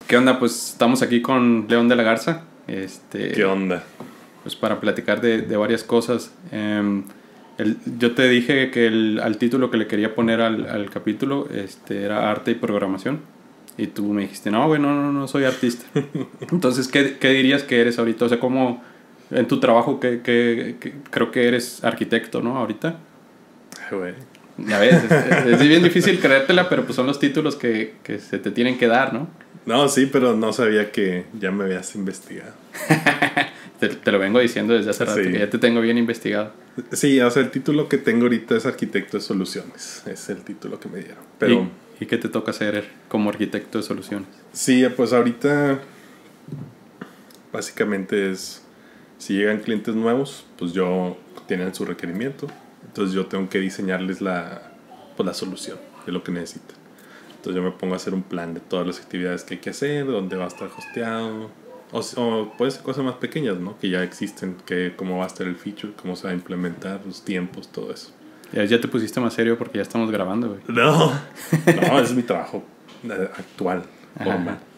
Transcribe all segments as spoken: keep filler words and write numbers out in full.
¿Qué onda? Pues estamos aquí con León de la Garza. Este, ¿Qué onda? Pues para platicar de, de varias cosas. Eh, el, yo te dije que el, al título que le quería poner al, al capítulo este, era arte y programación. Y tú me dijiste, no, güey, no, no, no soy artista. Entonces, ¿qué, ¿qué dirías que eres ahorita? O sea, ¿cómo en tu trabajo que, que, que creo que eres arquitecto, ¿no? Ahorita. Güey. Ya ves, es, es bien difícil creértela, pero pues son los títulos que, que se te tienen que dar, ¿no? No, sí, pero no sabía que ya me habías investigado. te, te lo vengo diciendo desde hace rato, Sí. que ya te tengo bien investigado. Sí, o sea, el título que tengo ahorita es Arquitecto de Soluciones. Es el título que me dieron. Pero ¿Y, ¿Y qué te toca hacer como arquitecto de soluciones? sí, pues ahorita básicamente es, si llegan clientes nuevos, pues yo tienen su requerimiento. Entonces yo tengo que diseñarles la, pues la solución de lo que necesitan. Entonces yo me pongo a hacer un plan de todas las actividades que hay que hacer, dónde va a estar hosteado, o, o puede ser cosas más pequeñas, ¿no? Que ya existen, que cómo va a estar el feature, cómo se va a implementar, los tiempos, todo eso. Ya, ya te pusiste más serio porque ya estamos grabando, güey. No, no, ese es mi trabajo actual, formal. Ajá.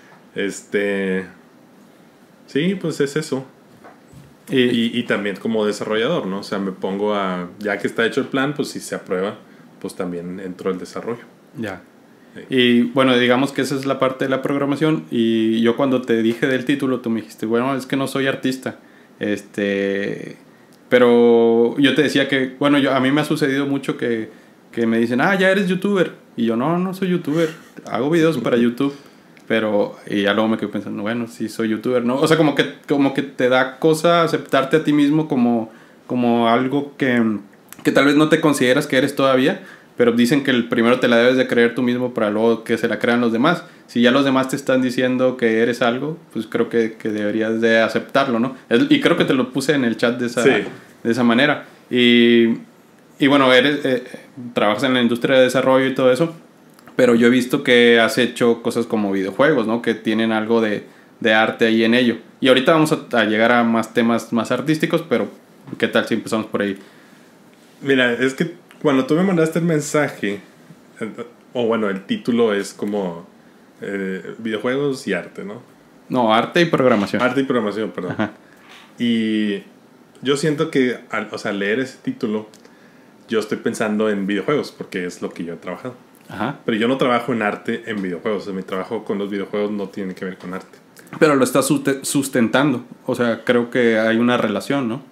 Este, sí, pues es eso. Y, Y, y también como desarrollador, ¿no? O sea, me pongo a, ya que está hecho el plan, pues si se aprueba, pues también entro al desarrollo. ya. Sí. Y bueno, digamos que esa es la parte de la programación. Y yo cuando te dije del título, tú me dijiste, bueno, es que no soy artista. Este, pero yo te decía que, bueno, yo, a mí me ha sucedido mucho que, que me dicen, ah, ya eres youtuber. Y yo, no, no soy youtuber. Hago videos para YouTube. Pero, y ya luego me quedo pensando, bueno, sí soy youtuber, ¿no? O sea, como que, como que te da cosa aceptarte a ti mismo como, como algo que, que tal vez no te consideras que eres todavía. Pero dicen que el primero te la debes de creer tú mismo para luego que se la crean los demás. Si ya los demás te están diciendo que eres algo, pues creo que, que deberías de aceptarlo, ¿no? Y creo que te lo puse en el chat de esa, Sí. de esa manera. Y, y bueno, eres, eh, trabajas en la industria de desarrollo y todo eso, pero yo he visto que has hecho cosas como videojuegos, ¿no? Que tienen algo de, de arte ahí en ello. Y ahorita vamos a, a llegar a más temas más artísticos, pero ¿qué tal si empezamos por ahí? Mira, es que cuando tú me mandaste el mensaje, o bueno, el título es como eh, videojuegos y arte, ¿no? No, arte y programación. Arte y programación, perdón. Ajá. Y yo siento que, al, o sea, leer ese título, yo estoy pensando en videojuegos, porque es lo que yo he trabajado. Ajá. Pero yo no trabajo en arte en videojuegos. O sea, mi trabajo con los videojuegos no tiene que ver con arte. Pero lo estás suste- sustentando. O sea, creo que hay una relación, ¿no?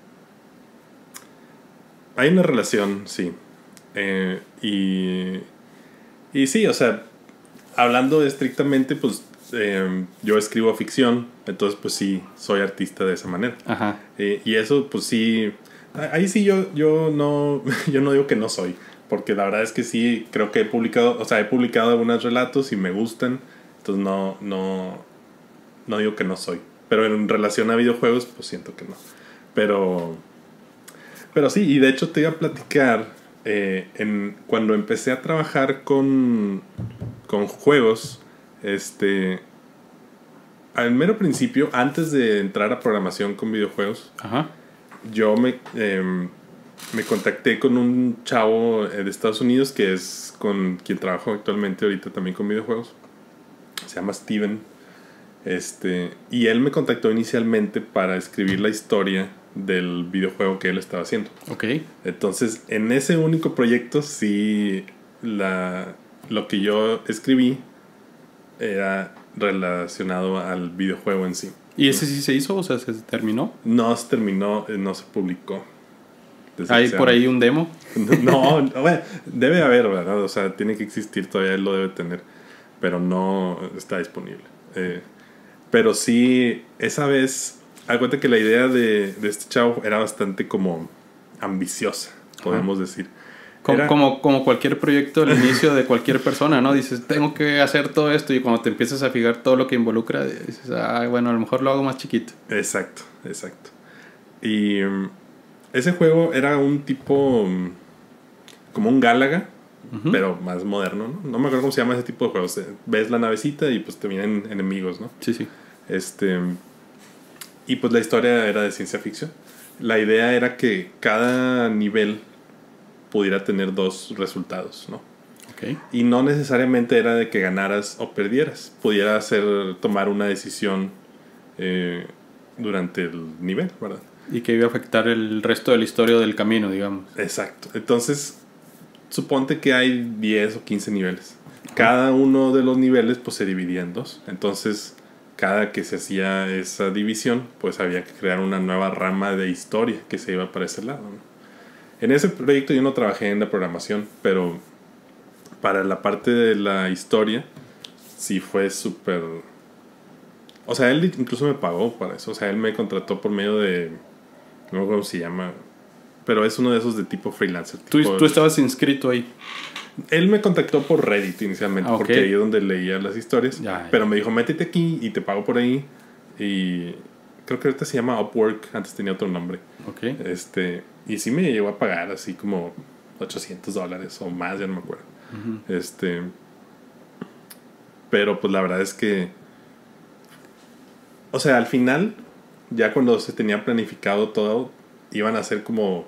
Hay una relación, sí. Eh, y, y sí, o sea, hablando estrictamente, pues eh, yo escribo ficción, entonces pues sí, soy artista de esa manera. Ajá. Eh, y eso pues sí, ahí sí yo, yo, no, yo no digo que no soy, porque la verdad es que sí, creo que he publicado, o sea, he publicado algunos relatos y me gustan, entonces no, no, no digo que no soy. Pero en relación a videojuegos, pues siento que no. Pero... Pero sí, y de hecho te iba a platicar, eh, en, cuando empecé a trabajar con, con juegos, este, al mero principio, antes de entrar a programación con videojuegos, Ajá. yo me, eh, me contacté con un chavo de Estados Unidos que es con quien trabajo actualmente ahorita también con videojuegos. Se llama Steven. Este, y él me contactó inicialmente para escribir la historia del videojuego que él estaba haciendo. Ok. Entonces, en ese único proyecto, sí, la, lo que yo escribí era relacionado al videojuego en sí. ¿Y ese sí se hizo? O sea, ¿se terminó? No se terminó, eh, no se publicó. ¿Hay por ahí un demo? No, no, bueno, debe haber, ¿verdad? O sea, tiene que existir, todavía él lo debe tener, pero no está disponible. Eh, pero sí, esa vez, acuérdate que la idea de, de este chavo era bastante como ambiciosa, podemos decir. Como, Era, como, como cualquier proyecto al inicio de cualquier persona, ¿no? Dices, tengo que hacer todo esto, y cuando te empiezas a fijar todo lo que involucra, dices, ah, bueno, a lo mejor lo hago más chiquito. Exacto, exacto. Y um, ese juego era un tipo um, como un Galaga, uh-huh, pero más moderno, ¿no? No me acuerdo cómo se llama ese tipo de juegos. Ves la navecita y pues te vienen enemigos, ¿no? Sí, sí. Este, y pues la historia era de ciencia ficción. La idea era que cada nivel pudiera tener dos resultados, ¿no? Okay. Y no necesariamente era de que ganaras o perdieras. Pudiera ser tomar una decisión eh, durante el nivel, ¿verdad? Y que iba a afectar el resto de la historia del camino, digamos. Exacto. Entonces, suponte que hay diez o quince niveles. Cada uno de los niveles pues se dividía en dos. Entonces, cada que se hacía esa división, pues había que crear una nueva rama de historia que se iba para ese lado, ¿no? En ese proyecto yo no trabajé en la programación, pero para la parte de la historia sí fue súper... O sea, él incluso me pagó para eso. O sea, él me contrató por medio de... No me acuerdo cómo se llama, pero es uno de esos de tipo freelancer. ¿Tú, tipo... tú estabas inscrito ahí? Él me contactó por Reddit inicialmente, ah, okay. porque ahí es donde leía las historias. Ya, ya. Pero me dijo, métete aquí y te pago por ahí. Y creo que ahorita se llama Upwork, antes tenía otro nombre. Okay. Este, y sí me llegó a pagar así como ochocientos dólares o más, ya no me acuerdo. Uh-huh. Este, pero pues la verdad es que, o sea, al final, ya cuando se tenía planificado todo, iban a ser como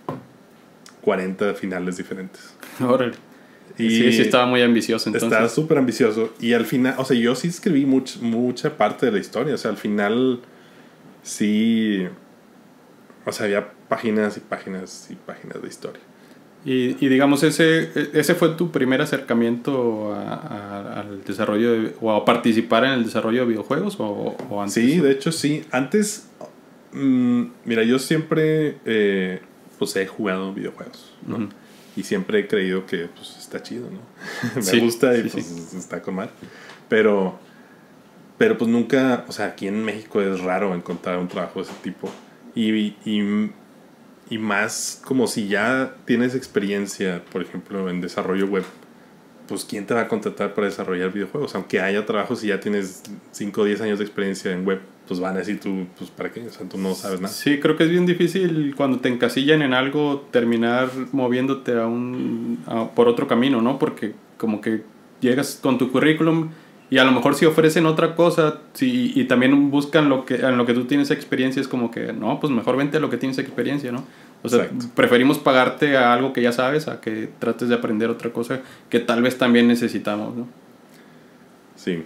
cuarenta finales diferentes. Órale. Y sí, sí estaba muy ambicioso entonces. Estaba súper ambicioso. Y al final, o sea, yo sí escribí much, mucha parte de la historia. O sea, al final sí... O sea, había páginas y páginas y páginas de historia. Y, y digamos, ese, ese fue tu primer acercamiento a, a, al desarrollo de, o a participar en el desarrollo de videojuegos o, o antes. Sí, de hecho sí. Antes, mmm, mira, yo siempre eh, pues he jugado videojuegos, ¿no? Uh-huh. Y siempre he creído que pues está chido, ¿no? Me sí, gusta y sí, pues sí. está con mal. Pero, pero pues nunca, o sea, aquí en México es raro encontrar un trabajo de ese tipo. Y, y, y más como si ya tienes experiencia, por ejemplo, en desarrollo web, pues ¿quién te va a contratar para desarrollar videojuegos? Aunque haya trabajos y ya tienes cinco o diez años de experiencia en web, pues van a decir tú, pues ¿para qué? O sea, tú no sabes nada. Sí, creo que es bien difícil cuando te encasillan en algo terminar moviéndote a un, a, por otro camino, ¿no? Porque como que llegas con tu currículum y a lo mejor si ofrecen otra cosa si, y también buscan lo que, en lo que tú tienes experiencia, es como que, no, pues mejor vente a lo que tienes experiencia, ¿no? O sea, exacto. Preferimos pagarte a algo que ya sabes a que trates de aprender otra cosa que tal vez también necesitamos, ¿no? Sí.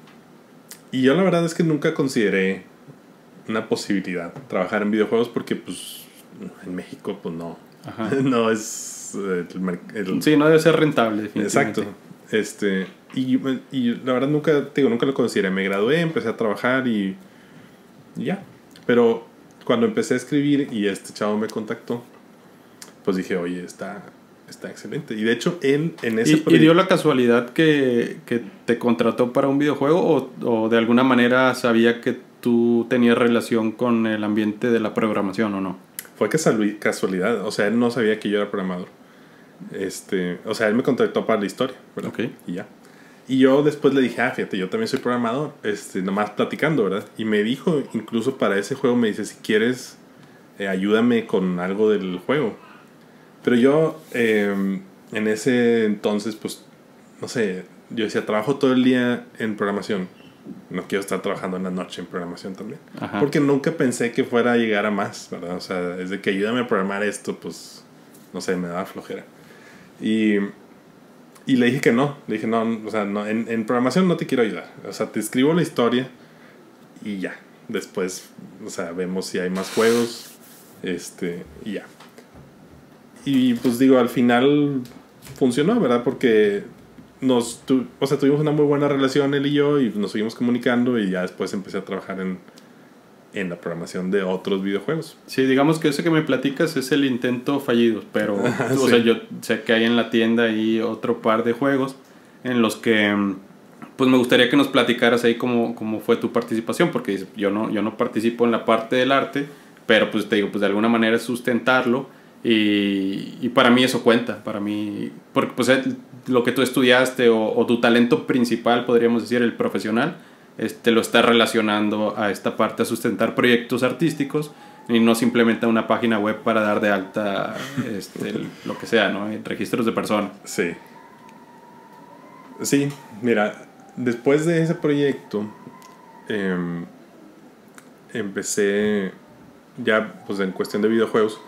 Y yo la verdad es que nunca consideré una posibilidad trabajar en videojuegos porque pues en México pues no. Ajá. No es el, el... Sí, no debe ser rentable, definitivamente. Exacto. Este, y, y la verdad nunca, te digo, nunca lo consideré. Me gradué, empecé a trabajar y, y ya. Pero cuando empecé a escribir y este chavo me contactó, pues dije, oye, está, está excelente. Y de hecho, él en ese ¿Y, proyecto... ¿Y dio la casualidad que, que te contrató para un videojuego o, o de alguna manera sabía que tú tenías relación con el ambiente de la programación o no? Fue casualidad. O sea, él no sabía que yo era programador. Este, o sea, él me contactó para la historia, ¿verdad? Okay. Y ya. Y yo después le dije, ah, fíjate, yo también soy programador, este, nomás platicando, ¿verdad? Y me dijo, incluso para ese juego, me dice, si quieres, eh, ayúdame con algo del juego. Pero yo, eh, en ese entonces, pues, no sé, yo decía, trabajo todo el día en programación. No quiero estar trabajando en la noche en programación también. Ajá. Porque nunca pensé que fuera a llegar a más, ¿verdad? O sea, desde que ayúdame a programar esto, pues, no sé, me daba flojera. Y, y le dije que no. Le dije, no, o sea, no, en, en programación no te quiero ayudar. O sea, te escribo la historia y ya. Después, o sea, vemos si hay más juegos. Este, y ya. Y pues digo, al final funcionó, ¿verdad? Porque nos tu, o sea, tuvimos una muy buena relación él y yo y nos seguimos comunicando y ya después empecé a trabajar en, en la programación de otros videojuegos. Sí, digamos que eso que me platicas es el intento fallido, pero sí. O sea, yo sé que hay en la tienda ahí otro par de juegos en los que pues me gustaría que nos platicaras ahí cómo, cómo fue tu participación, porque yo no, yo no participo en la parte del arte, pero pues te digo, pues de alguna manera es sustentarlo. Y, y para mí eso cuenta, para mí, porque pues lo que tú estudiaste o, o tu talento principal, podríamos decir, el profesional, este, lo está relacionando a esta parte, a sustentar proyectos artísticos y no simplemente a una página web para dar de alta este, el, lo que sea, ¿no? Registros de personas. Sí. Sí, mira, después de ese proyecto eh, empecé ya pues en cuestión de videojuegos.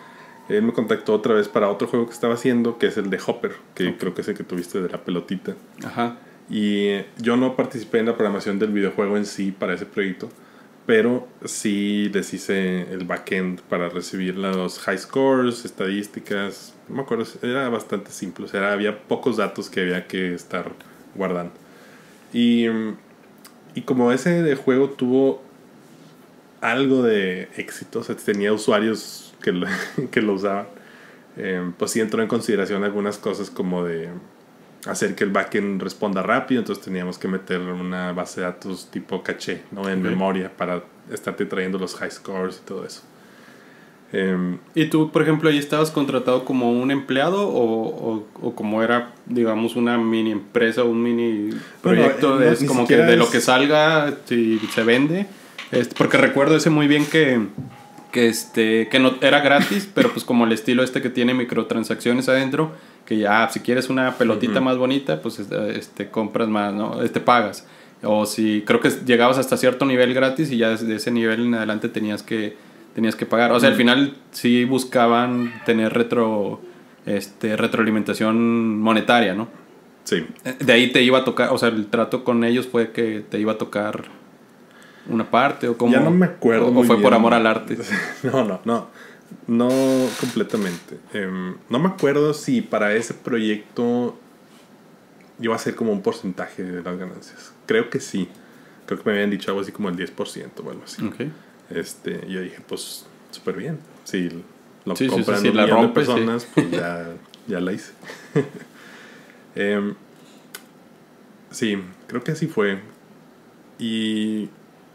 Él me contactó otra vez para otro juego que estaba haciendo, que es el de Hopper, que okay. creo que es el que tuviste de la pelotita. Ajá. Y eh, yo no participé en la programación del videojuego en sí para ese proyecto, pero sí les hice el backend para recibir los high scores, estadísticas. No me acuerdo, era bastante simple. O sea, había pocos datos que había que estar guardando. Y, y como ese de juego tuvo algo de éxito, o sea, tenía usuarios que lo, que lo usaban, eh, pues sí entró en consideración algunas cosas como de hacer que el backend responda rápido. Entonces teníamos que meter una base de datos tipo caché, ¿no? En okay. memoria para estarte trayendo los high scores y todo eso. Um, ¿Y tú, por ejemplo, ahí estabas contratado como un empleado o, o, o como era, digamos, una mini empresa o un mini proyecto? Bueno, eh, no, es como que de es... lo que salga, si se vende. Este, porque recuerdo ese muy bien que, que, este, que no era gratis, pero pues como el estilo este que tiene microtransacciones adentro, que ya si quieres una pelotita uh-huh. más bonita, pues este, compras más, ¿no? Este, pagas. O si creo que llegabas hasta cierto nivel gratis y ya desde ese nivel en adelante tenías que... tenías que pagar. O sea, al final sí buscaban tener retro este retroalimentación monetaria, ¿no? Sí. De ahí te iba a tocar, o sea, el trato con ellos fue que te iba a tocar una parte o cómo. Ya no me acuerdo. O, muy o fue bien. por amor al arte. No, no, no. No completamente. Um, no me acuerdo si para ese proyecto iba a ser como un porcentaje de las ganancias. Creo que sí. Creo que me habían dicho algo así como el diez por ciento o algo así. Okay. Este, yo dije, pues, súper bien. Si lo sí, compran sí, sí, un la millón rompe, de personas, sí. pues ya, ya la hice. um, sí, creo que así fue. Y...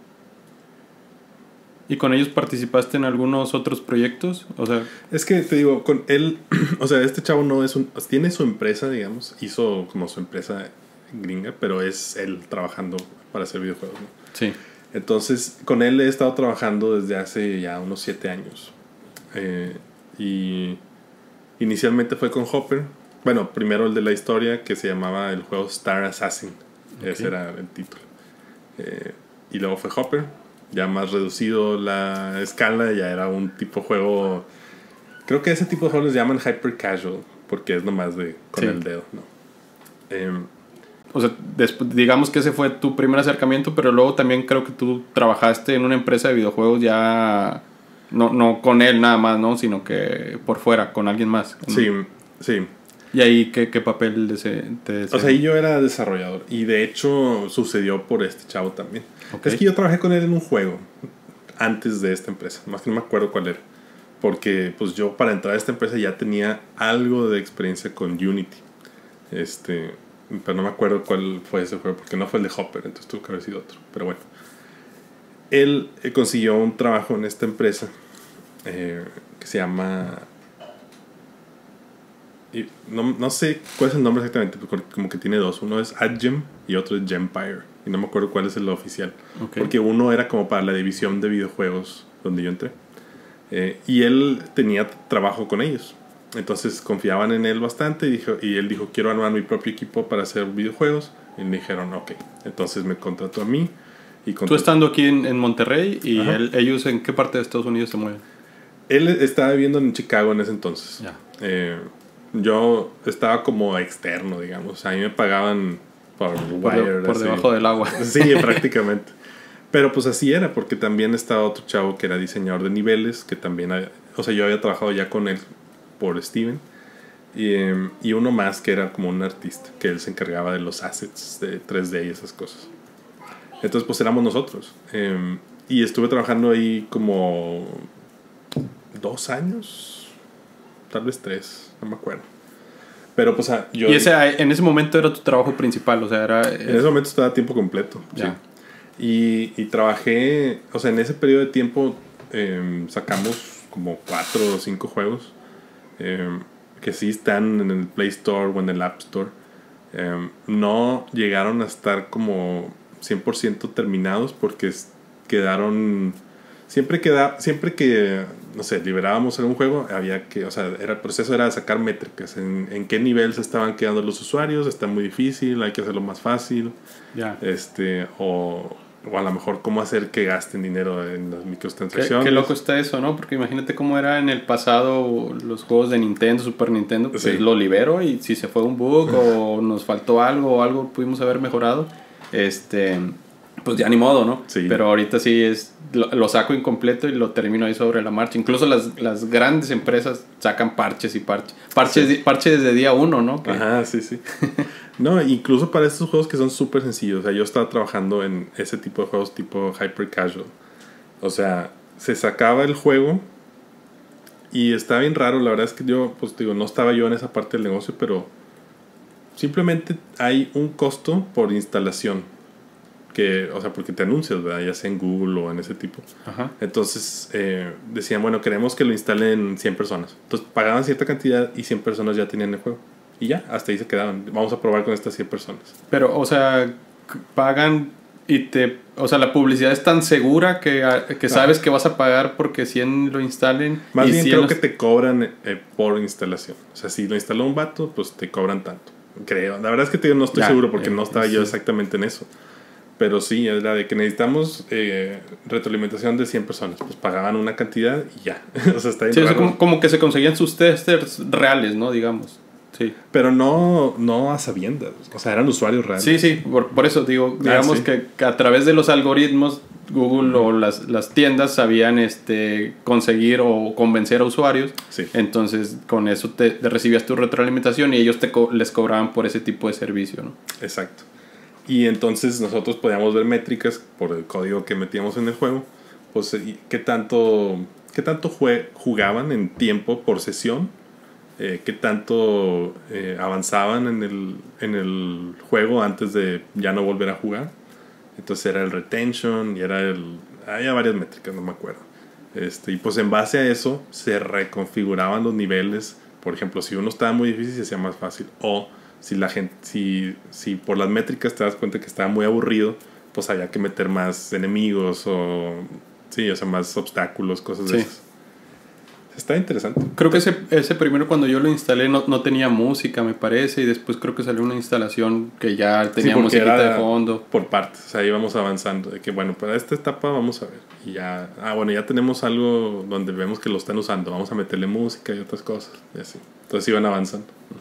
¿Y con ellos participaste en algunos otros proyectos? O sea... Es que te digo, con él... O sea, este chavo no es un... Tiene su empresa, digamos. Hizo como su empresa gringa, pero es él trabajando para hacer videojuegos, ¿no? Sí. Entonces, con él he estado trabajando desde hace ya unos siete años. Eh, y inicialmente fue con Hopper. Bueno, primero el de la historia, que se llamaba el juego Star Assassin. Okay. Ese era el título. Eh, y luego fue Hopper. Ya más reducido la escala, ya era un tipo de juego... Creo que ese tipo de juegos les llaman hyper casual, porque es nomás de con sí. el dedo, ¿no? Eh, O sea, después, digamos que ese fue tu primer acercamiento, pero luego también creo que tú trabajaste en una empresa de videojuegos ya, no, no con él nada más, ¿no? Sino que por fuera, con alguien más, ¿no? Sí, sí. ¿Y ahí qué, qué papel te, te O sea, ahí yo era desarrollador. Y de hecho sucedió por este chavo también. Okay. Es que yo trabajé con él en un juego antes de esta empresa. Más que no me acuerdo cuál era. Porque pues yo para entrar a esta empresa ya tenía algo de experiencia con Unity. Este... Pero no me acuerdo cuál fue ese juego, porque no fue el de Hopper, entonces tuvo que haber sido otro. Pero bueno, él eh, consiguió un trabajo en esta empresa eh, que se llama... Y no, no sé cuál es el nombre exactamente, porque como que tiene dos. Uno es AdGem y otro es Gempire. Y no me acuerdo cuál es el oficial. Okay. Porque uno era como para la división de videojuegos donde yo entré. Eh, y él tenía trabajo con ellos. Entonces confiaban en él bastante y, dijo, y él dijo, quiero armar mi propio equipo para hacer videojuegos. Y me dijeron, ok. Entonces me contrató a mí. Y contrató... Tú estando aquí en, en Monterrey y él, ellos en qué parte de Estados Unidos se mueven. Él estaba viviendo en Chicago en ese entonces. Ya. Eh, yo estaba como externo, digamos. A mí me pagaban por Por, wire. de, por así. debajo del agua. Sí, prácticamente. Pero pues así era, porque también estaba otro chavo que era diseñador de niveles, que también, había, o sea, yo había trabajado ya con él por Steven, y, um, y uno más que era como un artista, que él se encargaba de los assets de tres D y esas cosas. Entonces pues éramos nosotros. Um, y estuve trabajando ahí como dos años, tal vez tres, no me acuerdo. Pero pues yo... Y ese, en ese momento era tu trabajo principal, o sea, era... En ese momento estaba a tiempo completo, ya. Sí. Y, y trabajé, o sea, en ese periodo de tiempo eh, sacamos como cuatro o cinco juegos eh, que sí están en el Play Store o en el App Store. Eh, no llegaron a estar como cien por ciento terminados porque quedaron... Siempre, queda, siempre que, no sé, liberábamos algún juego, había que, o sea, era, el proceso era sacar métricas, en, en qué nivel se estaban quedando los usuarios, está muy difícil, hay que hacerlo más fácil. Ya. Este, o o a lo mejor cómo hacer que gasten dinero en las microtransacciones. Qué, qué loco está eso, ¿no? Porque imagínate cómo era en el pasado los juegos de Nintendo, Super Nintendo, pues Sí. lo libero y si se fue un bug o nos faltó algo o algo pudimos haber mejorado, este, pues ya ni modo, ¿no? Sí. Pero ahorita sí es, lo, lo saco incompleto y lo termino ahí sobre la marcha. Incluso las, las grandes empresas sacan parches y parches. Parches, Sí. parches desde día uno, ¿no? Que, Ajá, sí, sí. No, incluso para estos juegos que son súper sencillos. O sea, yo estaba trabajando en ese tipo de juegos tipo hyper casual. O sea, se sacaba el juego y está bien raro. La verdad es que yo, pues digo, no estaba yo en esa parte del negocio, pero simplemente hay un costo por instalación. Que, o sea, porque te anuncias, ¿verdad? Ya sea en Google o en ese tipo. Ajá. Entonces eh, decían, bueno, queremos que lo instalen cien personas. Entonces pagaban cierta cantidad y cien personas ya tenían el juego. Y ya, hasta ahí se quedaban. Vamos a probar con estas cien personas. Pero, o sea, c- pagan y te... O sea, la publicidad es tan segura que, a- que sabes que vas a pagar porque cien lo instalen. Más y bien cien creo los- que te cobran eh, por instalación. O sea, si lo instaló un vato, pues te cobran tanto. Creo. La verdad es que te digo, no estoy Ya, seguro porque eh, no estaba sí. yo exactamente en eso. Pero sí, es la de que necesitamos eh, retroalimentación de cien personas. Pues pagaban una cantidad y ya. O sea, está bien Sí, o sea, raro. como, como que se conseguían sus testers reales, ¿no? Digamos. Sí. Pero no, no a sabiendas. O sea, eran usuarios reales. Sí, sí, por, por eso digo, digamos Ah, sí. que, que a través de los algoritmos Google o las, las tiendas sabían este, conseguir o convencer a usuarios. Sí. Entonces, con eso te, te recibías tu retroalimentación y ellos te co- les cobraban por ese tipo de servicio, ¿no? Exacto. Y entonces nosotros podíamos ver métricas por el código que metíamos en el juego. Pues y qué tanto, qué tanto jue- jugaban en tiempo por sesión. Eh, qué tanto eh, avanzaban en el, en el juego antes de ya no volver a jugar. Entonces era el retention y era el... Había varias métricas, no me acuerdo. Este, y pues en base a eso se reconfiguraban los niveles. Por ejemplo, si uno estaba muy difícil se hacía más fácil. O si la gente, si, si por las métricas te das cuenta que estaba muy aburrido, pues había que meter más enemigos o... Sí, o sea, más obstáculos, cosas de Sí. esas. Está interesante. Creo que ese, ese primero cuando yo lo instalé no, no tenía música, me parece, y después creo que salió una instalación que ya tenía porque musiquita era de fondo. por partes, o sea, íbamos avanzando de que bueno, para esta etapa vamos a ver y ya, ah bueno, ya tenemos algo donde vemos que lo están usando, vamos a meterle música y otras cosas y así, entonces iban avanzando.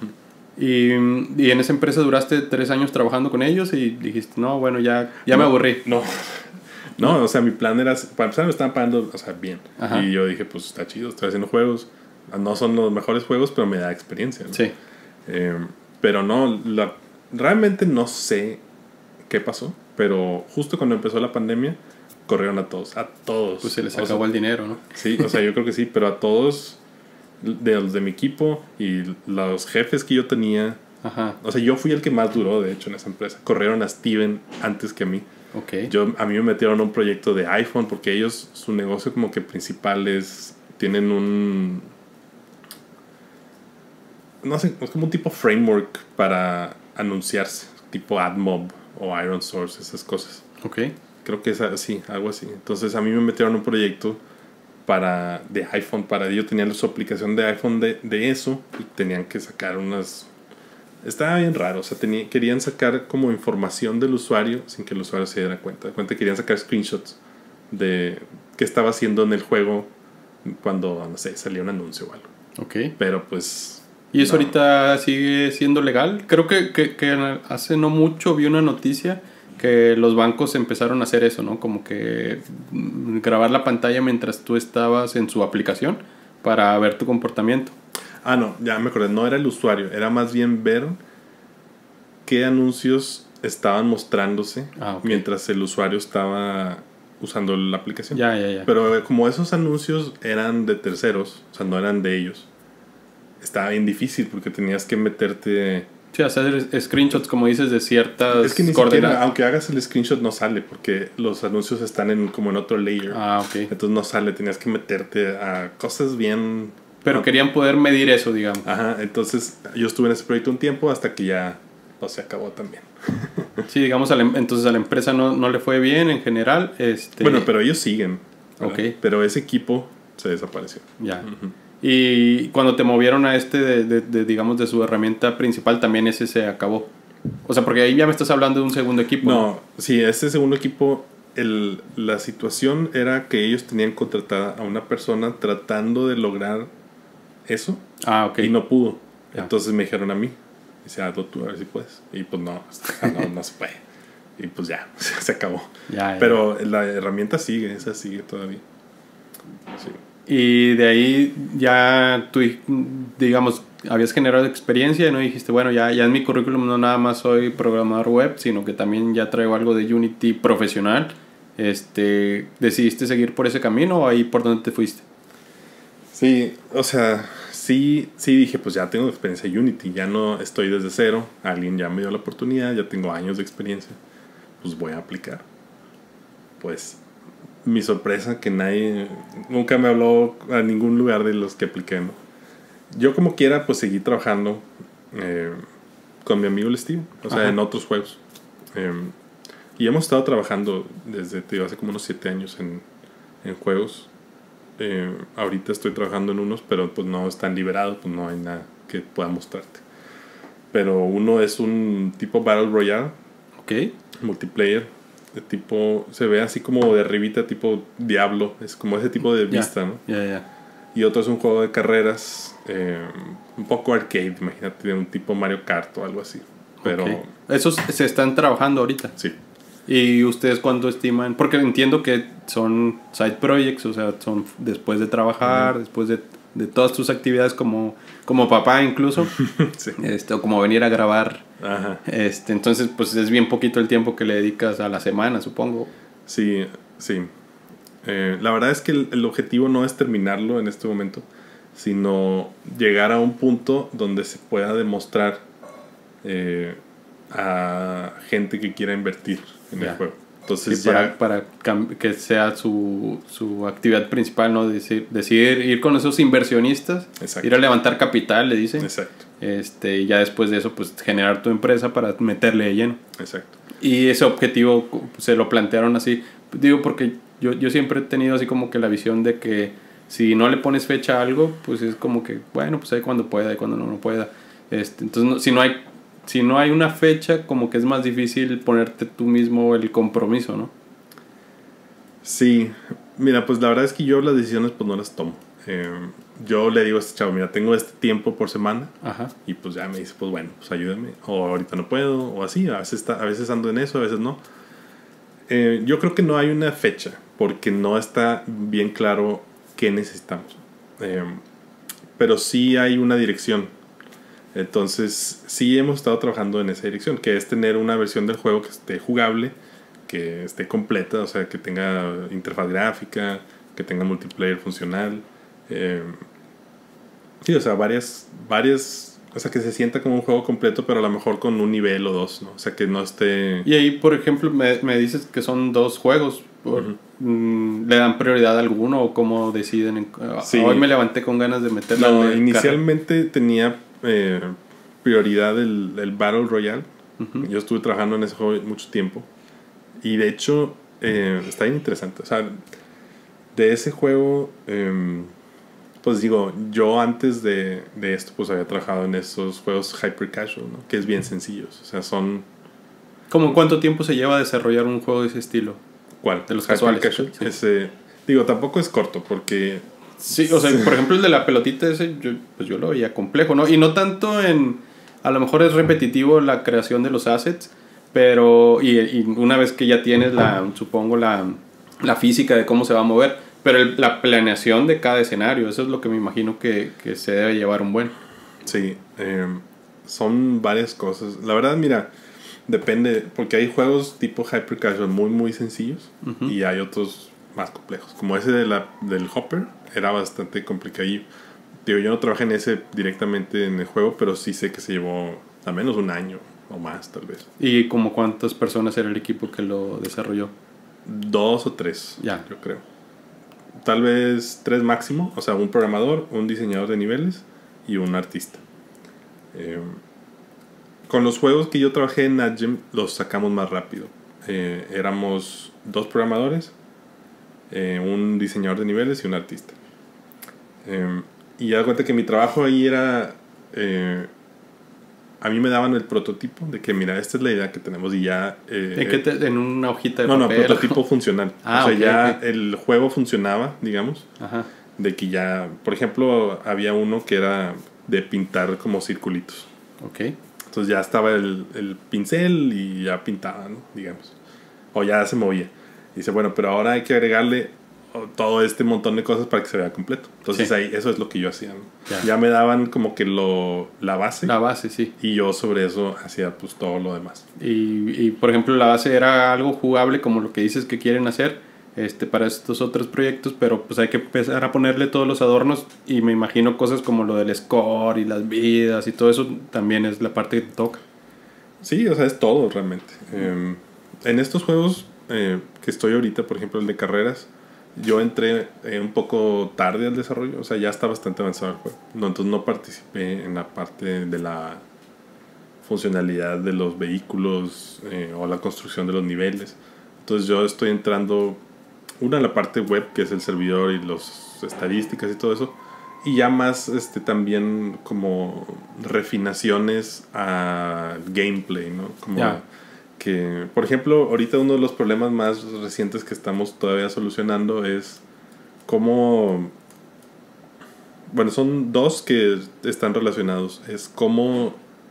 Y, y en esa empresa duraste tres años trabajando con ellos y dijiste, no, bueno, ya, ya me No, aburrí. No, no, o sea, mi plan era, para empezar me estaban pagando, o sea, bien. Ajá. Y yo dije, pues está chido, estoy haciendo juegos. No son los mejores juegos, pero me da experiencia, ¿no? Sí. Eh, pero no, la, realmente no sé qué pasó, pero justo cuando empezó la pandemia, corrieron a todos, a todos. Pues se les O acabó sea, el dinero, ¿no? Sí, o sea, yo creo que sí, pero a todos de los de mi equipo y los jefes que yo tenía, Ajá, o sea, yo fui el que más duró, de hecho, en esa empresa. Corrieron a Steven antes que a mí. ok. Yo, a mí me metieron a un proyecto de iPhone porque ellos, su negocio como que principal es, tienen un, no sé, es como un tipo framework para anunciarse, tipo AdMob o Iron Source, esas cosas. Ok. Creo que es así, algo así. Entonces a mí me metieron a un proyecto para, de iPhone, para ellos tenían su aplicación de iPhone de, de eso y tenían que sacar unas... Estaba bien raro, o sea, tenía, querían sacar como información del usuario sin que el usuario se diera cuenta. De cuenta querían sacar screenshots de qué estaba haciendo en el juego cuando, no sé, salía un anuncio o algo. Ok. Pero pues... ¿Y eso no. ahorita sigue siendo legal? Creo que, que, que hace no mucho vi una noticia que los bancos empezaron a hacer eso, ¿no? Como que mm, grabar la pantalla mientras tú estabas en su aplicación para ver tu comportamiento. Ah, no, ya me acordé, no era el usuario, era más bien ver qué anuncios estaban mostrándose Ah, ok. mientras el usuario estaba usando la aplicación. Ya, ya, ya. Pero eh, como esos anuncios eran de terceros, o sea, no eran de ellos, estaba bien difícil porque tenías que meterte... Sí, hacer screenshots, como dices, de ciertas Es que ni coordenadas. siquiera, aunque hagas el screenshot, no sale porque los anuncios están en como en otro layer. Ah, ok. Entonces no sale, tenías que meterte a cosas bien... Pero querían poder medir eso, digamos. Ajá, entonces yo estuve en ese proyecto un tiempo hasta que ya pues, se acabó también. Sí, digamos, a la, entonces a la empresa no, no le fue bien en general. Este, Bueno, pero ellos siguen. ¿verdad? Ok. Pero ese equipo se desapareció. Ya. Ujú. Y cuando te movieron a este, de, de, de, digamos, de su herramienta principal, también ese se acabó. O sea, porque ahí ya me estás hablando de un segundo equipo. No, sí, este segundo equipo el, la situación era que ellos tenían contratada a una persona tratando de lograr eso. Ah, ok. Y no pudo. Ya. Entonces me dijeron a mí, dice, hazlo tú, a ver si puedes. Y pues no, no, no se puede. Y pues ya, se acabó. Ya, ya. Pero la herramienta sigue, esa sigue todavía. Sí. Y de ahí ya tú, digamos, habías generado experiencia, ¿no? Dijiste, bueno, ya, ya en mi currículum no nada más soy programador web, sino que también ya traigo algo de Unity profesional. Este, ¿decidiste seguir por ese camino o ahí por dónde te fuiste? Sí, o sea, sí, sí dije, pues ya tengo experiencia en Unity, ya no estoy desde cero, alguien ya me dio la oportunidad, ya tengo años de experiencia, pues voy a aplicar. Pues mi sorpresa que nadie, nunca me habló a ningún lugar de los que apliqué, ¿no? Yo como quiera, pues seguí trabajando eh, con mi amigo el Steve, o sea, Ajá. en otros juegos. Eh, y hemos estado trabajando desde, te digo, hace como unos siete años en, en juegos. Eh, ahorita estoy trabajando en unos, pero pues no están liberados, pues no hay nada que pueda mostrarte. Pero uno es un tipo Battle Royale, Ok. multiplayer, de tipo, se ve así como de arribita, tipo Diablo, es como ese tipo de vista, ya, ¿no? Ya, ya. Y otro es un juego de carreras, eh, un poco arcade, imagínate, de un tipo Mario Kart o algo así. Pero Okay. Esos se están trabajando ahorita. sí. ¿Y ustedes cuánto estiman? Porque entiendo que son side projects, o sea, son después de trabajar, uh-huh. después de, de todas tus actividades como, como papá incluso, sí. este, o como venir a grabar. Ajá. Este, entonces, pues es bien poquito el tiempo que le dedicas a la semana, supongo. Sí, sí. Eh, la verdad es que el, el objetivo no es terminarlo en este momento, sino llegar a un punto donde se pueda demostrar eh, a gente que quiera invertir en yeah. el juego. Entonces sí, ya... para, para que sea su, su actividad principal, ¿no? Decir, decidir ir con esos inversionistas, Exacto. ir a levantar capital, le dicen. Exacto. Este, y ya después de eso, pues generar tu empresa para meterle de lleno. Exacto. Y ese objetivo se lo plantearon así. Digo, porque yo, yo siempre he tenido así como que la visión de que si no le pones fecha a algo, pues es como que, bueno, pues ahí cuando pueda y cuando no, no pueda. Este, entonces, no, si no hay si no hay una fecha, como que es más difícil ponerte tú mismo el compromiso, ¿no? Sí, mira, pues la verdad es que yo las decisiones pues no las tomo. Eh, yo le digo a este chavo, mira, tengo este tiempo por semana. Ajá. Y pues ya me dice, pues bueno, pues ayúdame. O ahorita no puedo, o así. A veces, está, a veces ando en eso, a veces no. Eh, yo creo que no hay una fecha, porque no está bien claro qué necesitamos. Eh, pero sí hay una dirección. Entonces, sí hemos estado trabajando en esa dirección, que es tener una versión del juego que esté jugable, que esté completa, o sea, que tenga interfaz gráfica, que tenga multiplayer funcional. Eh, sí, o sea, varias, varias, o sea, que se sienta como un juego completo, pero a lo mejor con un nivel o dos, ¿no? O sea, que no esté... Y ahí, por ejemplo, me, me dices que son dos juegos. Por, uh-huh. ¿Le dan prioridad a alguno o cómo deciden? En, sí. Hoy me levanté con ganas de meterla. No, inicialmente carrera. tenía... Eh, prioridad el, el Battle Royale. Uh-huh. Yo estuve trabajando en ese juego mucho tiempo y de hecho eh, está bien interesante. O sea, de ese juego eh, pues digo, yo antes de, de esto pues había trabajado en esos juegos hyper casual, ¿no? Que es bien sencillos. O sea, son... ¿Cómo cuánto tiempo se lleva a desarrollar un juego de ese estilo? ¿Cuál? De los casuales. Casual? Sí. Ese, digo, tampoco es corto porque... Sí, o sea, por ejemplo el de la pelotita ese, yo, pues yo lo veía complejo, ¿no? Y no tanto en... A lo mejor es repetitivo la creación de los assets, pero... Y, y una vez que ya tienes la, supongo, la, la física de cómo se va a mover, pero el, la planeación de cada escenario, eso es lo que me imagino que, que se debe llevar un buen. Sí, eh, son varias cosas. La verdad, mira, depende, porque hay juegos tipo hyper casual muy, muy sencillos, uh-huh. y hay otros más complejos, como ese de la, del Hopper. Era bastante complicado. Digo, yo no trabajé en ese directamente en el juego, pero sí sé que se llevó al menos un año o más, tal vez. ¿Y como cuántas personas era el equipo que lo desarrolló? Dos o tres, ya. yo creo. Tal vez tres máximo. O sea, un programador, un diseñador de niveles y un artista. Eh, con los juegos que yo trabajé en NatGem, los sacamos más rápido. Eh, éramos dos programadores, eh, un diseñador de niveles y un artista. Eh, y ya cuenta que mi trabajo ahí era eh, a mí me daban el prototipo de que, mira, esta es la idea que tenemos y ya... Eh, ¿En, qué te, ¿En una hojita de no, papel? No, no, prototipo funcional. Ah, o sea, okay, ya okay. el juego funcionaba, digamos. Ajá. De que ya, por ejemplo, había uno que era de pintar como circulitos. Ok. Entonces ya estaba el, el pincel y ya pintaba, ¿no? Digamos. O ya se movía. Y dice, bueno, pero ahora hay que agregarle todo este montón de cosas para que se vea completo. Entonces sí. ahí eso es lo que yo hacía, ¿no? Ya. ya me daban como que lo la base. La base, sí. Y yo sobre eso hacía pues todo lo demás. Y, y por ejemplo la base era algo jugable como lo que dices que quieren hacer este para estos otros proyectos, pero pues hay que empezar a ponerle todos los adornos y me imagino cosas como lo del score y las vidas y todo eso también es la parte que te toca. Sí, o sea, es todo realmente. Eh, en estos juegos eh, que estoy ahorita, por ejemplo el de carreras, yo entré eh, un poco tarde al desarrollo, o sea, ya está bastante avanzado el juego. No, entonces no participé en la parte de la funcionalidad de los vehículos eh, o la construcción de los niveles. Entonces yo estoy entrando, una, en la parte web, que es el servidor y las estadísticas y todo eso, y ya más este, también como refinaciones a gameplay, ¿no? Como... Yeah. Que, por ejemplo, ahorita uno de los problemas más recientes que estamos todavía solucionando es cómo... Bueno, son dos que están relacionados. Es cómo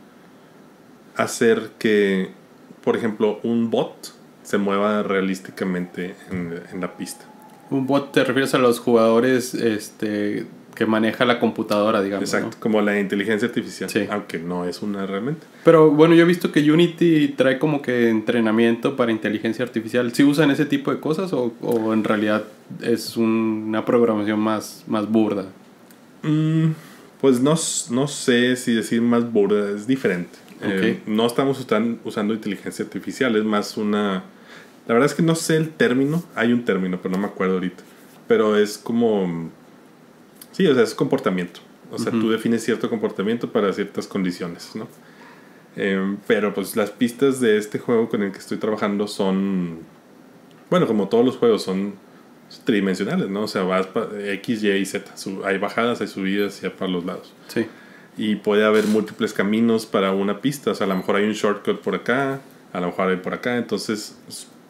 hacer que, por ejemplo, un bot se mueva realísticamente en, en la pista. ¿Un bot te refieres a los jugadores este, que maneja la computadora, digamos? Exacto, ¿no? Como la inteligencia artificial, sí. Aunque no es una realmente. Pero bueno, yo he visto que Unity trae como que entrenamiento para inteligencia artificial. ¿Sí usan ese tipo de cosas o, o en realidad es un, una programación más, más burda? Mm, pues no, no sé si decir más burda, es diferente. Okay. Eh, no estamos usando, usando inteligencia artificial, es más una... La verdad es que no sé el término, hay un término, pero no me acuerdo ahorita. Pero es como... Sí, o sea, es comportamiento. O sea, uh-huh. tú defines cierto comportamiento para ciertas condiciones, ¿no? Eh, pero pues las pistas de este juego con el que estoy trabajando son... Bueno, como todos los juegos, son tridimensionales, ¿no? O sea, vas para X, Y y Z. Hay bajadas, hay subidas y para los lados. Sí. Y puede haber múltiples caminos para una pista. O sea, a lo mejor hay un shortcut por acá, a lo mejor hay por acá. Entonces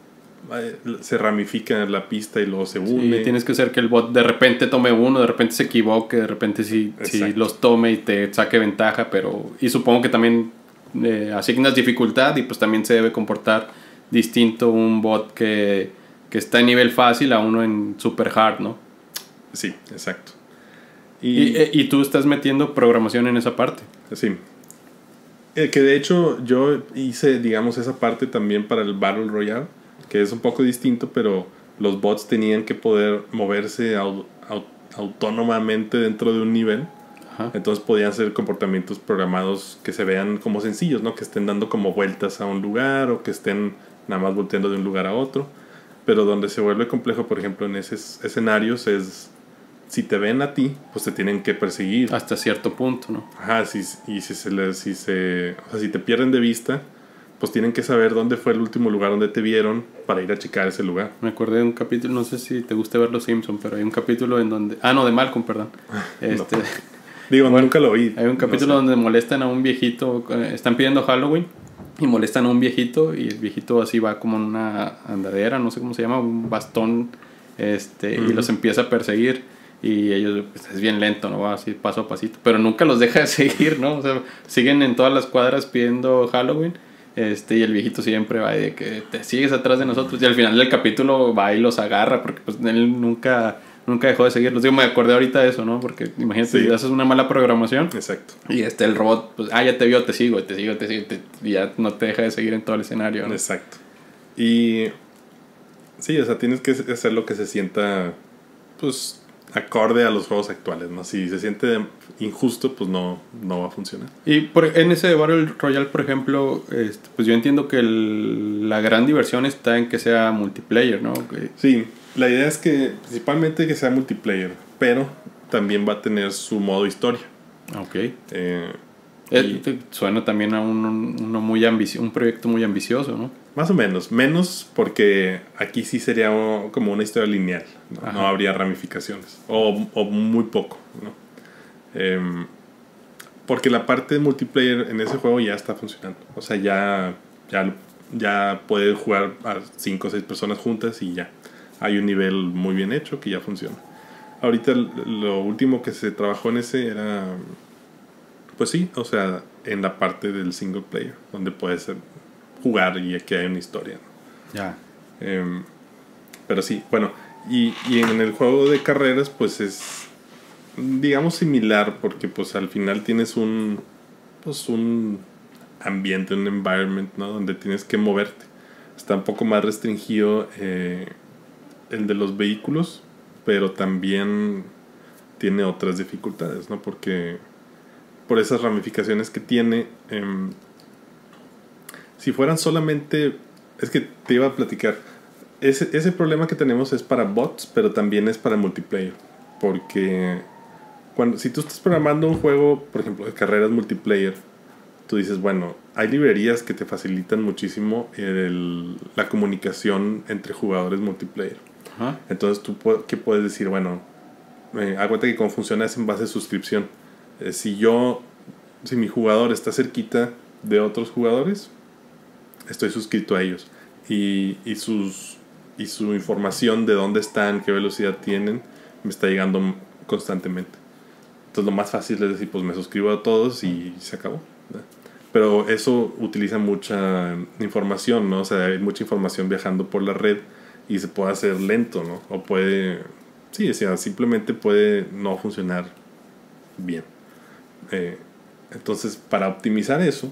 se ramifica la pista y luego se une. Sí, tienes que hacer que el bot de repente tome uno, de repente se equivoque, de repente sí, sí los tome y te saque ventaja, pero... Y supongo que también eh, asignas dificultad y pues también se debe comportar distinto un bot que, que está en nivel fácil a uno en super hard, ¿no? Sí, exacto. Y, y, y tú estás metiendo programación en esa parte. Sí. Eh, que de hecho yo hice, digamos, esa parte también para el Battle Royale, que es un poco distinto, pero los bots tenían que poder moverse au, au, autónomamente dentro de un nivel. Ajá. Entonces podían ser comportamientos programados que se vean como sencillos, ¿no? Que estén dando como vueltas a un lugar o que estén nada más volteando de un lugar a otro. Pero donde se vuelve complejo, por ejemplo, en esos escenarios es... Si te ven a ti, pues te tienen que perseguir. Hasta cierto punto, ¿no? Ajá, si, y si se, les, si se... O sea, si te pierden de vista... pues tienen que saber dónde fue el último lugar donde te vieron para ir a checar ese lugar. Me acordé de un capítulo, no sé si te gusta ver Los Simpsons, pero hay un capítulo en donde... Ah, no, de Malcolm, perdón. Este, no. Digo, bueno, nunca lo oí. Hay un capítulo no sé. donde molestan a un viejito, están pidiendo Halloween y molestan a un viejito y el viejito así va como en una andadera, no sé cómo se llama, un bastón, este, uh-huh. y los empieza a perseguir. Y ellos, pues, es bien lento, ¿no? Va así paso a pasito, pero nunca los deja de seguir, ¿no? O sea, siguen en todas las cuadras pidiendo Halloween. Este, y el viejito siempre va de que te sigues atrás de nosotros. Y al final del capítulo va y los agarra, porque pues él nunca, nunca dejó de seguirlos. Digo, me acordé ahorita de eso, ¿no? Porque imagínate, sí. si haces una mala programación. Exacto. Y este, el robot, pues, ah, ya te vio, te sigo, te sigo, te sigo. Te, y ya no te deja de seguir en todo el escenario, ¿no? Exacto. Y sí, o sea, tienes que hacer lo que se sienta, pues, acorde a los juegos actuales, ¿no? Si se siente injusto, pues no, no va a funcionar. Y por, en ese Battle Royale, por ejemplo, este, pues yo entiendo que el, la gran diversión está en que sea multiplayer, ¿no? Que... Sí, la idea es que principalmente que sea multiplayer, pero también va a tener su modo historia. Ok. Eh, eh, y... Suena también a un, uno muy ambicio, un proyecto muy ambicioso, ¿no? Más o menos, menos porque aquí sí sería como una historia lineal, no, no habría ramificaciones, o, o muy poco, ¿no? Eh, porque la parte de multiplayer en ese juego ya está funcionando. O sea, ya, ya, ya puede jugar a cinco o seis personas juntas y ya. Hay un nivel muy bien hecho que ya funciona. Ahorita lo último que se trabajó en ese era, pues sí, o sea, en la parte del single player, donde puedes jugar y que hay una historia, ¿no? Ya. Eh, pero sí, bueno, y, y en el juego de carreras pues es, digamos, similar, porque pues al final tienes un, pues un ambiente, un environment, ¿no? Donde tienes que moverte. Está un poco más restringido eh, el de los vehículos, pero también tiene otras dificultades, ¿no? Porque por esas ramificaciones que tiene, eh, si fueran solamente, es que te iba a platicar, ese, ese problema que tenemos es para bots, pero también es para multiplayer, porque cuando, si tú estás programando un juego, por ejemplo, de carreras multiplayer, tú dices, bueno, hay librerías que te facilitan muchísimo el, la comunicación entre jugadores multiplayer. Ajá. Entonces, ¿tú qué puedes decir? Bueno, eh, acuérdate que cómo funciona es en base de suscripción. Eh, si yo, si mi jugador está cerquita de otros jugadores, estoy suscrito a ellos. Y, y, sus, y su información de dónde están, qué velocidad tienen, me está llegando constantemente. Entonces, lo más fácil es decir, pues me suscribo a todos y se acabó, ¿verdad? Pero eso utiliza mucha información, ¿no? O sea, hay mucha información viajando por la red y se puede hacer lento, ¿no? O puede, sí, o sea, simplemente puede no funcionar bien. Eh, entonces, para optimizar eso,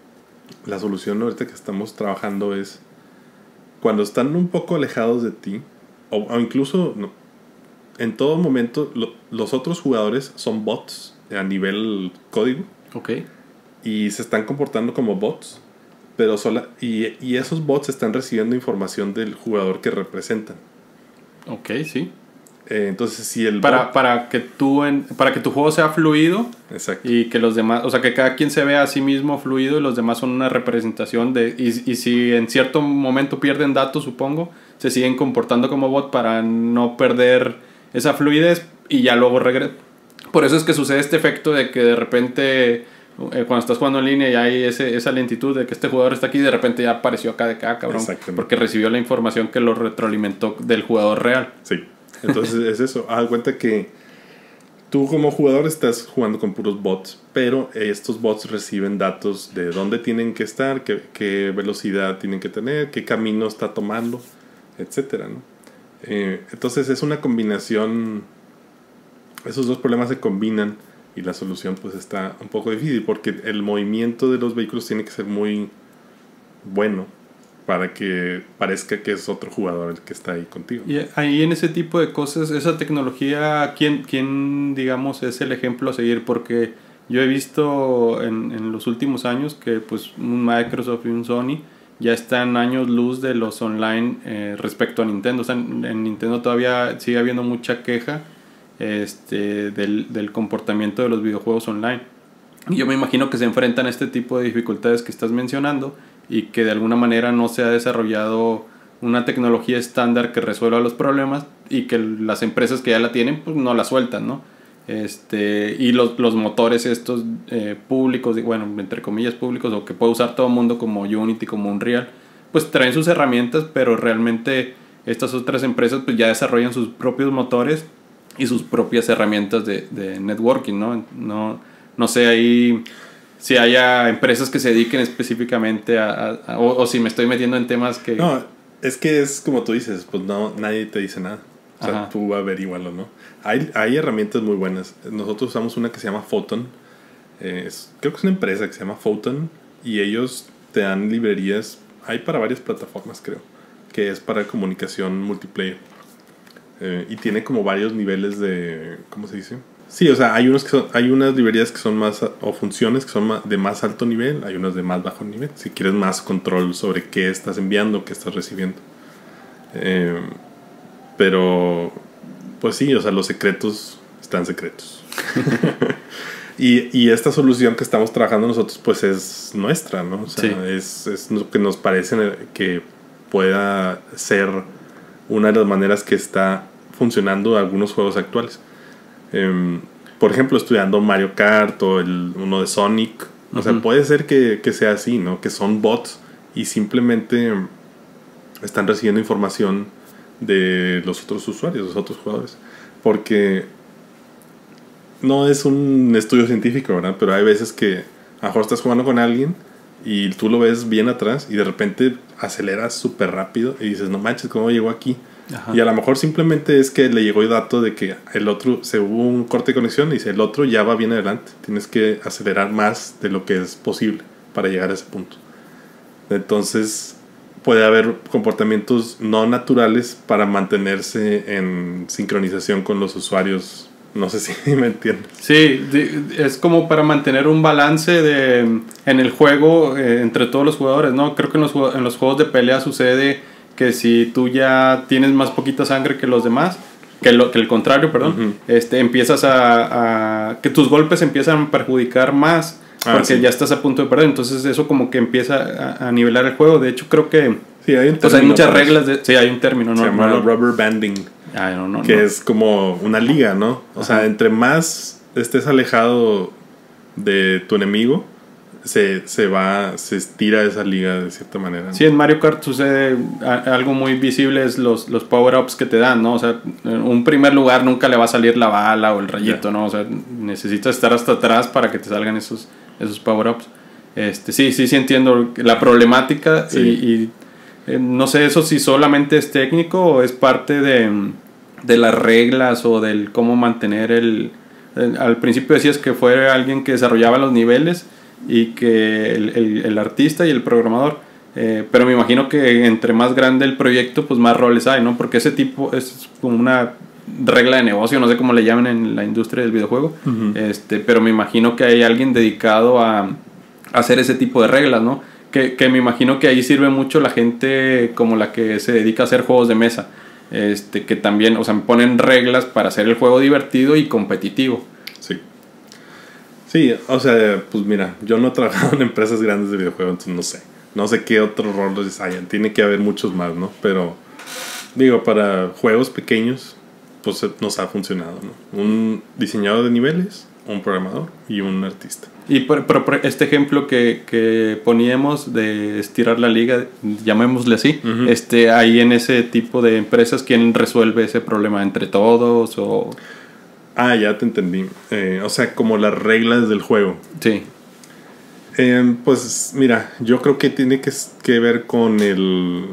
la solución ahorita que estamos trabajando es cuando están un poco alejados de ti, o, o incluso no, en todo momento lo, los otros jugadores son bots a nivel código. Ok. Y se están comportando como bots, pero sola, y, y esos bots están recibiendo información del jugador que representan. Ok, sí. Eh, entonces, si el para, bot, para que tú en, para que tu juego sea fluido. Exacto. Y que los demás, o sea, que cada quien se vea a sí mismo fluido y los demás son una representación de, y, y si en cierto momento pierden datos, supongo, se siguen comportando como bot para no perder esa fluidez y ya luego regresan. Por eso es que sucede este efecto de que de repente eh, cuando estás jugando en línea y hay ese, esa lentitud de que este jugador está aquí y de repente ya apareció acá de acá, cabrón, porque recibió la información que lo retroalimentó del jugador real. Sí, entonces es eso. Haz cuenta que tú como jugador estás jugando con puros bots, pero estos bots reciben datos de dónde tienen que estar, qué, qué velocidad tienen que tener, qué camino está tomando, etcétera, ¿no? Eh, entonces es una combinación, esos dos problemas se combinan y la solución pues está un poco difícil porque el movimiento de los vehículos tiene que ser muy bueno para que parezca que es otro jugador el que está ahí contigo. Y ahí en ese tipo de cosas, esa tecnología, ¿quién, quién digamos es el ejemplo a seguir? Porque yo he visto en, en los últimos años que pues un Microsoft y un Sony ya están años luz de los online eh, respecto a Nintendo. O sea, en, en Nintendo todavía sigue habiendo mucha queja este, del, del comportamiento de los videojuegos online. Y yo me imagino que se enfrentan a este tipo de dificultades que estás mencionando y que de alguna manera no se ha desarrollado una tecnología estándar que resuelva los problemas y que las empresas que ya la tienen pues no la sueltan, ¿no? Este, y los, los motores estos eh, públicos, bueno, entre comillas públicos, o que puede usar todo el mundo como Unity, como Unreal, pues traen sus herramientas, pero realmente estas otras empresas pues ya desarrollan sus propios motores y sus propias herramientas de, de networking, ¿no? No, no sé ahí si haya empresas que se dediquen específicamente a, a, a o, o si me estoy metiendo en temas que... No, es que es como tú dices, pues no, nadie te dice nada. O sea, Ajá. tú averígualo, ¿no? Hay, hay herramientas muy buenas. Nosotros usamos una que se llama Photon. Eh, es, creo que es una empresa que se llama Photon. Y ellos te dan librerías. Hay para varias plataformas, creo. Que es para comunicación multiplayer. Eh, y tiene como varios niveles de... ¿Cómo se dice? Sí, o sea, hay, unos que son, hay unas librerías que son más... O funciones que son más, de más alto nivel. Hay unas de más bajo nivel. Si quieres más control sobre qué estás enviando, qué estás recibiendo. Eh... Pero, pues sí, o sea, los secretos están secretos. y, y esta solución que estamos trabajando nosotros, pues es nuestra, ¿no? O sea, sí. es, es lo que nos parece que pueda ser una de las maneras que está funcionando algunos juegos actuales. Um, por ejemplo, estudiando Mario Kart o el, uno de Sonic. O uh-huh. sea, puede ser que, que sea así, ¿no? Que son bots y simplemente están recibiendo información de los otros usuarios, los otros jugadores. Porque no es un estudio científico, ¿verdad? Pero hay veces que a lo mejor estás jugando con alguien y tú lo ves bien atrás y de repente aceleras súper rápido y dices, no manches, ¿cómo llegó aquí? Ajá. Y a lo mejor simplemente es que le llegó el dato de que el otro, se hubo un corte de conexión y dice, el otro ya va bien adelante. Tienes que acelerar más de lo que es posible para llegar a ese punto. Entonces puede haber comportamientos no naturales para mantenerse en sincronización con los usuarios. No sé si me entiendes. Sí, es como para mantener un balance de, en el juego eh, entre todos los jugadores, ¿no? Creo que en los, en los juegos de pelea sucede que si tú ya tienes más poquita sangre que los demás, que, lo, que el contrario, perdón, uh-huh. este, empiezas a, a... que tus golpes empiezan a perjudicar más ah, porque sí. ya estás a punto de perder. Entonces eso como que empieza a, a nivelar el juego. De hecho, creo que... Sí, hay un término. Pues hay muchas reglas de... Sí, hay un término, ¿no? Se llama no, rubber banding. Ay, no, no, que no. es como una liga, ¿no? O Ajá. sea, entre más estés alejado de tu enemigo, se, se va, se estira esa liga de cierta manera. Sí, en Mario Kart sucede algo muy visible, es los, los power-ups que te dan, ¿no? O sea, en un primer lugar nunca le va a salir la bala o el rayito, yeah. ¿no? O sea, necesitas estar hasta atrás para que te salgan esos, esos power-ups. Este, sí, sí, sí entiendo la problemática sí. y... y Eh, no sé eso si solamente es técnico o es parte de, de las reglas o del cómo mantener el, el... Al principio decías que fue alguien que desarrollaba los niveles y que el, el, el artista y el programador. Eh, pero me imagino que entre más grande el proyecto, pues más roles hay, ¿no? Porque ese tipo es como una regla de negocio, no sé cómo le llaman en la industria del videojuego. Uh-huh. este, pero me imagino que hay alguien dedicado a, a hacer ese tipo de reglas, ¿no? Que, que me imagino que ahí sirve mucho la gente como la que se dedica a hacer juegos de mesa. Este, que también, o sea, ponen reglas para hacer el juego divertido y competitivo. Sí. Sí, o sea, pues mira, yo no he trabajado en empresas grandes de videojuegos, entonces no sé. No sé qué otros roles hayan. Tiene que haber muchos más, ¿no? Pero, digo, para juegos pequeños, pues nos ha funcionado, ¿no? Un diseñador de niveles, un programador y un artista. Y por, por, por este ejemplo que, que poníamos de estirar la liga, llamémosle así, uh-huh. este, ahí en ese tipo de empresas, ¿quién resuelve ese problema? ¿Entre todos o...? Ah, ya te entendí. Eh, o sea, como las reglas del juego. Sí. Eh, pues mira, yo creo que tiene que, que ver con el...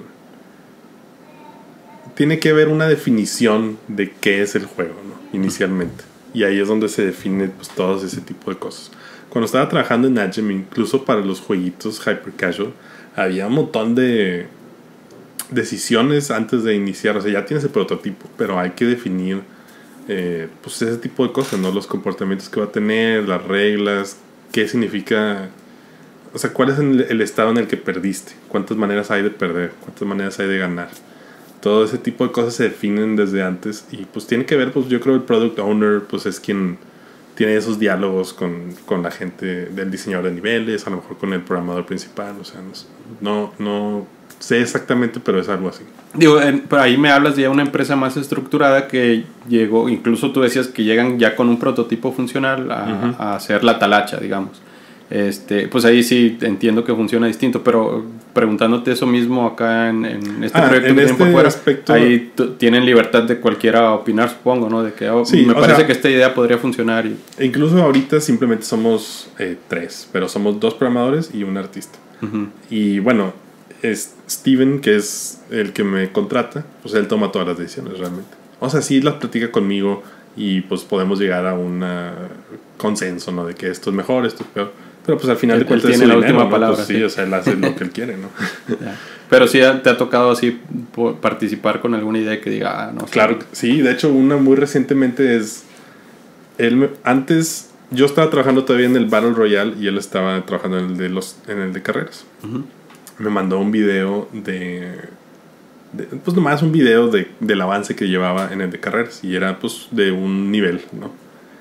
Tiene que haber una definición de qué es el juego, ¿no? Inicialmente. Y ahí es donde se define pues todo ese tipo de cosas. Cuando estaba trabajando en Agem, incluso para los jueguitos hyper casual, había un montón de decisiones antes de iniciar. O sea, ya tienes el prototipo, pero hay que definir eh, pues ese tipo de cosas, ¿no? Los comportamientos que va a tener, las reglas, qué significa, o sea, cuál es el, el estado en el que perdiste, cuántas maneras hay de perder, cuántas maneras hay de ganar. Todo ese tipo de cosas se definen desde antes y pues tiene que ver, pues yo creo el product owner pues es quien tiene esos diálogos con, con la gente del diseñador de niveles, a lo mejor con el programador principal, o sea, no, no sé exactamente, pero es algo así. Digo, en, pero ahí me hablas de una empresa más estructurada que llegó, incluso tú decías que llegan ya con un prototipo funcional a, uh-huh. a hacer la talacha, digamos. Este, pues ahí sí entiendo que funciona distinto, pero preguntándote eso mismo acá en, en este ah, proyecto en que este tienen por fuera, aspecto, ahí t- tienen libertad de cualquiera opinar, supongo, ¿no? De que oh, sí, me parece sea, que esta idea podría funcionar. Y... Incluso ahorita simplemente somos eh, tres, pero somos dos programadores y un artista. Uh-huh. Y bueno, es Steven, que es el que me contrata, pues él toma todas las decisiones realmente. O sea, sí las platica conmigo y pues podemos llegar a un consenso, ¿no? De que esto es mejor, esto es peor. Pero pues al final él, de cuentas tiene la dinero, última ¿no? palabra. Pues, sí, sí, o sea, él hace lo que él quiere, ¿no? Pero sí te ha tocado así participar con alguna idea que diga, ah, no sé. Claro, sí, de hecho una muy recientemente es él me, antes yo estaba trabajando todavía en el Battle Royale y él estaba trabajando en el de los en el de carreras. Uh-huh. Me mandó un video de, de pues nomás un video de, del avance que llevaba en el de carreras y era pues de un nivel, ¿no?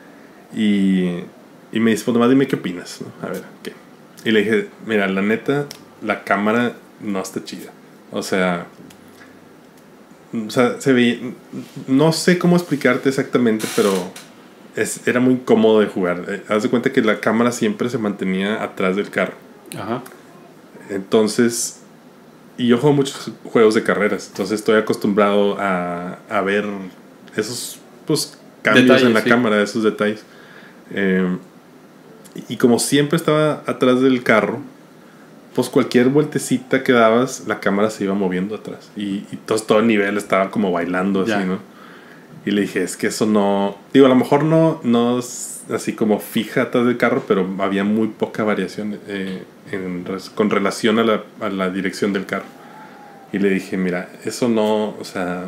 Y Y me dice, pues nomás dime qué opinas, ¿no? A ver, ¿qué? Y le dije, mira, la neta, la cámara no está chida. O sea, o sea, se ve, no sé cómo explicarte exactamente, pero es, era muy cómodo de jugar. Eh, haz de cuenta que la cámara siempre se mantenía atrás del carro. Ajá. Entonces, y yo juego muchos juegos de carreras, entonces estoy acostumbrado a, a ver esos pues, cambios detalles, en la sí. cámara, esos detalles. Eh, y como siempre estaba atrás del carro, pues cualquier vueltecita que dabas, la cámara se iba moviendo atrás. Y, y entonces todo el nivel estaba como bailando así, ya. ¿no? Y le dije, es que eso no... Digo, a lo mejor no, no es así como fija atrás del carro, pero había muy poca variación eh, en, con relación a la, a la dirección del carro. Y le dije, mira, eso no... O sea...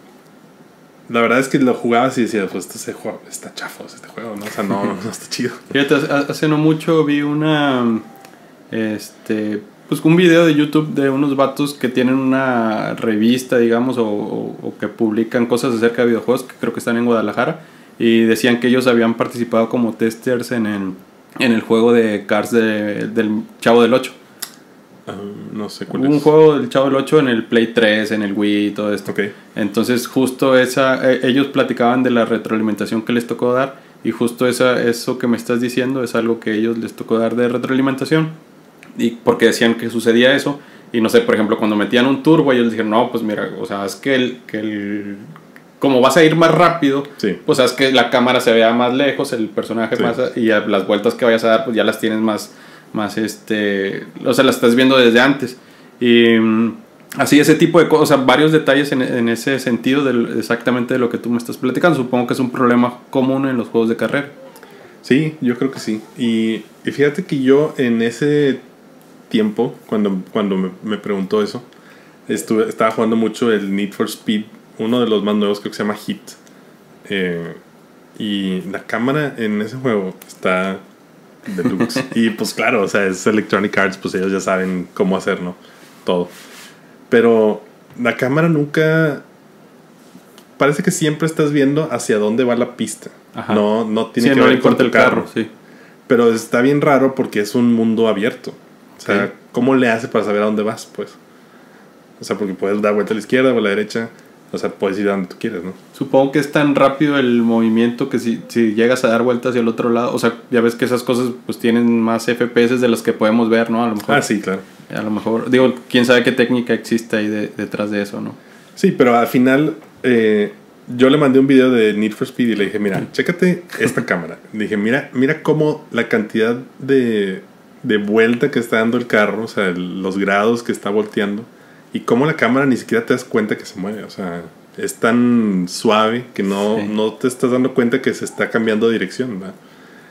La verdad es que lo jugabas y decías, pues este juego está chafo, este juego, ¿no? O sea, no, no está chido. Fíjate, hace no mucho vi una... Este... Pues un video de YouTube de unos vatos que tienen una revista, digamos, o, o, o que publican cosas acerca de videojuegos, que creo que están en Guadalajara, y decían que ellos habían participado como testers en el, en el juego de Cars de, del Chavo del ocho. Uh, no sé cuál un es. juego del Chavo del ocho en el Play tres, en el Wii y todo esto. Okay. Entonces justo esa, eh, ellos platicaban de la retroalimentación que les tocó dar, y justo esa, eso que me estás diciendo es algo que ellos les tocó dar de retroalimentación. Y porque decían que sucedía eso. Y no sé, por ejemplo, cuando metían un turbo, ellos dijeron, no, pues mira, o sea, es que el, que el como vas a ir más rápido, sí. pues es que la cámara se vea más lejos, el personaje sí. más, y las vueltas que vayas a dar, pues ya las tienes más, más este, o sea, las estás viendo desde antes. Y así, ese tipo de cosas, o sea, varios detalles en, en ese sentido, de, exactamente de lo que tú me estás platicando. Supongo que es un problema común en los juegos de carrera. Sí, yo creo que sí. Y, y fíjate que yo en ese tiempo, cuando, cuando me, me preguntó eso, estuve, estaba jugando mucho el Need for Speed, uno de los más nuevos, creo que se llama Heat. Eh, y la cámara en ese juego está deluxe. Y pues claro, o sea, es Electronic Arts, pues ellos ya saben cómo hacer, ¿no? Todo. Pero la cámara nunca... Parece que siempre estás viendo hacia dónde va la pista. Ajá. No, no tiene sí, que no ver le importa con el carro, carro, sí. Pero está bien raro porque es un mundo abierto. O sea, okay. ¿cómo le hace para saber a dónde vas, pues? O sea, porque puedes dar vuelta a la izquierda o a la derecha. O sea, puedes ir a donde tú quieres, ¿no? Supongo que es tan rápido el movimiento que si, si llegas a dar vueltas hacia el otro lado... O sea, ya ves que esas cosas pues tienen más F P S de los que podemos ver, ¿no? A lo mejor. Ah, sí, claro. A lo mejor... Digo, quién sabe qué técnica existe ahí de, detrás de eso, ¿no? Sí, pero al final... Eh, yo le mandé un video de Need for Speed y le dije, mira, chécate esta cámara. Le dije, mira, mira cómo la cantidad de... de vuelta que está dando el carro, o sea, el, los grados que está volteando, y cómo la cámara ni siquiera te das cuenta que se mueve, o sea, es tan suave que no, sí. no te estás dando cuenta que se está cambiando de dirección, ¿verdad?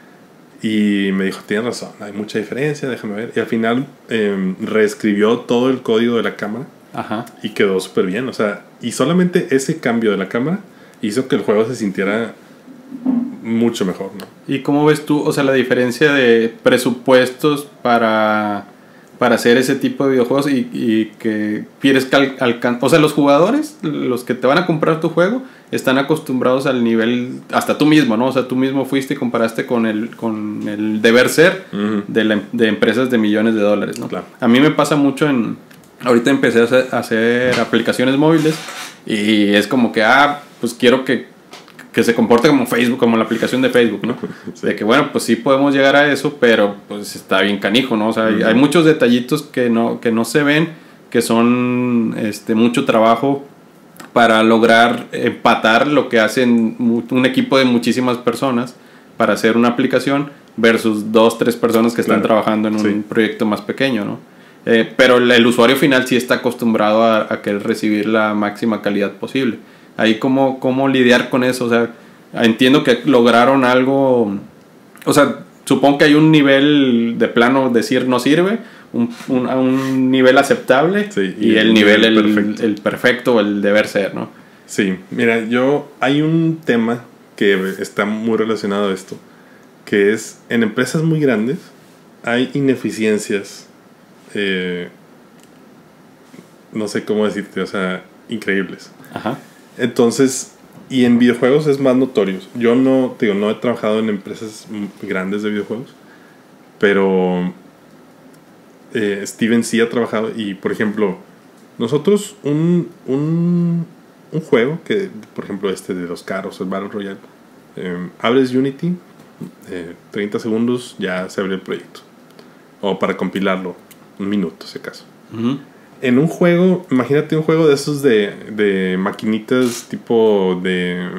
Y me dijo, tienes razón, hay mucha diferencia, déjame ver. Y al final eh, reescribió todo el código de la cámara. Ajá. Y quedó súper bien, o sea, y solamente ese cambio de la cámara hizo que el juego se sintiera mucho mejor, ¿no? ¿Y cómo ves tú, o sea, la diferencia de presupuestos para, para hacer ese tipo de videojuegos y, y que quieres alcanzar? O sea, los jugadores, los que te van a comprar tu juego, están acostumbrados al nivel, hasta tú mismo, ¿no? O sea, tú mismo fuiste y comparaste con el, con el deber ser uh-huh. de, la, de empresas de millones de dólares, ¿no? Claro. A mí me pasa mucho en... Ahorita empecé a hacer, a hacer aplicaciones móviles y es como que, ah, pues quiero que, que se comporte como Facebook, como la aplicación de Facebook, ¿no? Sí. De que, bueno, pues sí podemos llegar a eso, pero pues está bien canijo, ¿no? O sea, hay, hay muchos detallitos que no, que no se ven, que son este, mucho trabajo para lograr empatar lo que hacen un equipo de muchísimas personas para hacer una aplicación versus dos, tres personas que están claro. trabajando en un sí. proyecto más pequeño, ¿no? Eh, pero el, el usuario final sí está acostumbrado a, a querer recibir la máxima calidad posible. Ahí cómo, cómo lidiar con eso, o sea, entiendo que lograron algo, o sea, supongo que hay un nivel de plano decir no sirve, un, un, un nivel aceptable sí, y, y el, el nivel, el perfecto. El, el perfecto, el deber ser, ¿no? Sí, mira, yo, hay un tema que está muy relacionado a esto, que es, en empresas muy grandes hay ineficiencias. Eh, no sé cómo decirte, o sea, increíbles. Ajá. Entonces, y en videojuegos es más notorio. Yo no, digo, no he trabajado en empresas grandes de videojuegos, pero eh, Steven sí ha trabajado. Y por ejemplo, nosotros un, un, un juego que, por ejemplo, este de los carros, el Battle Royale, Eh, abres Unity, eh, treinta segundos, ya se abrió el proyecto. O para compilarlo, un minuto, si acaso. Uh-huh. En un juego, imagínate un juego de esos de, de maquinitas tipo de...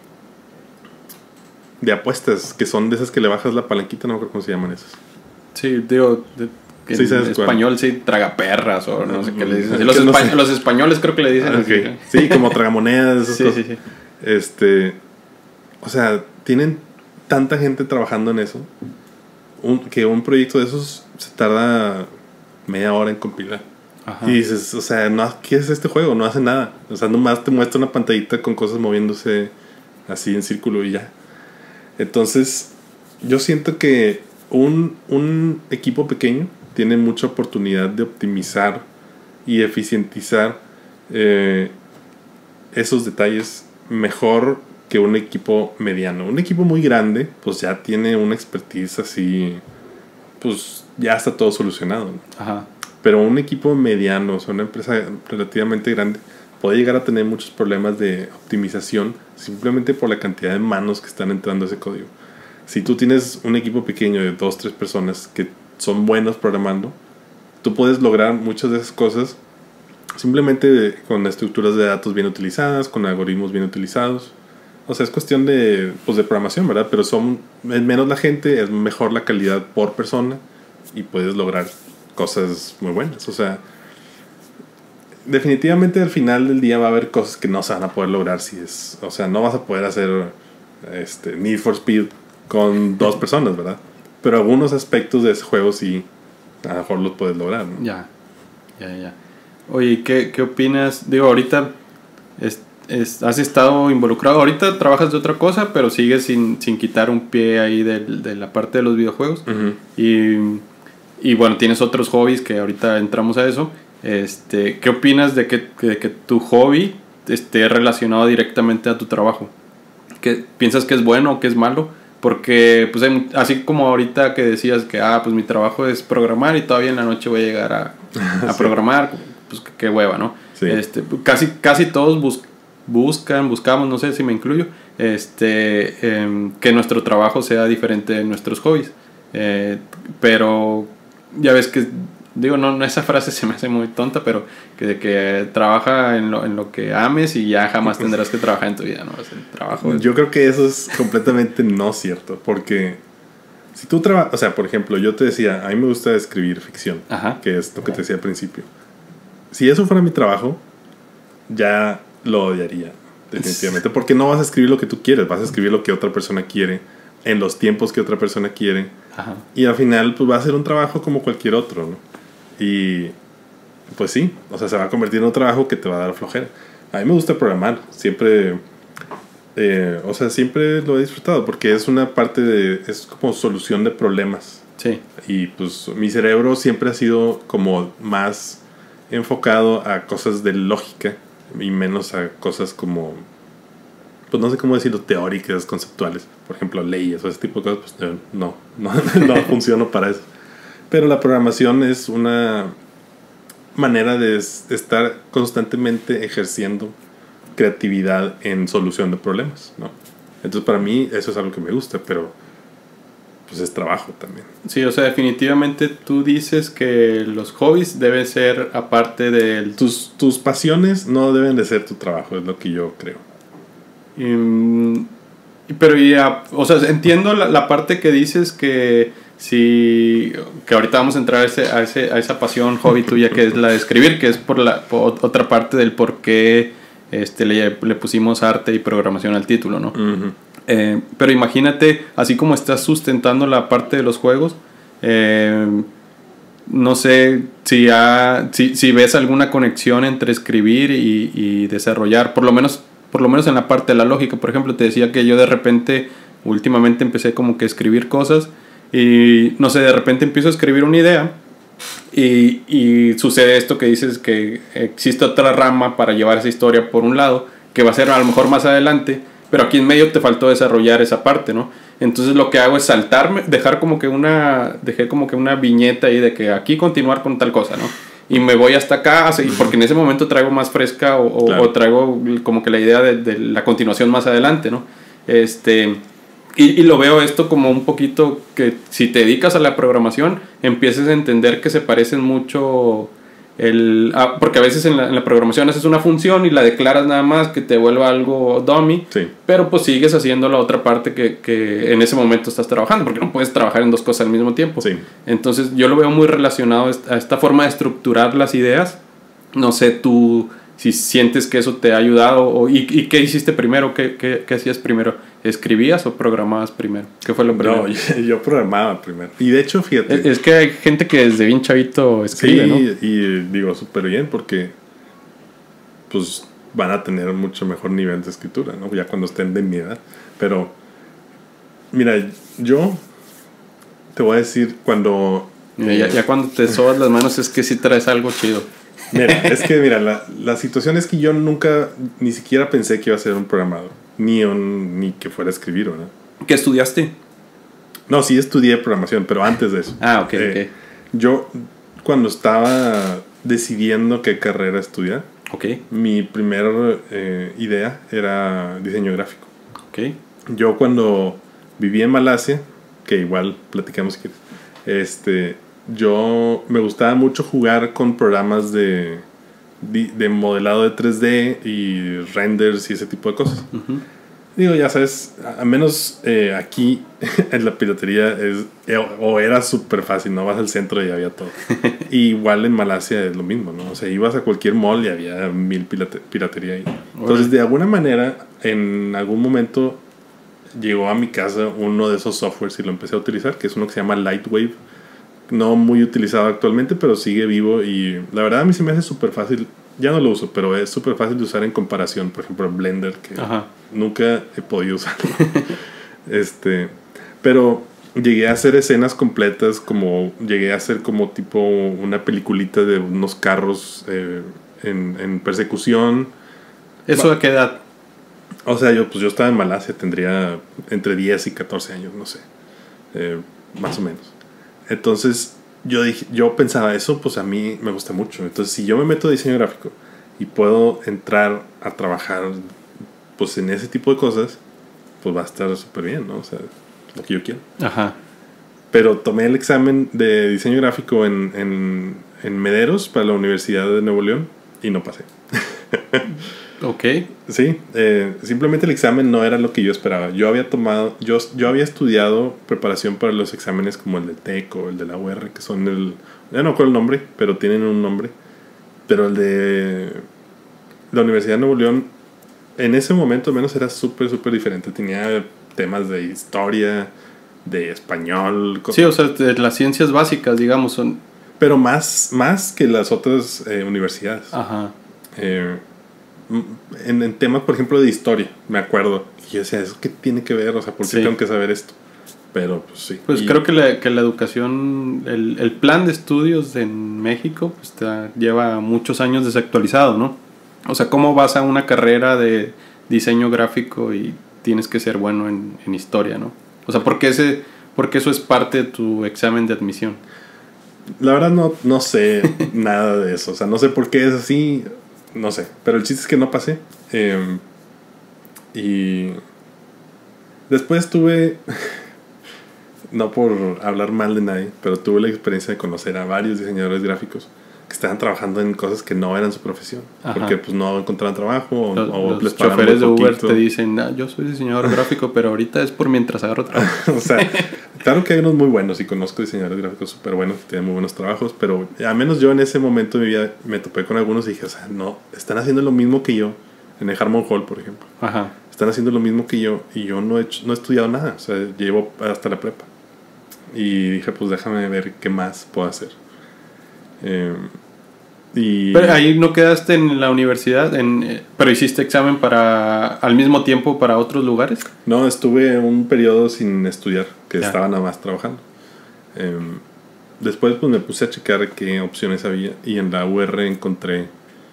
de apuestas, que son de esas que le bajas la palanquita, no me acuerdo cómo se llaman esas. Sí, digo, de, que sí, en español cuál. Sí, tragaperras o no sé qué le dicen. Sí, los, no espa- sé. los españoles creo que le dicen okay. así. Sí, como tragamonedas, esas sí, cosas. sí, sí. Este, o sea, tienen tanta gente trabajando en eso, un, que un proyecto de esos se tarda media hora en compilar. Ajá. Y dices, o sea, no, ¿qué es este juego? No hace nada. O sea, nomás te muestra una pantallita con cosas moviéndose así en círculo y ya. Entonces, yo siento que un, un equipo pequeño tiene mucha oportunidad de optimizar y eficientizar eh, esos detalles mejor que un equipo mediano. Un equipo muy grande, pues ya tiene una expertise así, pues ya está todo solucionado, ¿no? Ajá. Pero un equipo mediano, o sea, una empresa relativamente grande, puede llegar a tener muchos problemas de optimización simplemente por la cantidad de manos que están entrando a ese código. Si tú tienes un equipo pequeño de dos, tres personas que son buenos programando, tú puedes lograr muchas de esas cosas simplemente con estructuras de datos bien utilizadas, con algoritmos bien utilizados. O sea, es cuestión de, pues, de programación, ¿verdad? Pero son, es menos la gente, es mejor la calidad por persona y puedes lograr cosas muy buenas. O sea, definitivamente al final del día va a haber cosas que no se van a poder lograr si es, o sea, no vas a poder hacer este Need for Speed con dos personas, ¿verdad? Pero algunos aspectos de ese juego sí, a lo mejor los puedes lograr, ¿no? Ya, ya, ya. Oye, ¿qué, qué opinas? Digo, ahorita es, es, has estado involucrado, ahorita trabajas de otra cosa, pero sigues sin, sin quitar un pie ahí de, de la parte de los videojuegos. Uh-huh. Y, y bueno, tienes otros hobbies que ahorita entramos a eso. Este, ¿qué opinas de que, de que tu hobby esté relacionado directamente a tu trabajo? ¿Qué, ¿Piensas que es bueno o que es malo? Porque, pues, hay, así como ahorita que decías que, ah, pues mi trabajo es programar y todavía en la noche voy a llegar a, a sí. programar, pues qué hueva, ¿no? Sí. Este, casi, casi todos bus, buscan, buscamos, no sé si me incluyo, este, eh, que nuestro trabajo sea diferente de nuestros hobbies. Eh, pero ya ves que, digo, no, no, esa frase se me hace muy tonta, pero que, que trabaja en lo, en lo que ames y ya jamás tendrás que trabajar en tu vida, ¿no? O sea, el trabajo es... Yo creo que eso es completamente no cierto, porque si tú trabajas, o sea, por ejemplo, yo te decía, a mí me gusta escribir ficción, Ajá. que es lo que te decía al principio. Si eso fuera mi trabajo, ya lo odiaría, definitivamente, porque no vas a escribir lo que tú quieres, vas a escribir lo que otra persona quiere, en los tiempos que otra persona quiere. Ajá. Y al final pues va a ser un trabajo como cualquier otro, ¿no? Y pues sí, o sea, se va a convertir en un trabajo que te va a dar flojera. A mí me gusta programar, siempre, eh, o sea, siempre lo he disfrutado porque es una parte de, es como solución de problemas. Sí. Y pues mi cerebro siempre ha sido como más enfocado a cosas de lógica y menos a cosas como, pues no sé cómo decirlo, teóricas, conceptuales. Por ejemplo, leyes o ese tipo de cosas, pues no, no, no funciono para eso. Pero la programación es una manera de estar constantemente ejerciendo creatividad en solución de problemas, ¿no? Entonces para mí eso es algo que me gusta, pero pues es trabajo también. Sí, o sea, definitivamente tú dices que los hobbies deben ser aparte de... Tus, tus pasiones no deben de ser tu trabajo, es lo que yo creo. Um, pero ya, o sea, entiendo la, la parte que dices que si que ahorita vamos a entrar a, ese, a, ese, a esa pasión hobby tuya que es la de escribir, que es por la por otra parte del por qué este, le, le pusimos arte y programación al título, ¿no? Uh-huh. Eh, pero imagínate, así como estás sustentando la parte de los juegos, eh, no sé si, ha, si, si ves alguna conexión entre escribir y, y desarrollar, por lo menos por lo menos en la parte de la lógica. Por ejemplo, te decía que yo de repente últimamente empecé como que a escribir cosas y no sé, de repente empiezo a escribir una idea y, y sucede esto que dices, que existe otra rama para llevar esa historia por un lado, que va a ser a lo mejor más adelante, pero aquí en medio te faltó desarrollar esa parte, ¿no? Entonces lo que hago es saltarme, dejar como que una, dejé como que una viñeta ahí de que aquí continuar con tal cosa, ¿no? Y me voy hasta acá, porque en ese momento traigo más fresca o, claro. o traigo como que la idea de, de la continuación más adelante, ¿no? Este, Y, y lo veo esto como un poquito que si te dedicas a la programación, empieces a entender que se parecen mucho... El, ah, porque a veces en la, en la programación haces una función y la declaras nada más que te vuelva algo dummy, sí. pero pues sigues haciendo la otra parte que, que en ese momento estás trabajando, porque no puedes trabajar en dos cosas al mismo tiempo. Sí. Entonces yo lo veo muy relacionado a esta forma de estructurar las ideas. No sé tú si sientes que eso te ha ayudado o, y, y qué hiciste primero, qué, qué, qué hacías primero, ¿escribías o programabas primero? ¿Qué fue lo primero? No, yo, yo programaba primero. Y de hecho, fíjate. Es, es que hay gente que desde bien chavito escribe, sí, ¿no? Y, y digo, súper bien porque pues van a tener mucho mejor nivel de escritura, ¿no? Ya cuando estén de mi edad. Pero, mira, yo te voy a decir cuando... Mira, ya, ya cuando te sobas las manos es que sí traes algo chido. Mira, es que mira, la, la situación es que yo nunca, ni siquiera pensé que iba a ser un programador, ni, un, ni que fuera a escribir, ¿verdad? ¿Qué estudiaste? No, sí estudié programación, pero antes de eso. Ah, ok, eh, ok. Yo, cuando estaba decidiendo qué carrera estudiar, Ok. mi primera eh, idea era diseño gráfico. Ok. Yo cuando viví en Malasia, que igual platicamos si quieres, este... yo me gustaba mucho jugar con programas de, de, de modelado de tres D y renders y ese tipo de cosas. Uh-huh. Digo, ya sabes, a menos eh, aquí en la piratería es, o era súper fácil, ¿no? Vas al centro y había todo. Y igual en Malasia es lo mismo, ¿no? O sea, ibas a cualquier mall y había mil pirate, piratería ahí. Entonces, de alguna manera, en algún momento llegó a mi casa uno de esos softwares y lo empecé a utilizar, que es uno que se llama Lightwave. No muy utilizado actualmente, pero sigue vivo y la verdad a mí se me hace súper fácil. Ya no lo uso, pero es súper fácil de usar en comparación. Por ejemplo, en Blender, que Ajá. nunca he podido usar. este, pero llegué a hacer escenas completas, como llegué a hacer como tipo una peliculita de unos carros eh, en, en persecución. ¿Eso a qué edad? O sea, yo, pues yo estaba en Malasia, tendría entre diez y catorce años, no sé, eh, más o menos. Entonces yo dije, yo pensaba, eso pues a mí me gusta mucho. Entonces si yo me meto a diseño gráfico y puedo entrar a trabajar pues en ese tipo de cosas, pues va a estar súper bien, ¿no? O sea, lo que yo quiero. Ajá. Pero tomé el examen de diseño gráfico en, en, en Mederos para la Universidad de Nuevo León y no pasé. Ok. Sí, eh, simplemente el examen no era lo que yo esperaba. Yo había tomado, yo, yo había estudiado preparación para los exámenes como el de TEC o el de la U R, que son el, ya no recuerdo el nombre, pero tienen un nombre. Pero el de la Universidad de Nuevo León, en ese momento al menos era súper, súper diferente. Tenía temas de historia, de español. Sí, o sea, de las ciencias básicas, digamos, son... Pero más, más que las otras eh, universidades. Ajá. Eh... En, en temas, por ejemplo, de historia, me acuerdo. Y yo decía, ¿eso qué tiene que ver? O sea, ¿por qué sí. tengo que saber esto? Pero, pues sí. Pues y... creo que la, que la educación, el, el plan de estudios en México pues, está, lleva muchos años desactualizado, ¿no? O sea, ¿cómo vas a una carrera de diseño gráfico y tienes que ser bueno en, en historia, ¿no? O sea, ¿por qué, ese, ¿por qué eso es parte de tu examen de admisión? La verdad no, no sé nada de eso. O sea, no sé por qué es así. No sé, pero el chiste es que no pasé. Eh, y después tuve, no por hablar mal de nadie, pero tuve la experiencia de conocer a varios diseñadores gráficos que estaban trabajando en cosas que no eran su profesión. Ajá. Porque pues no encontraban trabajo o, los, o los les choferes de Uber te dicen, ah, yo soy diseñador gráfico, pero ahorita es por mientras agarro trabajo. O sea, claro que hay unos muy buenos y conozco diseñadores gráficos súper buenos que tienen muy buenos trabajos, pero al menos yo en ese momento de mi vida me topé con algunos y dije, o sea, no, están haciendo lo mismo que yo en el Harmon Hall, por ejemplo. Ajá. Están haciendo lo mismo que yo y yo no he, hecho, no he estudiado nada, o sea, llevo hasta la prepa. Y dije, pues déjame ver qué más puedo hacer. Eh, y... Pero ahí no quedaste en la universidad, en, pero hiciste examen para al mismo tiempo para otros lugares. No, estuve un periodo sin estudiar, que ya. Estaba nada más trabajando. Eh, después pues me puse a checar qué opciones había y en la U R encontré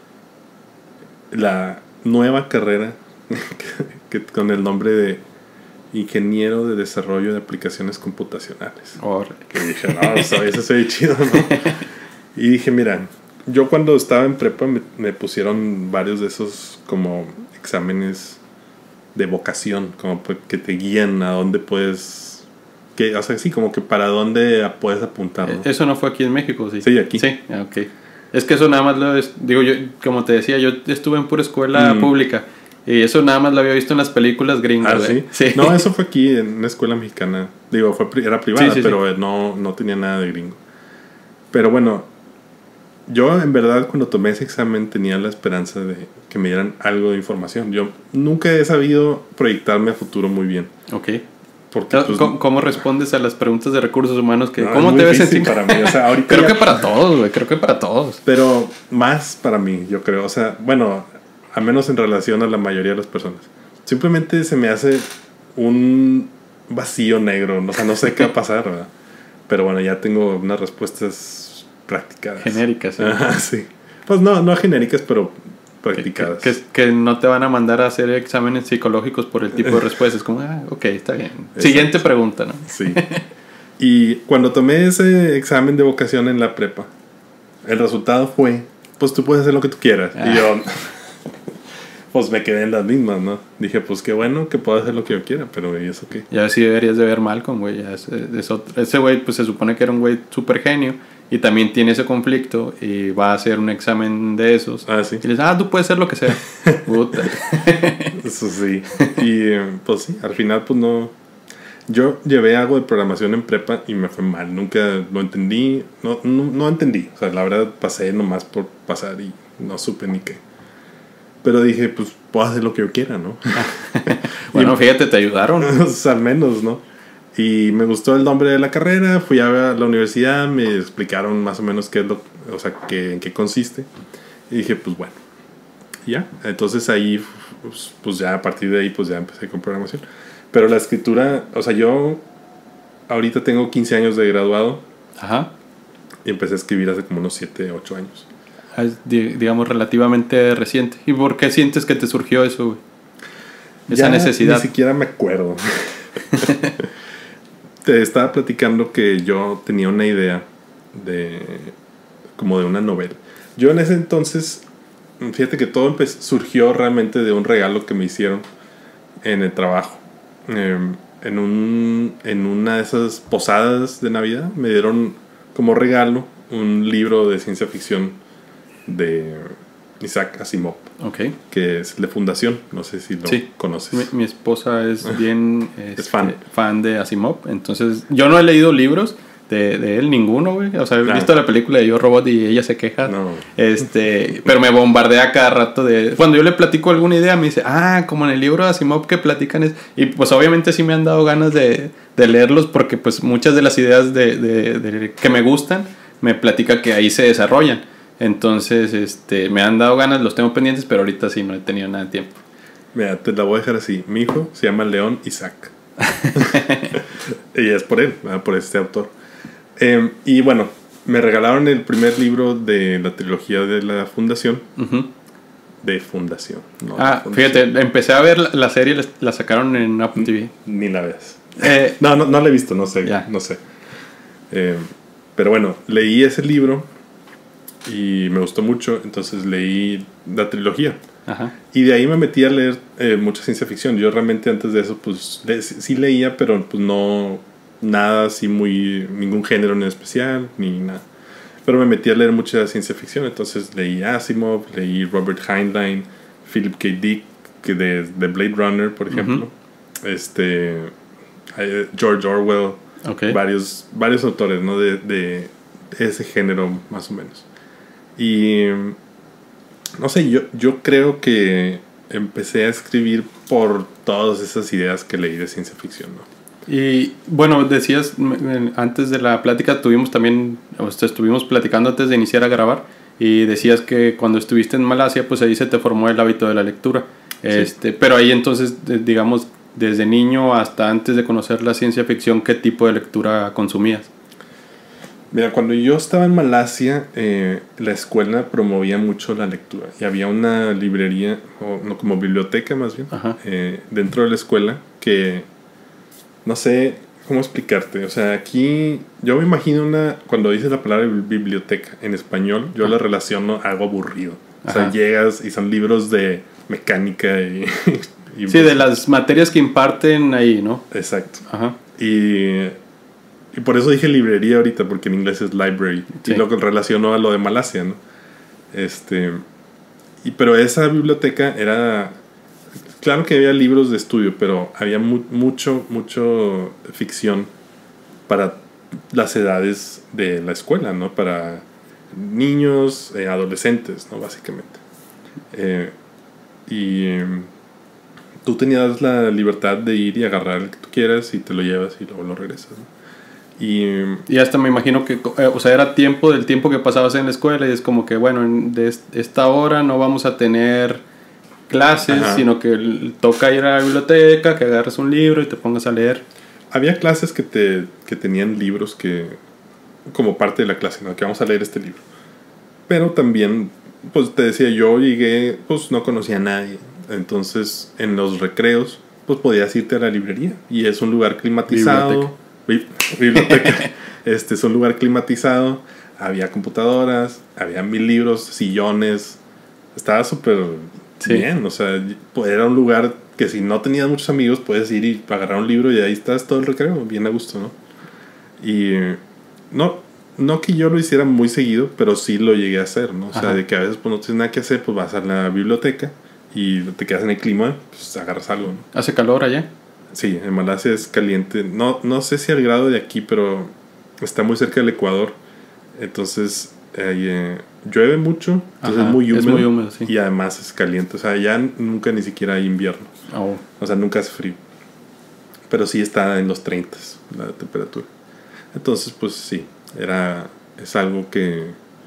la nueva carrera que, con el nombre de Ingeniero de Desarrollo de Aplicaciones Computacionales. Oh. Que dije, no, eso, eso se ve chido, ¿no? Y dije, mira, yo cuando estaba en prepa me, me pusieron varios de esos como exámenes de vocación, como que te guían a dónde puedes, que, o sea, sí, como que para dónde puedes apuntar, ¿no? Eso no fue aquí en México, sí. Sí, aquí. Sí, ok. Es que eso nada más lo es, digo yo, como te decía, yo estuve en pura escuela mm. pública y eso nada más lo había visto en las películas gringas. Ah, ¿sí? Sí. No, eso fue aquí en una escuela mexicana. Digo, fue, era privada, sí, sí, pero sí. No, no tenía nada de gringo. Pero bueno, yo en verdad cuando tomé ese examen tenía la esperanza de que me dieran algo de información. Yo nunca he sabido proyectarme a futuro muy bien. Ok. Porque, pues, ¿Cómo, ¿Cómo respondes a las preguntas de recursos humanos? Que, no, ¿Cómo te ves en para mí? O sea, ahorita creo ya... que para todos, güey. Creo que para todos. Pero más para mí, yo creo. O sea, bueno, al menos en relación a la mayoría de las personas. Simplemente se me hace un vacío negro. O sea, no sé qué va a pasar, ¿verdad? Pero bueno, ya tengo unas respuestas practicadas. Genéricas, ¿sí? Ajá, sí. Pues no, no genéricas, pero practicadas. Que, que, que no te van a mandar a hacer exámenes psicológicos por el tipo de respuestas. Como, ah, ok, está bien. Exacto. Siguiente pregunta, ¿no? Sí. Y cuando tomé ese examen de vocación en la prepa, el resultado fue, pues tú puedes hacer lo que tú quieras. Ah. Y yo, pues me quedé en las mismas, ¿no? Dije, pues qué bueno que puedo hacer lo que yo quiera, pero ¿y eso qué? Ya sí deberías de ver Malcolm, güey. Ya es, es otro, ese güey, pues se supone que era un güey súper genio. Y también tiene ese conflicto y va a hacer un examen de esos. Ah, sí. Y le dice, ah, tú puedes hacer lo que sea. Puta. Eso sí. Y pues sí, al final pues no... Yo llevé algo de programación en prepa y me fue mal. Nunca lo entendí. No, no, no entendí. O sea, la verdad pasé nomás por pasar y no supe ni qué. Pero dije, pues puedo hacer lo que yo quiera, ¿no? Bueno, fíjate, te ayudaron. O sea, al menos, ¿no? Y me gustó el nombre de la carrera, fui a la universidad, me explicaron más o menos qué es lo, o sea, qué, en qué consiste. Y dije, pues bueno, ya. Entonces ahí, pues, pues ya a partir de ahí, pues ya empecé con programación. Pero la escritura, o sea, yo ahorita tengo quince años de graduado. Ajá. Y empecé a escribir hace como unos siete, ocho años. Es, digamos, relativamente reciente. ¿Y por qué sientes que te surgió eso, güey? Esa ya necesidad. Ni siquiera me acuerdo. Te estaba platicando que yo tenía una idea de como de una novela. Yo en ese entonces, fíjate que todo empezó, surgió realmente de un regalo que me hicieron en el trabajo. Eh, en, un, en una de esas posadas de Navidad me dieron como regalo un libro de ciencia ficción de Isaac Asimov, okay, que es de Fundación. No sé si lo sí, conoces. Mi, mi esposa es bien es fan. Este, fan de Asimov. Entonces, yo no he leído libros de, de él, ninguno, güey. O sea, he claro. visto la película de Yo Robot y ella se queja. No. Este, pero me bombardea cada rato de... Cuando yo le platico alguna idea, me dice, ah, como en el libro de Asimov que platican es... Y pues obviamente sí me han dado ganas de, de leerlos porque pues muchas de las ideas de, de, de, que me gustan, me platica que ahí se desarrollan. Entonces, este, me han dado ganas, los tengo pendientes, pero ahorita sí no he tenido nada de tiempo. Mira, te la voy a dejar así. Mi hijo se llama León Isaac. Y es por él, por este autor. Eh, y bueno, me regalaron el primer libro de la trilogía de la Fundación. Uh-huh. De Fundación. No ah, fundación. Fíjate, empecé a ver la, la serie, la sacaron en Apple T V. Ni la veas. Eh, no, no, no la he visto, no sé. Yeah. No sé. Eh, pero bueno, leí ese libro y me gustó mucho, entonces leí la trilogía. Ajá. Y de ahí me metí a leer eh, mucha ciencia ficción. Yo realmente antes de eso pues le, sí leía, pero pues no nada así muy, ningún género en especial ni nada, pero me metí a leer mucha ciencia ficción. Entonces leí Asimov, leí Robert Heinlein, Philip K. Dick, que de, de Blade Runner, por ejemplo. Uh-huh. Este George Orwell. Okay. varios, varios autores, ¿no? de, de ese género más o menos. Y no sé, yo, yo creo que empecé a escribir por todas esas ideas que leí de ciencia ficción, ¿no? Y bueno, decías, antes de la plática tuvimos también, o sea, estuvimos platicando antes de iniciar a grabar, y decías que cuando estuviste en Malasia, pues ahí se te formó el hábito de la lectura. Sí. Este, pero ahí entonces, digamos, desde niño hasta antes de conocer la ciencia ficción, ¿qué tipo de lectura consumías? Mira, cuando yo estaba en Malasia, eh, la escuela promovía mucho la lectura. Y había una librería, o no, como biblioteca más bien, eh, dentro de la escuela que, no sé cómo explicarte. O sea, aquí yo me imagino una, cuando dices la palabra biblioteca en español, yo Ajá. la relaciono a algo aburrido. O sea, Ajá. llegas y son libros de mecánica y, y sí, de las materias que imparten ahí, ¿no? Exacto. Ajá. Y, y por eso dije librería ahorita, porque en inglés es library. Sí. Y lo que relaciono a lo de Malasia, ¿no? Este, y, pero esa biblioteca era... Claro que había libros de estudio, pero había mu mucho, mucho ficción para las edades de la escuela, ¿no? Para niños, eh, adolescentes, ¿no? Básicamente. Eh, y eh, tú tenías la libertad de ir y agarrar el que tú quieras y te lo llevas y luego lo regresas, ¿no? Y, y hasta me imagino que, eh, o sea, era tiempo del tiempo que pasabas en la escuela y es como que, bueno, en, de esta hora no vamos a tener clases, ajá, sino que toca ir a la biblioteca, que agarres un libro y te pongas a leer. Había clases que, te, que tenían libros que, como parte de la clase, ¿no? Que vamos a leer este libro. Pero también, pues te decía, yo llegué, pues no conocía a nadie. Entonces, en los recreos, pues podías irte a la librería. Y es un lugar climatizado. Biblioteca. Biblioteca. Este es un lugar climatizado. Había computadoras, había mil libros, sillones. Estaba súper sí. bien. O sea, era un lugar que si no tenías muchos amigos, puedes ir y agarrar un libro y ahí estás todo el recreo, bien a gusto, ¿no? Y no, no que yo lo hiciera muy seguido, pero sí lo llegué a hacer, ¿no? O sea, ajá, de que a veces pues, no tienes nada que hacer, pues vas a la biblioteca y te quedas en el clima, pues agarras algo, ¿no? ¿Hace calor allá? Sí, en Malasia es caliente. No, no sé si al grado de aquí, pero está muy cerca del Ecuador. Entonces, eh, llueve mucho, entonces ajá, es muy húmedo. Es muy húmedo, sí. Y además es caliente. O sea, ya nunca ni siquiera hay invierno. Oh. O sea, nunca hace frío. Pero sí está en los treinta la temperatura. Entonces, pues sí, era, es algo que...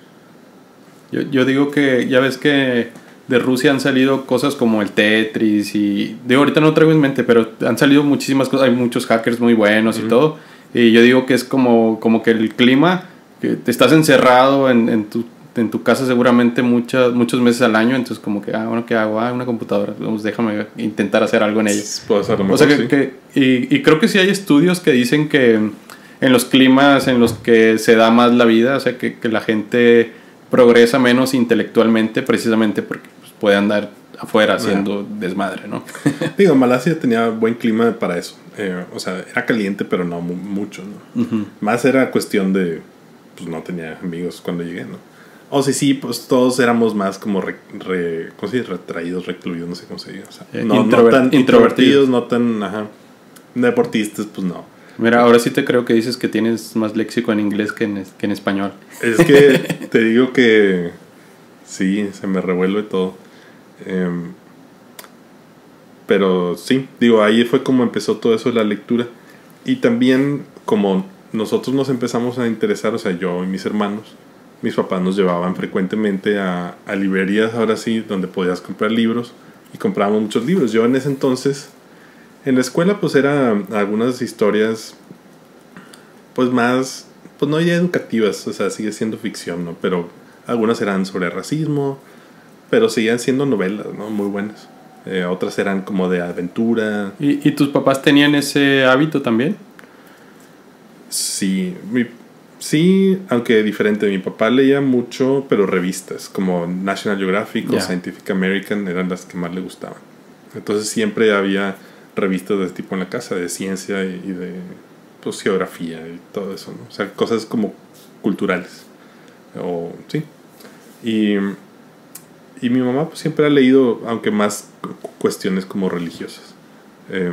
Yo, yo digo que, ya ves que de Rusia han salido cosas como el Tetris y... Digo, ahorita no traigo en mente, pero han salido muchísimas cosas. Hay muchos hackers muy buenos uh-huh. y todo. Y yo digo que es como, como que el clima, que te estás encerrado en, en, tu, en tu casa seguramente muchas, muchos meses al año. Entonces como que, ah, bueno, ¿qué hago? Ah, una computadora. Vamos, déjame intentar hacer algo en ella. Puedo hacerlo mejor, o sea que, sí. que y, y creo que sí hay estudios que dicen que en los climas en los que se da más la vida, o sea, que, que la gente progresa menos intelectualmente precisamente porque pues, puede andar afuera haciendo uh-huh. desmadre, ¿no? Digo, Malasia tenía buen clima para eso. Eh, o sea, era caliente, pero no mu- mucho, ¿no? Uh-huh. Más era cuestión de... Pues no tenía amigos cuando llegué, ¿no? O sí, sí, pues todos éramos más como re, re, ¿cómo se dice? Retraídos, recluidos, no sé cómo se dice. O sea, eh, no, introver- no tan introvertidos, no tan, ajá, deportistas, pues no. Mira, ahora sí te creo que dices que tienes más léxico en inglés que en, que en español. Es que te digo que sí, se me revuelve todo. Eh, pero sí, digo, ahí fue como empezó todo eso de la lectura. Y también como nosotros nos empezamos a interesar, o sea, yo y mis hermanos, mis papás nos llevaban frecuentemente a, a librerías, ahora sí, donde podías comprar libros. Y comprábamos muchos libros. Yo en ese entonces... En la escuela pues era algunas historias pues más, pues no ya educativas, o sea, sigue siendo ficción, ¿no? Pero algunas eran sobre racismo, pero seguían siendo novelas, ¿no? Muy buenas. Eh, otras eran como de aventura. ¿Y, ¿Y tus papás tenían ese hábito también? Sí, mi, sí, aunque diferente. Mi papá leía mucho, pero revistas como National Geographic yeah. o Scientific American eran las que más le gustaban. Entonces siempre había... revistas de ese tipo en la casa, de ciencia y de pues, geografía y todo eso, ¿no? O sea, cosas como culturales. O, sí. Y, y mi mamá pues, siempre ha leído, aunque más cuestiones como religiosas. Eh,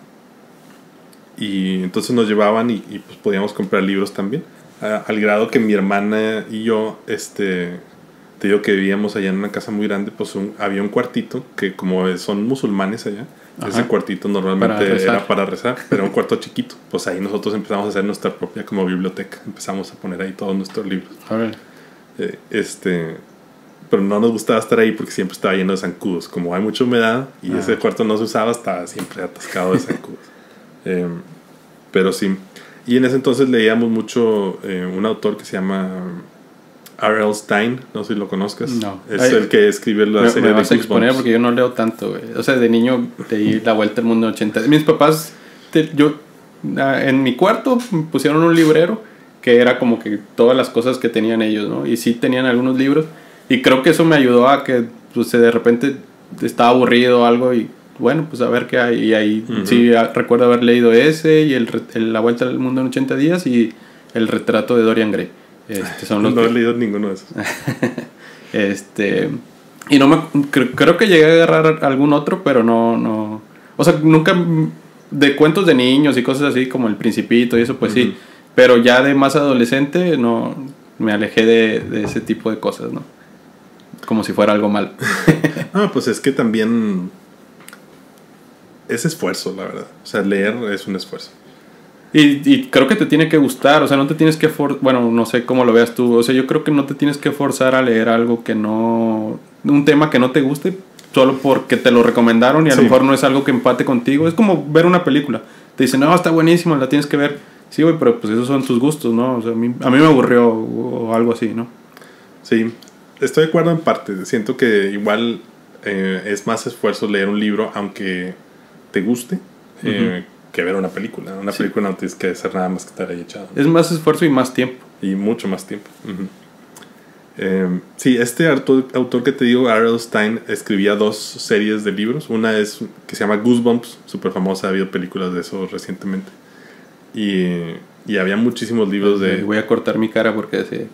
y entonces nos llevaban y, y pues, podíamos comprar libros también. A, al grado que mi hermana y yo, este, te digo que vivíamos allá en una casa muy grande, pues un, había un cuartito que como son musulmanes allá, ajá. ese cuartito normalmente para era para rezar, pero un cuarto chiquito. Pues ahí nosotros empezamos a hacer nuestra propia como biblioteca. Empezamos a poner ahí todos nuestros libros. A ver. Eh, este, pero no nos gustaba estar ahí porque siempre estaba lleno de zancudos. Como hay mucha humedad y ah. ese cuarto no se usaba, estaba siempre atascado de zancudos. eh, pero sí. Y en ese entonces leíamos mucho eh, un autor que se llama R L Stein, no sé si lo conozcas. No. Es Ay, el que escribe la me, serie me vas de a exponer porque yo no leo tanto, güey. O sea, de niño leí La Vuelta al Mundo en ochenta. Mis papás, te, yo en mi cuarto pusieron un librero que era como que todas las cosas que tenían ellos, ¿no? Y sí tenían algunos libros. Y creo que eso me ayudó a que, pues, de repente estaba aburrido o algo y bueno, pues a ver qué hay. Y ahí Uh-huh. sí a, recuerdo haber leído ese y el, el La Vuelta al Mundo en ochenta días y El Retrato de Dorian Gray. Este, son los no que... he leído ninguno de esos. este... Y no me... Creo, creo que llegué a agarrar algún otro, pero no... no o sea, nunca... De cuentos de niños y cosas así, como El Principito y eso, pues uh-huh. sí. Pero ya de más adolescente, no... Me alejé de, de ese tipo de cosas, ¿no? Como si fuera algo mal. Ah, pues es que también... Es esfuerzo, la verdad. O sea, leer es un esfuerzo. Y, y creo que te tiene que gustar, o sea, no te tienes que for- bueno, no sé cómo lo veas tú, o sea, yo creo que no te tienes que forzar a leer algo que no, un tema que no te guste, solo porque te lo recomendaron y a sí. lo mejor no es algo que empate contigo, es como ver una película, te dicen, no, está buenísima, la tienes que ver, sí, güey, pero pues esos son tus gustos, ¿no? O sea, a mí, a mí me aburrió o, o algo así, ¿no? Sí, estoy de acuerdo en parte, siento que igual eh, es más esfuerzo leer un libro, aunque te guste, eh, uh-huh. que ver una película. Una sí. película no tienes que hacer nada más que estar ahí echado. Es más esfuerzo y más tiempo. Y mucho más tiempo. Uh-huh. Eh, sí, este autor, autor que te digo, R L Stine, escribía dos series de libros. Una es que se llama Goosebumps, súper famosa, ha habido películas de eso recientemente. Y, y había muchísimos libros de... Voy a cortar mi cara porque sí.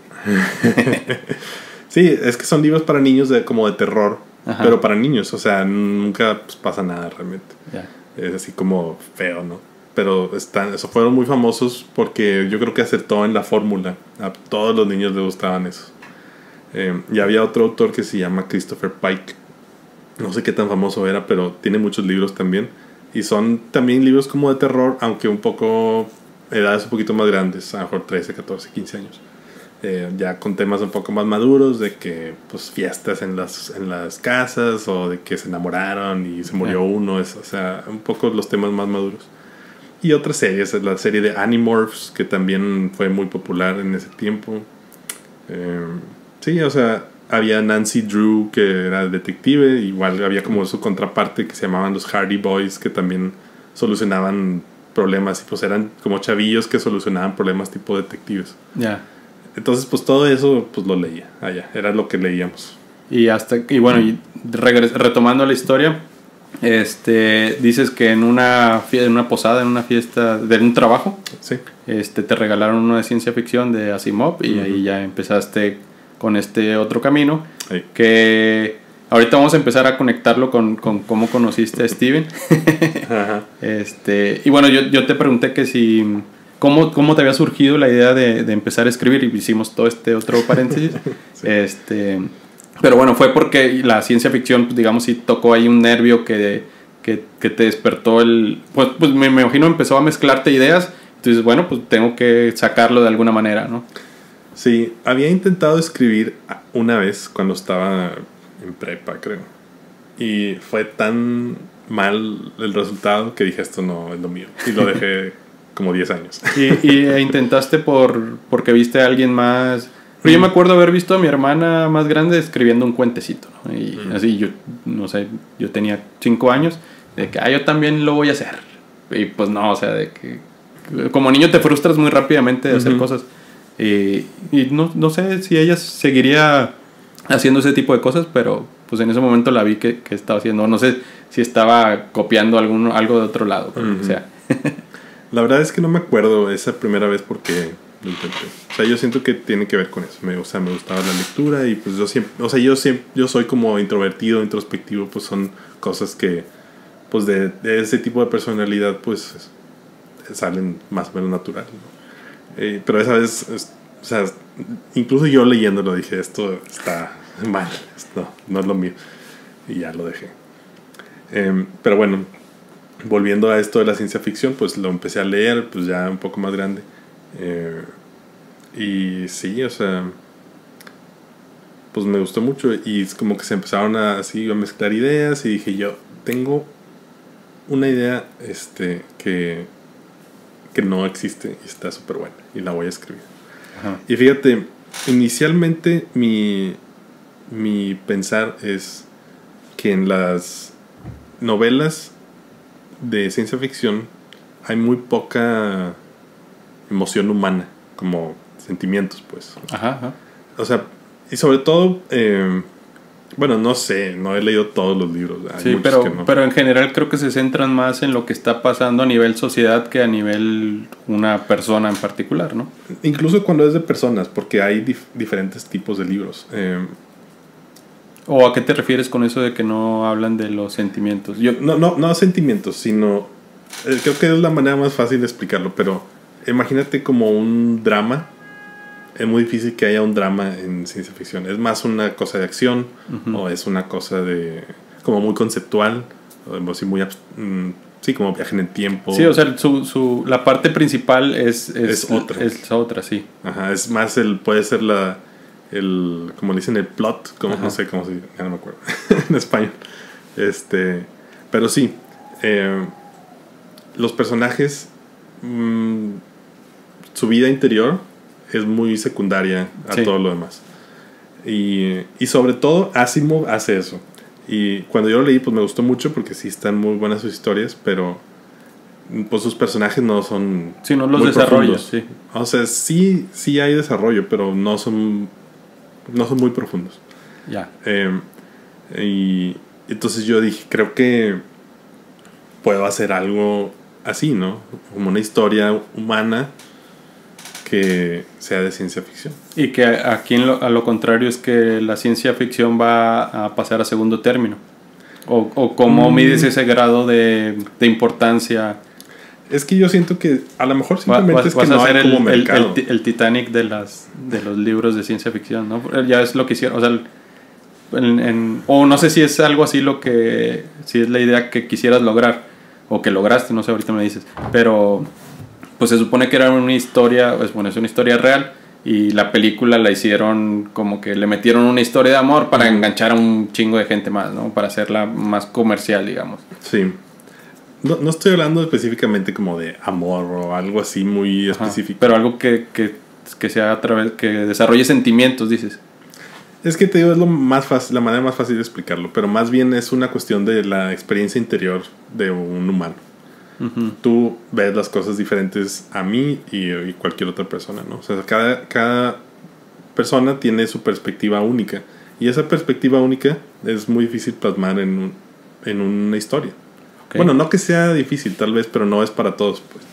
Sí, es que son libros para niños de, como de terror. Ajá. Pero para niños, o sea, nunca pues, pasa nada realmente. Yeah. Es así como feo, ¿no? Pero están, eso fueron muy famosos porque yo creo que acertó en la fórmula. A todos los niños les gustaban esos. Eh, y había otro autor que se llama Christopher Pike. No sé qué tan famoso era, pero tiene muchos libros también. Y son también libros como de terror, aunque un poco, edades un poquito más grandes, a lo mejor trece, catorce, quince años. Eh, ya con temas un poco más maduros, de que pues fiestas en las, en las casas, o de que se enamoraron y se murió yeah. uno, es, o sea, un poco los temas más maduros. Y otras series, la serie de Animorphs, que también fue muy popular en ese tiempo. Eh, sí, o sea, había Nancy Drew, que era detective, igual había como su contraparte que se llamaban los Hardy Boys, que también solucionaban problemas, y pues eran como chavillos que solucionaban problemas tipo detectives. Ya. Yeah. Entonces, pues todo eso, pues lo leía allá, era lo que leíamos. Y hasta, y bueno, y regres, retomando la historia, este, dices que en una, en una posada, en una fiesta, de un trabajo, sí. este, te regalaron uno de ciencia ficción de Asimov, y uh-huh. ahí ya empezaste con este otro camino, sí. que ahorita vamos a empezar a conectarlo con, con cómo conociste a Steven. uh-huh. este, y bueno, yo, yo te pregunté que si... ¿Cómo, ¿Cómo te había surgido la idea de, de empezar a escribir? Y hicimos todo este otro paréntesis. sí. este, pero bueno, fue porque la ciencia ficción, pues, digamos, sí tocó ahí un nervio que, que, que te despertó el... Pues, pues me, me imagino empezó a mezclarte ideas. Entonces, bueno, pues tengo que sacarlo de alguna manera, ¿no? Sí, había intentado escribir una vez cuando estaba en prepa, creo. Y fue tan mal el resultado que dije, esto no es lo mío. Y lo dejé... como diez años. ¿Y, y e intentaste por porque viste a alguien más? Pero yo me acuerdo haber visto a mi hermana más grande escribiendo un cuentecito, ¿no? Y mm. así yo, no sé, yo tenía cinco años, de que, ah, yo también lo voy a hacer. Y pues no, o sea, de que como niño te frustras muy rápidamente de hacer uh-huh. cosas. Y, y no, no sé si ella seguiría haciendo ese tipo de cosas, pero pues en ese momento la vi que, que estaba haciendo. No sé si estaba copiando algún, algo de otro lado, uh-huh. o sea. La verdad es que no me acuerdo esa primera vez porque lo intenté. O sea, yo siento que tiene que ver con eso. Me, o sea, me gustaba la lectura y pues yo siempre... O sea, yo siempre... Yo soy como introvertido, introspectivo, pues son cosas que... Pues de, de ese tipo de personalidad, pues... salen más o menos natural, ¿no? Eh, pero esa vez... Es, o sea, incluso yo leyéndolo dije, esto está mal. Esto no es lo mío. Y ya lo dejé. Eh, pero bueno... Volviendo a esto de la ciencia ficción, pues lo empecé a leer, pues ya un poco más grande. Eh, y sí, o sea, pues me gustó mucho. Y es como que se empezaron a, así, a mezclar ideas. Y dije yo, tengo una idea este, que, que no existe y está súper buena. Y la voy a escribir. Ajá. Y fíjate, inicialmente mi, mi pensar es que en las novelas de ciencia ficción hay muy poca emoción humana, como sentimientos, pues. Ajá, ajá. O sea, y sobre todo eh, Bueno, no sé, no he leído todos los libros. Hay Sí, muchos pero, que no. pero en general creo que se centran más en lo que está pasando a nivel sociedad que a nivel una persona en particular, ¿no? Incluso cuando es de personas, porque hay dif- diferentes tipos de libros. Eh, ¿O a qué te refieres con eso de que no hablan de los sentimientos? Yo, no, no, no sentimientos, sino... eh, creo que es la manera más fácil de explicarlo, pero imagínate como un drama. Es muy difícil que haya un drama en ciencia ficción. Es más una cosa de acción, uh-huh. o es una cosa de... como muy conceptual, o así muy... Mm, sí, como viaje en el tiempo. Sí, o sea, su, su, la parte principal es, es, es otra. Es otra, sí. Ajá, es más el... puede ser la... el como le dicen, el plot, como, no sé cómo se dice, ya no me acuerdo en español. Este, pero sí, eh, los personajes, mmm, su vida interior es muy secundaria a sí. todo lo demás. Y, y sobre todo Asimov hace eso. Y cuando yo lo leí, pues me gustó mucho porque sí están muy buenas sus historias, pero pues sus personajes no son... Sí, no los desarrollos, sí. O sea, sí, sí hay desarrollo, pero no son, no son muy profundos. Ya. Eh, y entonces yo dije, creo que puedo hacer algo así, ¿no? Como una historia humana que sea de ciencia ficción. Y que aquí en lo, a lo contrario es que la ciencia ficción va a pasar a segundo término. O, o cómo mm. mides ese grado de, de importancia. Es que yo siento que a lo mejor simplemente vas, es que vas no a ser hay como el, mercado. El, el, el Titanic de las de los libros de ciencia ficción, ¿no? Ya es lo que hicieron, o sea, en, en, o no sé si es algo así lo que, si es la idea que quisieras lograr o que lograste, no sé, ahorita me dices, pero pues se supone que era una historia, pues bueno, es una historia real y la película la hicieron como que le metieron una historia de amor para enganchar a un chingo de gente más, ¿no? Para hacerla más comercial, digamos. Sí. No, no estoy hablando específicamente como de amor o algo así muy Ajá, específico. pero algo que, que, que sea a través, que desarrolle sentimientos, dices. Es que te digo, es lo más fácil, la manera más fácil de explicarlo, pero más bien es una cuestión de la experiencia interior de un humano. Uh-huh. Tú ves las cosas diferentes a mí y, y cualquier otra persona, ¿no? O sea, cada, cada persona tiene su perspectiva única y esa perspectiva única es muy difícil plasmar en, un, en una historia. Okay. Bueno, no que sea difícil tal vez, pero no es para todos, pues.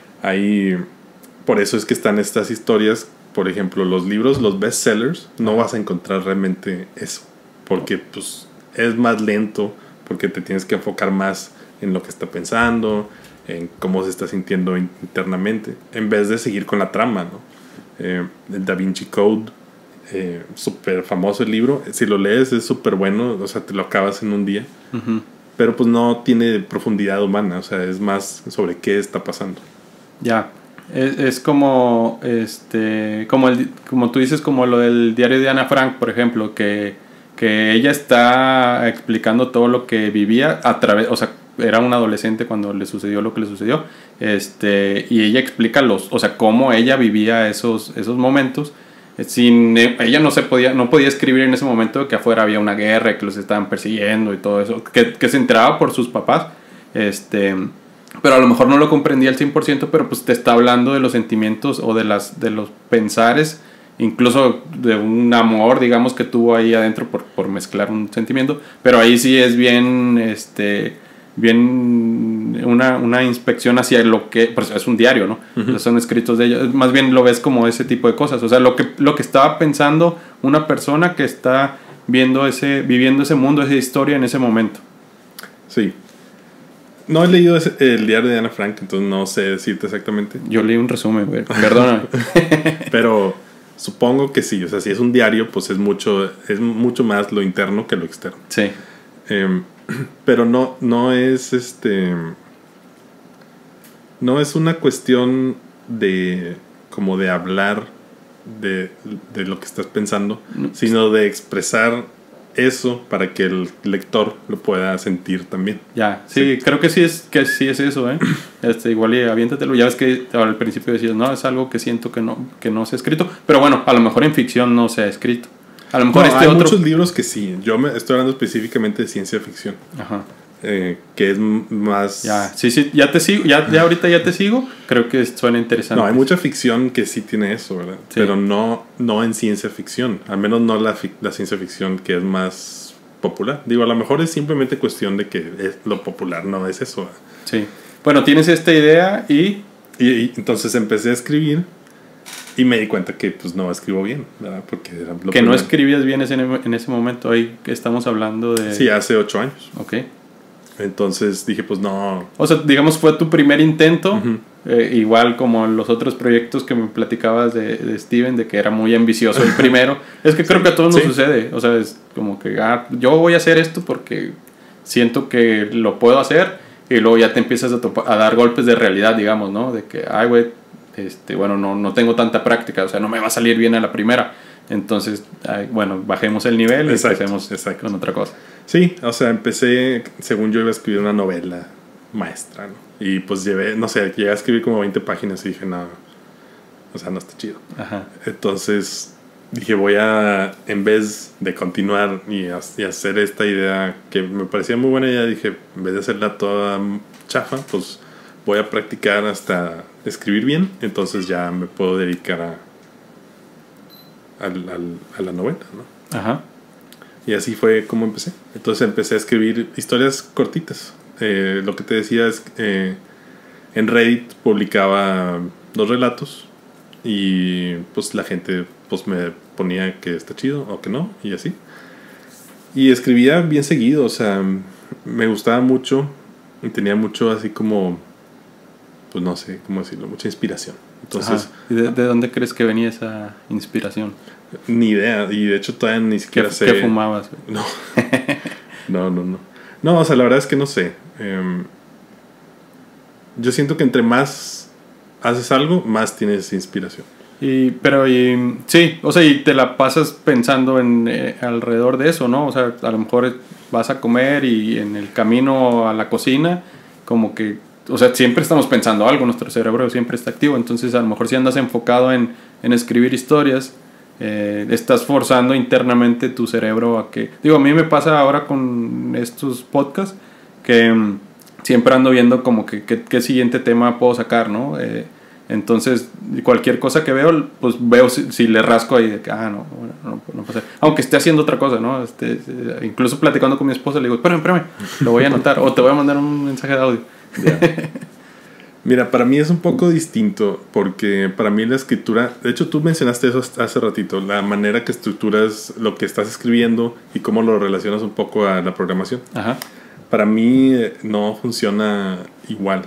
Ahí, por eso es que están estas historias, por ejemplo, los libros, los bestsellers, no vas a encontrar realmente eso, porque pues es más lento, porque te tienes que enfocar más en lo que está pensando, en cómo se está sintiendo internamente, en vez de seguir con la trama, ¿no? Eh, el Da Vinci Code, eh, súper famoso el libro, si lo lees es súper bueno, o sea, te lo acabas en un día, uh-huh. pero pues no tiene profundidad humana, o sea, es más sobre qué está pasando. Ya, es, es como, este, como, el, como tú dices, como lo del diario de Ana Frank, por ejemplo, que, que ella está explicando todo lo que vivía a través, o sea, era un adolescente cuando le sucedió lo que le sucedió, este, y ella explica los, o sea, cómo ella vivía esos, esos momentos. Sin, ella no se podía, no podía escribir en ese momento que afuera había una guerra, que los estaban persiguiendo y todo eso, que, que se enteraba por sus papás, este, pero a lo mejor no lo comprendía al cien por ciento, pero pues te está hablando de los sentimientos o de las, de los pensares, incluso de un amor, digamos, que tuvo ahí adentro por, por mezclar un sentimiento, pero ahí sí es bien, este, bien una, una inspección hacia lo que, pues es un diario, ¿no? Uh-huh. O sea, son escritos de ellos, más bien lo ves como ese tipo de cosas, o sea, lo que, lo que estaba pensando una persona que está viendo ese, viviendo ese mundo, esa historia en ese momento. Sí. No he leído ese, el diario de Ana Frank, entonces no sé decirte exactamente. Yo leí un resumen, güey, perdóname. Pero supongo que sí, o sea, si es un diario, pues es mucho, es mucho más lo interno que lo externo. Sí. Eh, pero no, no es este. No es una cuestión de. Como de hablar de, de lo que estás pensando, no, sino de expresar eso para que el lector lo pueda sentir también. Ya, sí, sí. Creo que sí es, que sí es eso, ¿eh? Este, igual y aviéntatelo. Ya ves que al principio decías, no, es algo que siento que no, que no se ha escrito. Pero bueno, a lo mejor en ficción no se ha escrito. A lo mejor no, este hay otro... muchos libros que sí. Yo me estoy hablando específicamente de ciencia ficción. Ajá. eh, que es más... Ya, sí, sí, ya te sigo, ya, ya ahorita ya te sigo, creo que suena interesante. No, hay mucha ficción que sí tiene eso, ¿verdad? Sí. Pero no, no en ciencia ficción, al menos no la, la ciencia ficción que es más popular. Digo, a lo mejor es simplemente cuestión de que es, lo popular no es eso, ¿verdad? Sí. Bueno, tienes esta idea y... y... Y entonces empecé a escribir y me di cuenta que pues no escribo bien, ¿verdad? Porque era lo que primero. No escribías bien ese, en ese momento, ahí que estamos hablando de... Sí, hace ocho años. Ok. Entonces dije, pues no... O sea, digamos, fue tu primer intento, uh-huh. eh, igual como los otros proyectos que me platicabas de, de Steven, de que era muy ambicioso el primero. Es que creo sí, que a todos nos sí. sucede. O sea, es como que ah, yo voy a hacer esto porque siento que lo puedo hacer, y luego ya te empiezas a, topa, a dar golpes de realidad, digamos, ¿no? De que, ay, güey, este, bueno, no, no tengo tanta práctica, o sea, no me va a salir bien a la primera. Entonces, ay, bueno, bajemos el nivel exacto, y empecemos exacto. con otra cosa. Sí, o sea, empecé, según yo iba a escribir una novela maestra, ¿no? Y pues llevé, no sé, llegué a escribir como veinte páginas y dije, no, o sea, no está chido. Ajá. Entonces dije, voy a, en vez de continuar y, a, y hacer esta idea que me parecía muy buena idea, dije, en vez de hacerla toda chafa, pues voy a practicar hasta escribir bien, entonces ya me puedo dedicar a, a, a, a la novela, ¿no? Ajá. Y así fue como empecé. Entonces empecé a escribir historias cortitas. Eh, lo que te decía es que eh, en Reddit publicaba dos relatos y pues la gente pues me ponía que está chido o que no y así. Y escribía bien seguido, o sea, me gustaba mucho y tenía mucho así como, pues no sé cómo decirlo, mucha inspiración. Entonces, ¿y de, de dónde crees que venía esa inspiración? Ni idea, y de hecho todavía ni siquiera ¿Qué, sé. ¿Qué fumabas? No. no, no, no. No, o sea, la verdad es que no sé. Eh, yo siento que entre más haces algo, más tienes inspiración. Y, pero, y, sí, o sea, y te la pasas pensando en eh, alrededor de eso, ¿no? O sea, a lo mejor vas a comer y en el camino a la cocina, como que, o sea, siempre estamos pensando algo, nuestro cerebro siempre está activo, entonces a lo mejor si andas enfocado en, en escribir historias, Eh, estás forzando internamente tu cerebro a que... Digo, a mí me pasa ahora con estos podcasts que um, siempre ando viendo como que qué siguiente tema puedo sacar, ¿no? Eh, entonces, cualquier cosa que veo, pues veo si, si le rasco ahí de que, ah, no, bueno, no, no pasa. Aunque esté haciendo otra cosa, ¿no? Este, incluso platicando con mi esposa, le digo, espérame, espérame, lo voy a anotar o te voy a mandar un mensaje de audio. Yeah. Mira, para mí es un poco distinto porque para mí la escritura, de hecho tú mencionaste eso hace ratito, la manera que estructuras lo que estás escribiendo y cómo lo relacionas un poco a la programación. Ajá. Para mí no funciona igual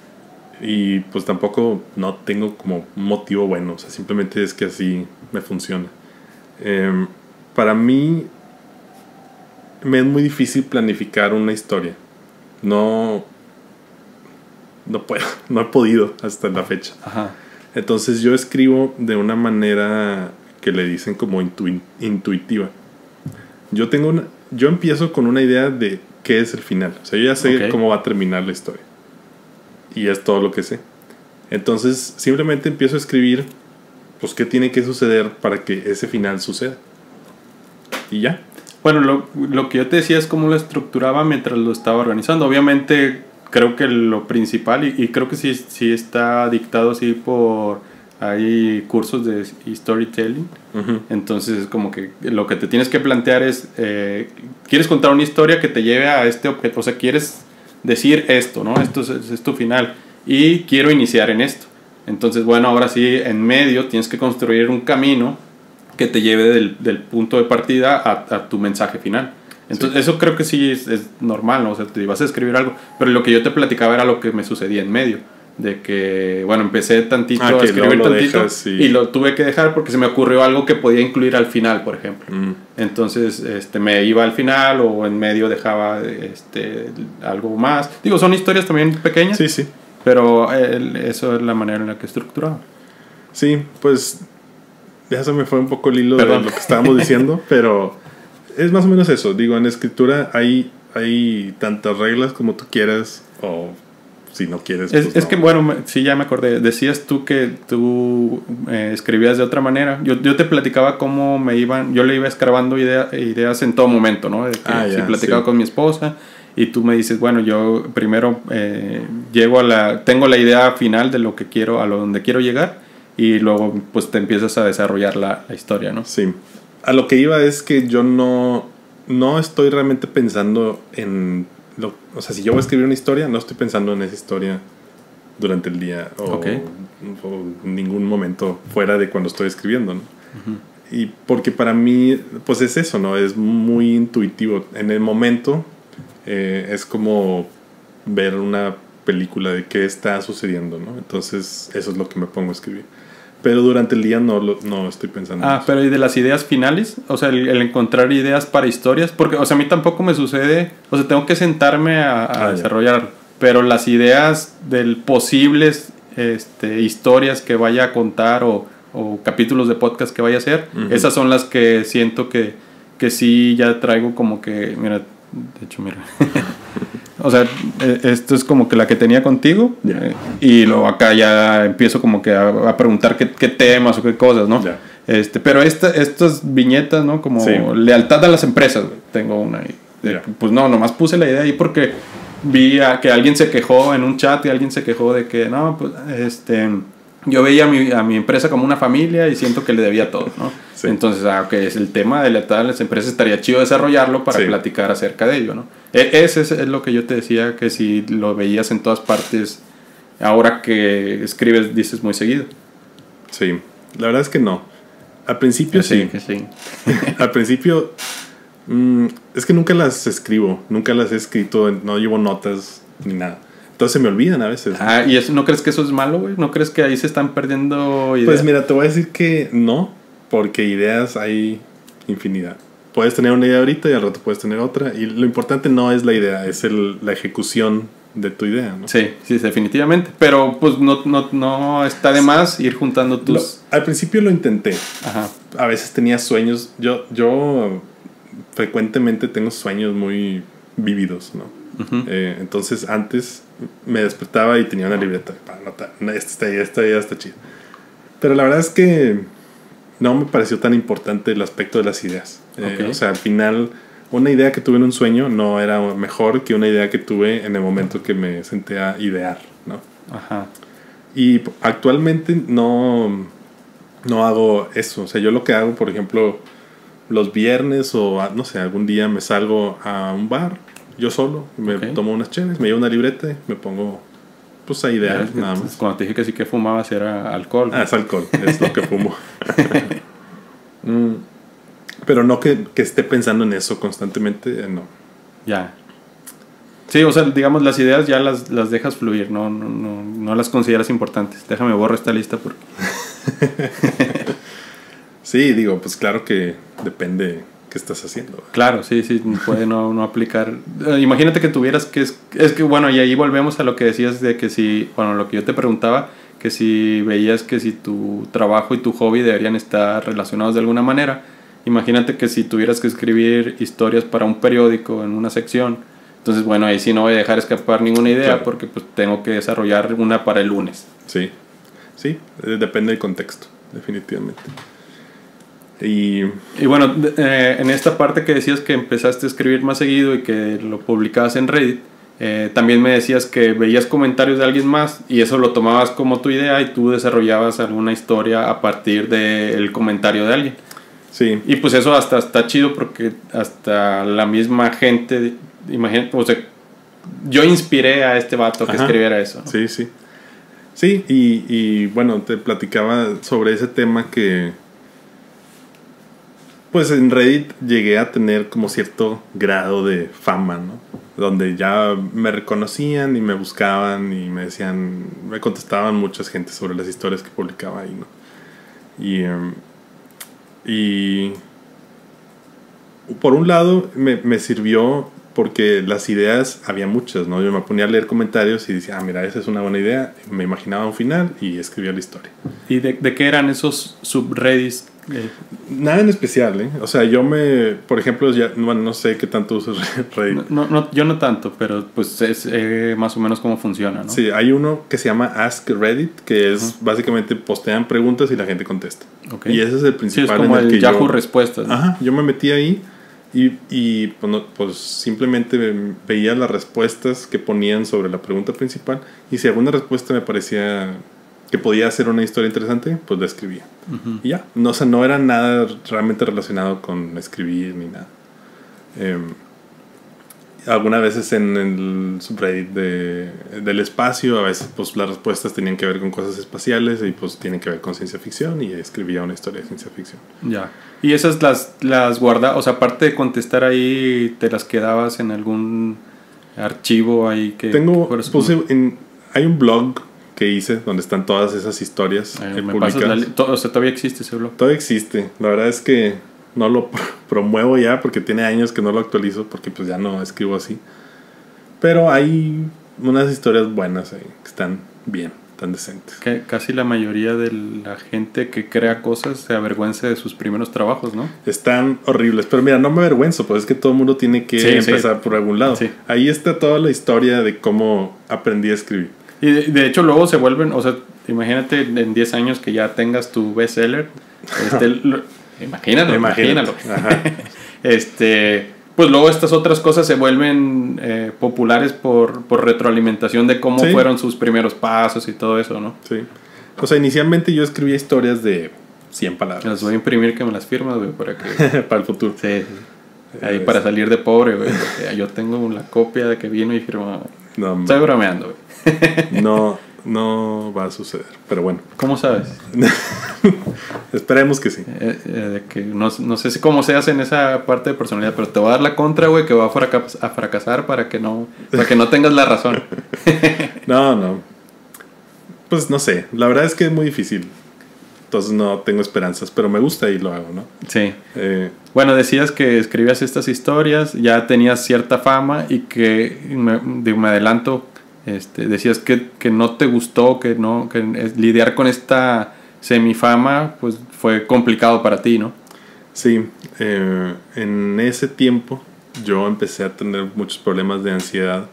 y pues tampoco no tengo como un motivo bueno, o sea, simplemente es que así me funciona. Eh, para mí me es muy difícil planificar una historia, no... No puedo, no he podido hasta la fecha. Ajá. Entonces yo escribo de una manera que le dicen como intu- intuitiva. Yo tengo una, yo empiezo con una idea de qué es el final. O sea, yo ya sé okay. cómo va a terminar la historia. Y es todo lo que sé. Entonces simplemente empiezo a escribir, pues qué tiene que suceder para que ese final suceda. Y ya. Bueno, lo, lo que yo te decía es cómo lo estructuraba mientras lo estaba organizando. Obviamente... Creo que lo principal, y, y creo que sí, sí está dictado así por... Hay cursos de storytelling. Uh-huh. Entonces es como que lo que te tienes que plantear es... Eh, ¿quieres contar una historia que te lleve a este objeto? O sea, quieres decir esto, ¿no? Esto es, es tu final. Y quiero iniciar en esto. Entonces, bueno, ahora sí, en medio tienes que construir un camino que te lleve del, del punto de partida a, a tu mensaje final. Entonces, sí. Eso creo que sí es, es normal, ¿no? O sea, te ibas a escribir algo. Pero lo que yo te platicaba era lo que me sucedía en medio. De que, bueno, empecé tantito ah, a escribir tantito dejas, sí. y lo tuve que dejar porque se me ocurrió algo que podía incluir al final, por ejemplo. Mm. Entonces, este, me iba al final o en medio dejaba este, algo más. Digo, son historias también pequeñas. Sí, sí. Pero el, eso es la manera en la que estructuraba. Sí, pues ya se me fue un poco el hilo Perdón. de lo que estábamos diciendo, pero... Es más o menos eso, digo, en escritura hay, hay tantas reglas como tú quieras, o si no quieres... Es, pues es no. que, bueno, sí, ya me acordé, decías tú que tú eh, escribías de otra manera. Yo, yo te platicaba cómo me iban, yo le iba escarbando idea, ideas en todo momento, ¿no? De que ah, si ya, platicaba sí. con mi esposa y tú me dices, bueno, yo primero eh, llego a la, tengo la idea final de lo que quiero, a lo donde quiero llegar, y luego pues te empiezas a desarrollar la, la historia, ¿no? Sí. A lo que iba es que yo no, no estoy realmente pensando en... Lo, o sea, si yo voy a escribir una historia, no estoy pensando en esa historia durante el día o, okay. o en ningún momento fuera de cuando estoy escribiendo, ¿no? Uh-huh. Y porque para mí, pues es eso, ¿no? Es muy intuitivo. En el momento eh, es como ver una película de qué está sucediendo, ¿no? Entonces eso es lo que me pongo a escribir. Pero durante el día no, lo, no estoy pensando Ah, en eso. pero ¿y de las ideas finales? O sea, el, el encontrar ideas para historias. Porque, o sea, a mí tampoco me sucede... O sea, tengo que sentarme a, a ah, desarrollar. Pero las ideas del posibles este, historias que vaya a contar o... o capítulos de podcast que vaya a hacer, uh-huh. esas son las que siento que, que sí ya traigo como que, mira, de hecho, mira, o sea, esto es como que la que tenía contigo, yeah. eh, y luego acá ya empiezo como que a, a preguntar qué, qué temas o qué cosas, ¿no? Yeah. Este, pero esta, estas viñetas, ¿no? Como sí. lealtad a las empresas, tengo una ahí. Yeah. Pues no, nomás puse la idea ahí porque vi a que alguien se quejó en un chat y alguien se quejó de que, no, pues, este... yo veía a mi, a mi empresa como una familia y siento que le debía todo, ¿no? Sí. Entonces, ah, ok, es el tema de lealtad a las empresas, estaría chido desarrollarlo para sí. platicar acerca de ello, ¿no? E- ese es, es lo que yo te decía, que si lo veías en todas partes, ahora que escribes, dices muy seguido. Sí, la verdad es que no. Al principio sí. sí. sí. Al principio, mmm, es que nunca las escribo, nunca las he escrito, no llevo notas ni nada. Entonces se me olvidan a veces. Ah, ¿y eso, no crees que eso es malo, güey? ¿No crees que ahí se están perdiendo ideas? Pues mira, te voy a decir que no, porque ideas hay infinidad. Puedes tener una idea ahorita y al rato puedes tener otra. Y lo importante no es la idea, es el, la ejecución de tu idea, ¿no? Sí, sí, definitivamente. Pero pues no, no, no está de más ir juntando tus... Lo, al principio lo intenté. Ajá. A veces tenía sueños. Yo, yo frecuentemente tengo sueños muy vívidos, ¿no? Uh-huh. Eh, entonces antes me despertaba y tenía una libreta para anotar, esta idea, esta idea está chida, pero la verdad es que no me pareció tan importante el aspecto de las ideas. Okay. eh, o sea, al final una idea que tuve en un sueño no era mejor que una idea que tuve en el momento que me senté a idear, ¿no? Ajá. Y actualmente no no hago eso. O sea, yo lo que hago, por ejemplo, los viernes o no sé, algún día me salgo a un bar yo solo, me okay. tomo unas cheves, me llevo una libreta y me pongo pues a idear, ya, nada más. Cuando te dije que sí que fumabas era alcohol. Ah, es alcohol, es lo que fumo. mm, pero no que, que esté pensando en eso constantemente, no. Ya. Sí, o sea, digamos, las ideas ya las, las dejas fluir, no, no, no, no las consideras importantes. Déjame borrar esta lista porque... Sí, digo, pues claro que depende... ¿Qué estás haciendo? Claro, sí, sí, puede no, no aplicar. Uh, imagínate que tuvieras que... Es, es que, bueno, y ahí volvemos a lo que decías de que si... Bueno, lo que yo te preguntaba, que si veías que si tu trabajo y tu hobby deberían estar relacionados de alguna manera. Imagínate que si tuvieras que escribir historias para un periódico en una sección, entonces, bueno, ahí sí no voy a dejar escapar ninguna idea, claro. Porque pues tengo que desarrollar una para el lunes. Sí, sí, depende del contexto, definitivamente. Y, y bueno, eh, en esta parte que decías que empezaste a escribir más seguido y que lo publicabas en Reddit, eh, también me decías que veías comentarios de alguien más y eso lo tomabas como tu idea y tú desarrollabas alguna historia a partir del comentario de alguien. Sí. Y pues eso hasta está chido porque hasta la misma gente, imagínate, o sea, yo inspiré a este vato que Ajá. escribiera eso, ¿no? Sí, sí. Sí, y, y bueno, te platicaba sobre ese tema que... Pues en Reddit llegué a tener como cierto grado de fama, ¿no? Donde ya me reconocían y me buscaban y me decían, me contestaban muchas gente sobre las historias que publicaba ahí, ¿no? Y, um, y por un lado me, me sirvió porque las ideas había muchas, ¿no? Yo me ponía a leer comentarios y decía, ah, mira, esa es una buena idea. Me imaginaba un final y escribía la historia. ¿Y de, de qué eran esos subreddits? Eh, Nada en especial, ¿eh? O sea, yo me... Por ejemplo, ya, bueno, no sé qué tanto usas Reddit. No, no, yo no tanto, pero pues es eh, más o menos cómo funciona, ¿no? Sí, hay uno que se llama Ask Reddit, que es uh-huh. básicamente postean preguntas y la gente contesta. Okay. Y ese es el principal. Sí, es como en el, el que Yahoo yo, Respuestas, ¿no? Ajá, yo me metí ahí Y, y pues, no, pues simplemente veía las respuestas que ponían sobre la pregunta principal, y si alguna respuesta me parecía que podía hacer una historia interesante, pues la escribía. Uh-huh. Y ya, no, o sea, no era nada realmente relacionado con escribir ni nada. Eh, algunas veces en el subreddit de, del espacio, a veces pues las respuestas tenían que ver con cosas espaciales y pues tienen que ver con ciencia ficción, y escribía una historia de ciencia ficción. Ya. Y esas las, las guardas, o sea, aparte de contestar ahí, ¿te las quedabas en algún archivo ahí que... Tengo, que puse en, hay un blog que hice donde están todas esas historias eh, eh, me publicadas. La, to, o sea, todavía existe ese blog. Todavía existe. La verdad es que no lo promuevo ya porque tiene años que no lo actualizo, porque pues ya no escribo así. Pero hay unas historias buenas ahí que están bien, tan decentes. Que casi la mayoría de la gente que crea cosas se avergüenza de sus primeros trabajos, ¿no? Están horribles, pero mira, no me avergüenzo, pues es que todo el mundo tiene que sí, empezar sí. por algún lado. Sí. Ahí está toda la historia de cómo aprendí a escribir. Y de, de hecho luego se vuelven, o sea, imagínate en diez años que ya tengas tu bestseller. Este, lo, imagínalo, imagínalo. Ajá. este, pues luego estas otras cosas se vuelven eh, populares por, por retroalimentación de cómo sí. fueron sus primeros pasos y todo eso, ¿no? Sí. O sea, inicialmente yo escribía historias de cien palabras. Las voy a imprimir, que me las firmas, güey, para que... para el futuro. Sí, sí. Ahí es... para salir de pobre, güey. Yo tengo la copia de que vino y firmó. No, estoy bromeando, güey. No, no va a suceder, pero bueno. ¿Cómo sabes? Esperemos que sí. Eh, eh, de que no, no sé si cómo se hace en esa parte de personalidad, pero te voy a dar la contra, güey, que va a, fracas- a fracasar para que no para que no tengas la razón. No, no. Pues no sé, la verdad es que es muy difícil. Entonces no tengo esperanzas, pero me gusta y lo hago, ¿no? Sí. Eh, bueno, decías que escribías estas historias, ya tenías cierta fama y que, me, digo, me adelanto, este, decías que, que no te gustó, que no que lidiar con esta semifama pues fue complicado para ti, ¿no? Sí, eh, en ese tiempo yo empecé a tener muchos problemas de ansiedad,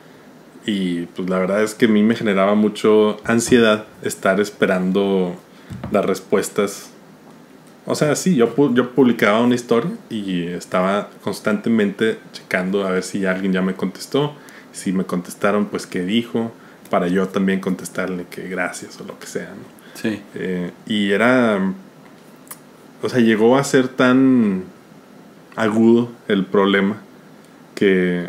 y pues la verdad es que a mí me generaba mucho ansiedad estar esperando las respuestas. O sea, sí, yo, yo publicaba una historia y estaba constantemente checando a ver si alguien ya me contestó. Si me contestaron, pues qué dijo, para yo también contestarle que gracias o lo que sea, ¿no? Sí. Eh, y era... O sea, llegó a ser tan agudo el problema que...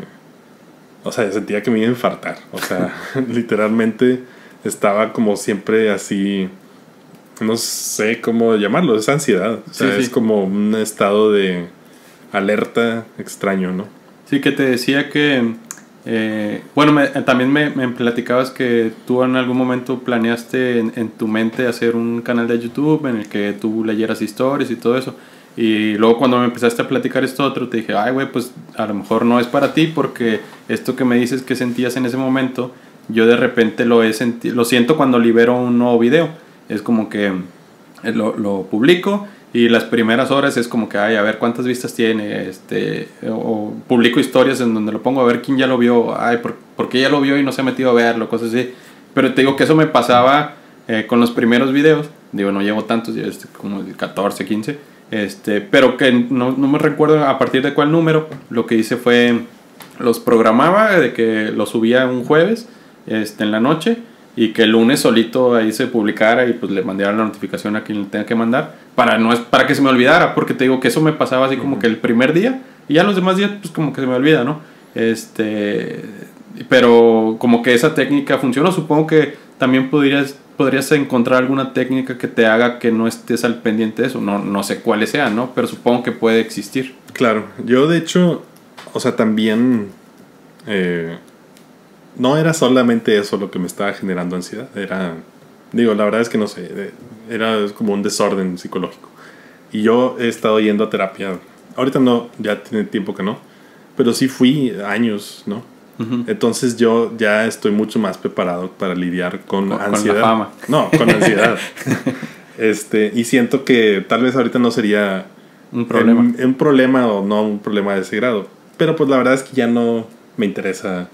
O sea, sentía que me iba a infartar. O sea, literalmente estaba como siempre así... No sé cómo llamarlo, es ansiedad. O sea, sí, sí. Es como un estado de alerta extraño, ¿no? Sí, que te decía que... Eh, bueno, me, también me, me platicabas que tú en algún momento planeaste en, en tu mente hacer un canal de YouTube en el que tú leyeras historias y todo eso. Y luego cuando me empezaste a platicar esto otro, te dije, ay, güey, pues a lo mejor no es para ti, porque esto que me dices que sentías en ese momento, yo de repente lo, he senti- lo siento cuando libero un nuevo video. Es como que lo, lo publico y las primeras horas es como que, ay, a ver cuántas vistas tiene, este, o publico historias en donde lo pongo a ver quién ya lo vio, ay, ¿por, ¿por qué ya lo vio y no se ha metido a verlo? Cosas así. Pero te digo que eso me pasaba eh, con los primeros videos. Digo, no llevo tantos, ya este, como catorce, quince. Este, pero que no, no me recuerdo a partir de cuál número. Lo que hice fue, los programaba de que los subía un jueves este, en la noche, y que el lunes solito ahí se publicara y pues le mandara la notificación a quien le tenga que mandar, para, no es, para que se me olvidara, porque te digo que eso me pasaba así como que el primer día, y ya los demás días pues como que se me olvida, ¿no? Este, pero como que esa técnica funcionó. Supongo que también podrías, podrías encontrar alguna técnica que te haga que no estés al pendiente de eso. No, no sé cuáles sean, ¿no? Pero supongo que puede existir. Claro, yo de hecho, o sea, también... Eh, no era solamente eso lo que me estaba generando ansiedad. Era, digo, la verdad es que no sé, era como un desorden psicológico. Y yo he estado yendo a terapia. Ahorita no, ya tiene tiempo que no. Pero sí fui años, ¿no? Uh-huh. Entonces yo ya estoy mucho más preparado para lidiar con, con ansiedad. Con la fama. No, con ansiedad. este, y siento que tal vez ahorita no sería un problema. Un, un problema o no un problema de ese grado. Pero pues la verdad es que ya no me interesa.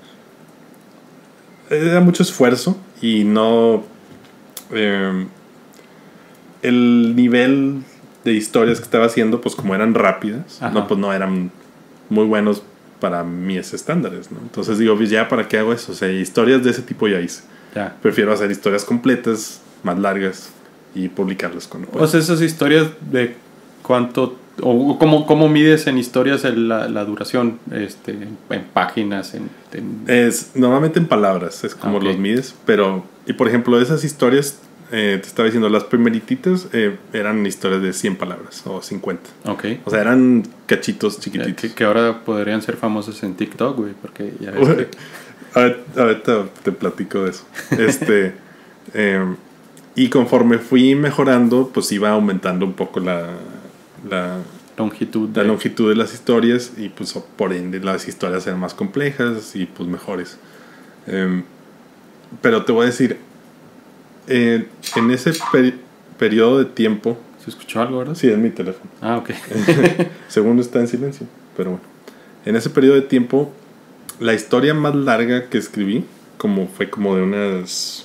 Era mucho esfuerzo y no... Eh, el nivel de historias que estaba haciendo, pues como eran rápidas, no, pues no eran muy buenos para mis estándares, ¿no? Entonces digo, pues ya, ¿para qué hago eso? O sea, historias de ese tipo ya hice. Ya. Prefiero hacer historias completas, más largas, y publicarlas cuando pueda. O sea, esas historias de cuánto, o cómo, cómo mides en historias el, la, la duración, este, en páginas, en... en... Es normalmente en palabras, es como Okay. los mides, pero, y por ejemplo, esas historias, eh, te estaba diciendo, las primerititas eh, eran historias de cien palabras o cincuenta. Ok. O sea, eran cachitos chiquititos. Que, que ahora podrían ser famosos en TikTok, güey, porque ya ves que... Ahorita, ahorita te platico de eso. Este, eh, y conforme fui mejorando, pues iba aumentando un poco la, la, longitud la de... longitud de las historias, y pues por ende las historias eran más complejas y pues mejores. Eh, pero te voy a decir, eh, en ese peri- periodo de tiempo... ¿Se escuchó algo, verdad? Sí, es mi teléfono. Ah, ok. Según está en silencio, pero bueno. En ese periodo de tiempo, la historia más larga que escribí, como fue como de unas,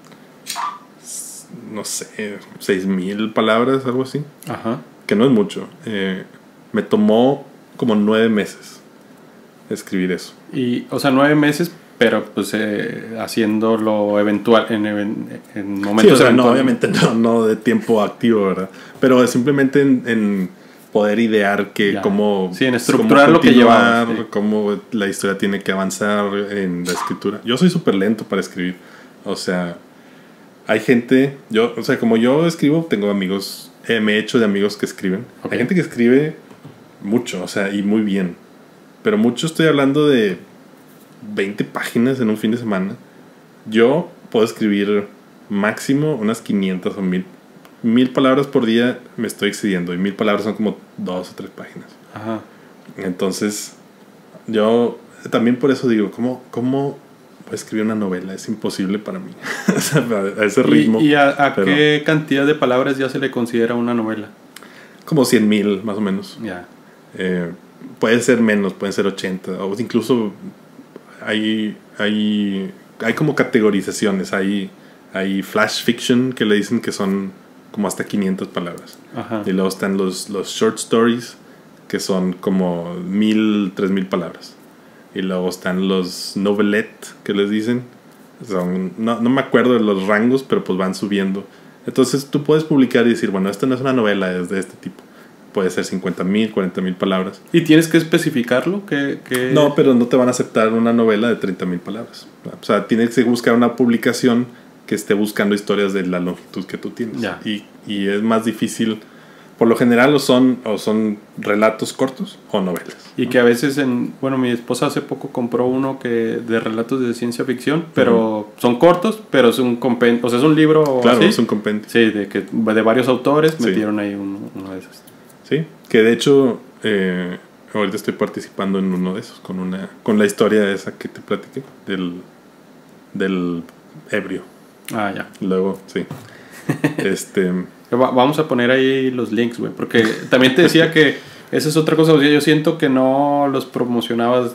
no sé, seis mil palabras, algo así, Ajá. que no es mucho. Eh, me tomó como nueve meses escribir eso. Y, o sea, nueve meses, pero pues eh, haciendo lo eventual, en, en, en momentos... Sí, o sea, no, eventuales. obviamente no, no de tiempo activo, ¿verdad? Pero simplemente en, en poder idear que Ya. cómo... Sí, en estructurar cómo lo que continuar, llevabas, sí. cómo la historia tiene que avanzar en la escritura. Yo soy súper lento para escribir. O sea, hay gente... yo O sea, como yo escribo, tengo amigos... Eh, me he hecho de amigos que escriben. Ok. Hay gente que escribe mucho, o sea, y muy bien. Pero mucho estoy hablando de veinte páginas en un fin de semana. Yo puedo escribir máximo unas quinientas o mil. Mil palabras por día me estoy excediendo. Y mil palabras son como dos o tres páginas. Ajá. Entonces, yo también por eso digo, ¿cómo, cómo voy a escribir una novela? Es imposible para mí. O sea, a ese ritmo. ¿Y, y a, a pero qué cantidad de palabras ya se le considera una novela? como cien mil, más o menos. Ya. Eh, puede ser menos, pueden ser ochenta. O incluso hay, hay, hay como categorizaciones. Hay, hay flash fiction que le dicen que son como hasta quinientas palabras. Ajá. Y luego están los, los short stories, que son como mil, tres mil palabras. Y luego están los novelette, que les dicen. Son, no, no me acuerdo de los rangos, pero pues van subiendo. Entonces tú puedes publicar y decir, bueno, esta no es una novela, es de este tipo. Puede ser cincuenta mil, cuarenta mil palabras. ¿Y tienes que especificarlo? ¿Qué, qué... No, pero no te van a aceptar una novela de treinta mil palabras. O sea, tienes que buscar una publicación que esté buscando historias de la longitud que tú tienes. Ya. Y, y es más difícil. Por lo general o son, o son relatos cortos o novelas. Y que a veces, en bueno, mi esposa hace poco compró uno que de relatos de ciencia ficción, pero uh-huh. son cortos, pero es un compendio, o sea, es un libro claro, así. es un compendio. Sí, de, que, de varios autores sí. metieron ahí uno, uno de esos. Sí, que de hecho eh, ahorita estoy participando en uno de esos, con una con la historia esa que te platiqué, del, del ebrio. Ah, ya. Luego, sí. este... Vamos a poner ahí los links, güey, porque también te decía que esa es otra cosa, o sea, yo siento que no los promocionabas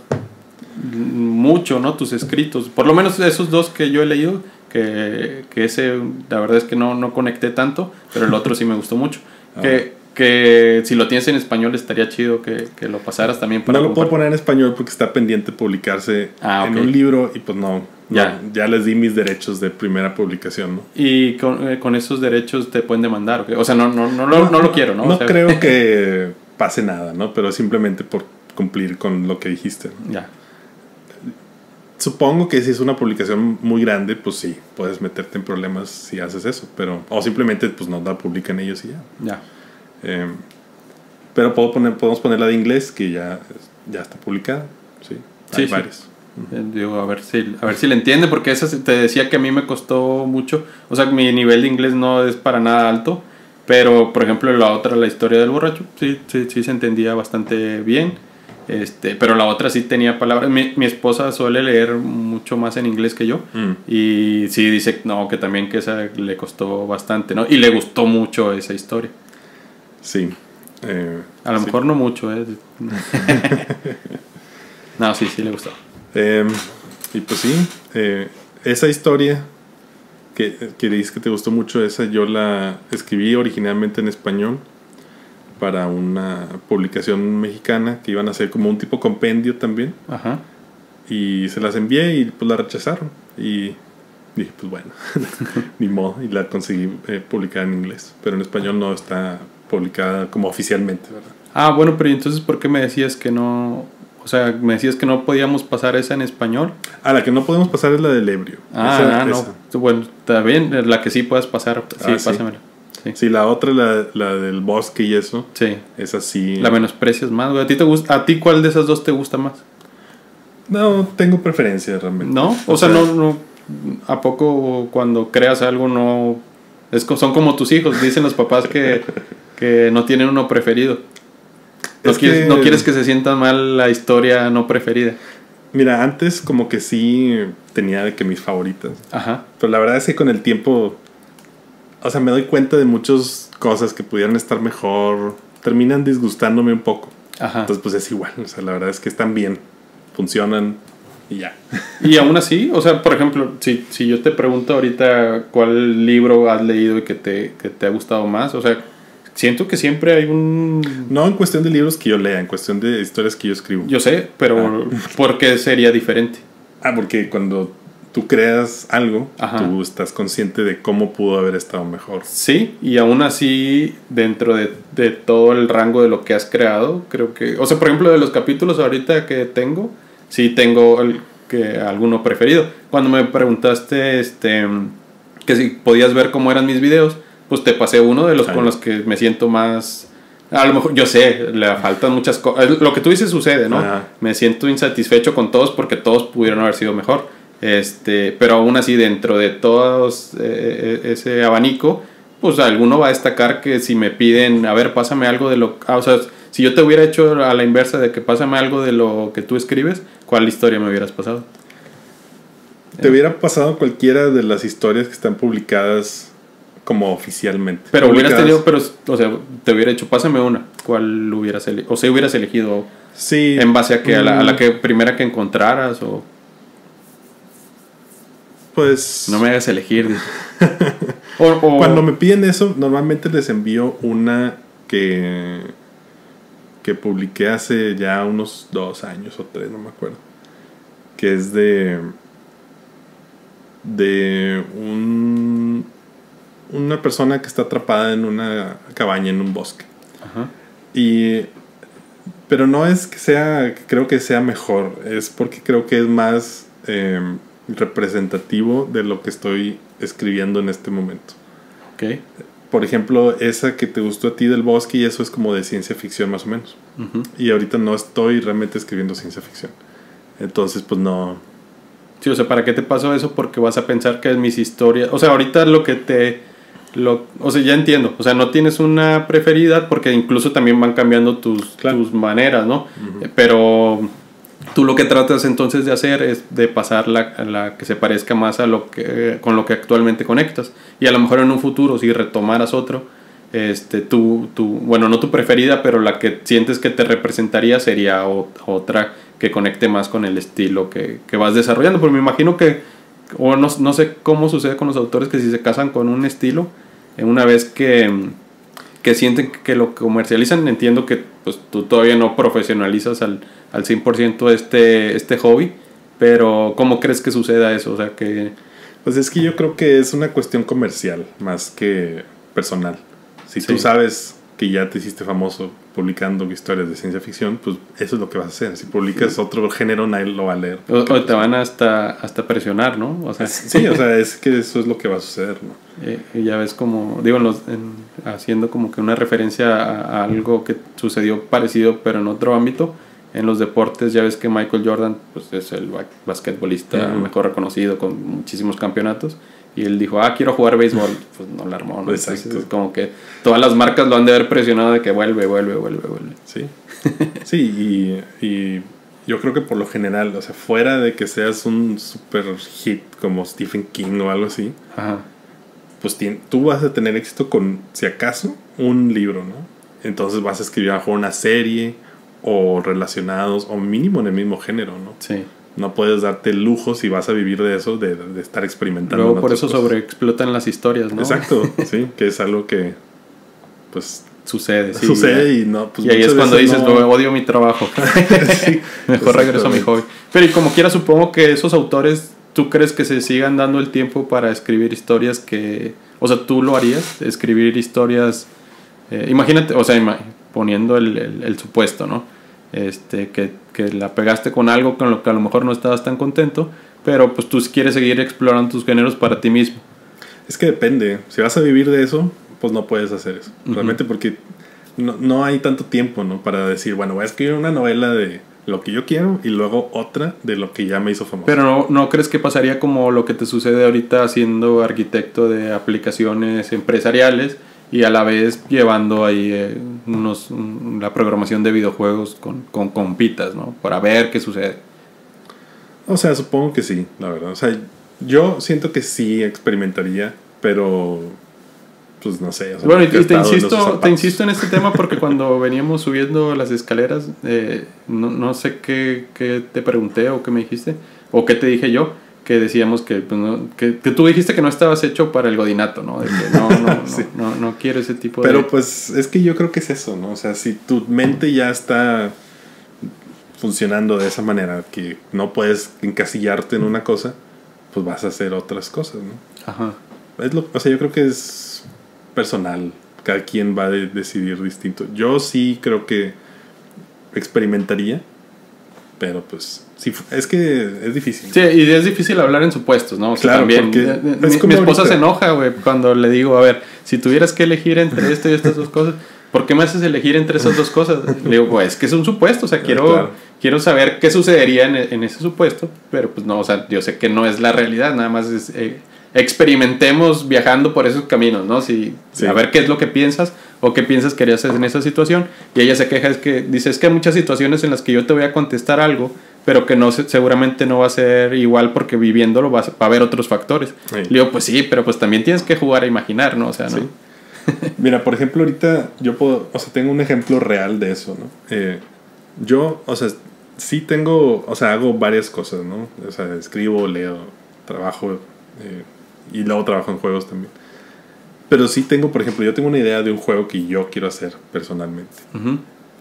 mucho, ¿no? Tus escritos, por lo menos esos dos que yo he leído, que, que ese, la verdad es que no, no conecté tanto, pero el otro sí me gustó mucho. Ah. Que, que si lo tienes en español estaría chido que, que lo pasaras también para no lo compartir. puedo poner en español porque está pendiente de publicarse ah, okay. en un libro y pues no, ya. no, ya les di mis derechos de primera publicación, ¿no? Y con, eh, con esos derechos te pueden demandar, ¿okay? O sea, no, no, no, no, no, no lo quiero, ¿no? No o sea, creo que pase nada, ¿no? Pero simplemente por cumplir con lo que dijiste, ¿no? Ya. Supongo que si es una publicación muy grande, pues sí, puedes meterte en problemas si haces eso, pero o simplemente pues no la publican ellos y ya. Ya. Eh, pero puedo poner, podemos poner la de inglés que ya, ya está publicada. Sí, hay sí, varios. Sí. Digo, a ver si a ver si le entiende, porque esa te decía que a mí me costó mucho. O sea, mi nivel de inglés no es para nada alto, pero por ejemplo la otra, la historia del borracho, sí, sí, sí se entendía bastante bien. Este, pero la otra sí tenía palabras. Mi, mi esposa suele leer mucho más en inglés que yo. Mm. Y sí dice no, que también que esa le costó bastante, ¿no? Y le gustó mucho esa historia. Sí. Eh, a lo sí. mejor no mucho, ¿eh? No, sí, sí le gustó. Eh, y pues sí, eh, esa historia que, que dices que te gustó mucho, esa yo la escribí originalmente en español. para una publicación mexicana que iban a hacer como un tipo compendio también. Ajá. Y se las envié y pues la rechazaron. Y dije, pues bueno, ni modo. Y la conseguí eh, publicada en inglés. Pero en español no está publicada como oficialmente, ¿verdad? Ah, bueno, pero ¿y entonces por qué me decías que no? O sea, me decías que no podíamos pasar esa en español. Ah, la que no podemos pasar es la del ebrio. Ah, esa, ah, no. esa. Bueno, está bien. La que sí puedas pasar. Sí, Ah, sí. pásamela. Sí. Sí, la otra, la, la del bosque y eso. Sí. Esa sí. La menosprecias más, güey. ¿A ti te gusta? ¿A ti cuál de esas dos te gusta más? No, tengo preferencia realmente. ¿No? O, o sea, sea, no, no. ¿A poco cuando creas algo no. Es, son como tus hijos? Dicen los papás que, que no tienen uno preferido. No, es quieres, que, no quieres que se sienta mal la historia no preferida. Mira, antes como que sí tenía de que mis favoritas. Ajá. Pero la verdad es que con el tiempo, o sea, me doy cuenta de muchas cosas que pudieran estar mejor. Terminan disgustándome un poco. Ajá. Entonces pues es igual. O sea, la verdad es que están bien. Funcionan y ya. Y aún así, o sea, por ejemplo, si, si yo te pregunto ahorita cuál libro has leído y que te, que te ha gustado más, o sea, siento que siempre hay un... No en cuestión de libros que yo lea, en cuestión de historias que yo escribo. Yo sé, pero ah. ¿por qué sería diferente? Ah, porque cuando tú creas algo, Ajá. tú estás consciente de cómo pudo haber estado mejor. Sí, y aún así, dentro de, de todo el rango de lo que has creado, creo que... O sea, por ejemplo, de los capítulos ahorita que tengo, sí tengo el, que, alguno preferido. Cuando me preguntaste este, que si podías ver cómo eran mis videos, pues te pasé uno de los Ay. con los que me siento más... A lo mejor, yo sé, le faltan muchas cosas. Lo que tú dices sucede, ¿no? Ajá. Me siento insatisfecho con todos porque todos pudieron haber sido mejor. Este, pero aún así, dentro de todos eh, ese abanico, pues alguno va a destacar que si me piden, a ver, pásame algo de lo... Ah, o sea, si yo te hubiera hecho a la inversa de que pásame algo de lo que tú escribes, ¿cuál historia me hubieras pasado? Te eh. hubiera pasado cualquiera de las historias que están publicadas como oficialmente. Pero hubieras tenido, pero, o sea, te hubiera hecho, pásame una, ¿cuál hubieras elegido? O sea, hubieras elegido sí, en base a que, a la, a la que primera que encontraras o... Pues... No me hagas elegir. o, o... Cuando me piden eso, normalmente les envío una que... que publiqué hace ya unos dos años o tres, no me acuerdo. Que es de... de un... una persona que está atrapada en una cabaña en un bosque. Ajá. Y... pero no es que sea... creo que sea mejor. Es porque creo que es más... Eh, representativo de lo que estoy escribiendo en este momento. Okay. Por ejemplo, esa que te gustó a ti del bosque, y eso es como de ciencia ficción más o menos. Uh-huh. Y ahorita no estoy realmente escribiendo ciencia ficción. Entonces, pues no... Sí, o sea, ¿para qué te pasó eso? Porque vas a pensar que es mis historias... O sea, ahorita lo que te... Lo, o sea, ya entiendo. O sea, no tienes una preferida porque incluso también van cambiando tus, claro. tus maneras, ¿no? Uh-huh. Pero... tú lo que tratas entonces de hacer es de pasar la, la que se parezca más a lo que con lo que actualmente conectas, y a lo mejor en un futuro si retomaras otro, este tú, tú bueno, no tu preferida, pero la que sientes que te representaría sería o, otra que conecte más con el estilo que, que vas desarrollando. Porque me imagino que, o no, no sé cómo sucede con los autores, que si se casan con un estilo, una vez que que sienten que lo comercializan, entiendo que pues tú todavía no profesionalizas al, al cien por ciento este, este hobby, pero ¿cómo crees que suceda eso? O sea, que... Pues es que yo creo que es una cuestión comercial más que personal. Si sí. tú sabes que ya te hiciste famoso publicando historias de ciencia ficción, pues eso es lo que vas a hacer. Si publicas sí. otro género, nadie lo va a leer. O, o te van hasta, hasta presionar, ¿no? O sea, sí, o sea, es que eso es lo que va a suceder, ¿no? Eh, y ya ves como, digo, en los, en, haciendo como que una referencia a, a algo que sucedió parecido, pero en otro ámbito. En los deportes, ya ves que Michael Jordan pues, es el basquetbolista uh-huh. mejor reconocido con muchísimos campeonatos. Y él dijo, ah, quiero jugar béisbol. Pues no la armó, ¿no? Entonces, es como que todas las marcas lo han de haber presionado de que vuelve, vuelve, vuelve, vuelve. Sí, sí, y, y yo creo que por lo general, o sea, fuera de que seas un super hit como Stephen King o algo así, Ajá. pues t- tú vas a tener éxito con, si acaso, un libro, ¿no? Entonces vas a escribir a lo mejor una serie o relacionados, o mínimo en el mismo género, ¿no? Sí. No puedes darte el lujo si vas a vivir de eso, de, de estar experimentando. Luego por eso cosas. Sobreexplotan las historias, ¿no? Exacto, sí, que es algo que, pues, sucede, sí. Sucede y no, pues y ahí es cuando dices, no... odio mi trabajo. Sí, mejor regreso a mi hobby. Pero y como quiera, supongo que esos autores, ¿tú crees que se sigan dando el tiempo para escribir historias que... O sea, ¿tú lo harías? Escribir historias... Eh, imagínate, o sea, ima- poniendo el, el, el supuesto, ¿no? Este, que, que la pegaste con algo con lo que a lo mejor no estabas tan contento, pero pues tú quieres seguir explorando tus géneros para ti mismo. Es que depende. Si vas a vivir de eso, pues no puedes hacer eso. Uh-huh. Realmente porque no, no hay tanto tiempo, ¿no? Para decir, bueno, voy a escribir una novela de lo que yo quiero y luego otra de lo que ya me hizo famoso. Pero no, ¿no crees que pasaría como lo que te sucede ahorita siendo arquitecto de aplicaciones empresariales y a la vez llevando ahí eh, unos, un, la programación de videojuegos con, con compitas, ¿no? Para ver qué sucede? O sea, supongo que sí, la verdad. O sea, yo siento que sí experimentaría, pero pues no sé. O sea, bueno, y te, te, insisto, te insisto en este tema porque cuando veníamos subiendo las escaleras, eh, no, no sé qué, qué te pregunté o qué me dijiste, o qué te dije yo, que decíamos que, pues, no, que, que tú dijiste que no estabas hecho para el godinato, ¿no? De que no, no, no, sí. no, no, no quiero ese tipo pero, de... Pero pues es que yo creo que es eso, ¿no? O sea, si tu mente ya está funcionando de esa manera, que no puedes encasillarte en una cosa, pues vas a hacer otras cosas, ¿no? Ajá. Es lo, o sea, yo creo que es personal. Cada quien va a de decidir distinto. Yo sí creo que experimentaría, pero pues sí, es que es difícil. Sí, y es difícil hablar en supuestos, ¿no? O sea, claro, también, porque mi, mi esposa ahorita se enoja, güey, cuando le digo, a ver, si tuvieras que elegir entre esto y estas dos cosas, ¿por qué me haces elegir entre esas dos cosas? Le digo, pues es que es un supuesto, o sea, quiero, claro. quiero saber qué sucedería en, en ese supuesto, pero pues no, o sea, yo sé que no es la realidad, nada más es, eh, experimentemos viajando por esos caminos, ¿no? Si, sí. A ver qué es lo que piensas o qué piensas que harías en esa situación. Y ella se queja, es que dice, es que hay muchas situaciones en las que yo te voy a contestar algo, pero que no seguramente no va a ser igual porque viviéndolo va a, va a haber otros factores. Sí. Le digo, pues sí, pero pues también tienes que jugar a imaginar, ¿no? O sea, ¿no? Sí. Mira, por ejemplo, ahorita yo puedo, o sea, tengo un ejemplo real de eso, ¿no? Eh, yo, o sea, sí tengo, o sea, hago varias cosas, ¿no? O sea, escribo, leo, trabajo eh, y luego trabajo en juegos también. Pero sí tengo, por ejemplo, yo tengo una idea de un juego que yo quiero hacer personalmente. Uh-huh.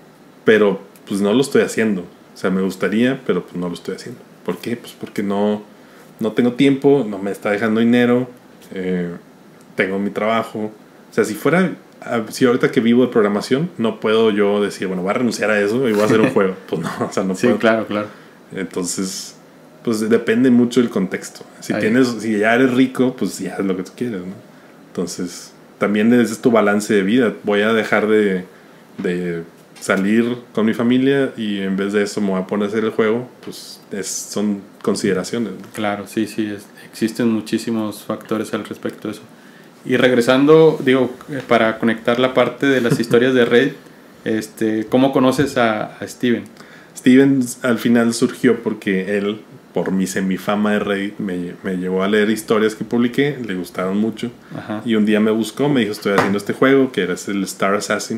Pero pues no lo estoy haciendo. O sea, me gustaría, pero pues no lo estoy haciendo. ¿Por qué? Pues porque no, no tengo tiempo, no me está dejando dinero, eh, tengo mi trabajo. O sea, si fuera, si ahorita que vivo de programación, no puedo yo decir, bueno, voy a renunciar a eso y voy a hacer un juego. Pues no, o sea, no sí, puedo. Sí, claro, claro. Entonces, pues depende mucho del contexto. Si Ahí. tienes, si ya eres rico, pues ya es lo que tú quieres, ¿no? Entonces, también es tu balance de vida. Voy a dejar de, de salir con mi familia y en vez de eso me voy a poner a hacer el juego. Pues es, son consideraciones, ¿no? Claro, sí, sí. Es, existen muchísimos factores al respecto de eso. Y regresando, digo, para conectar la parte de las historias de Reddit, este, ¿cómo conoces a, a Steven? Steven al final surgió porque él, por mi semifama de Reddit, me, me llevó a leer historias que publiqué, le gustaron mucho. Ajá. Y un día me buscó, me dijo, estoy haciendo este juego, que era el Star Assassin,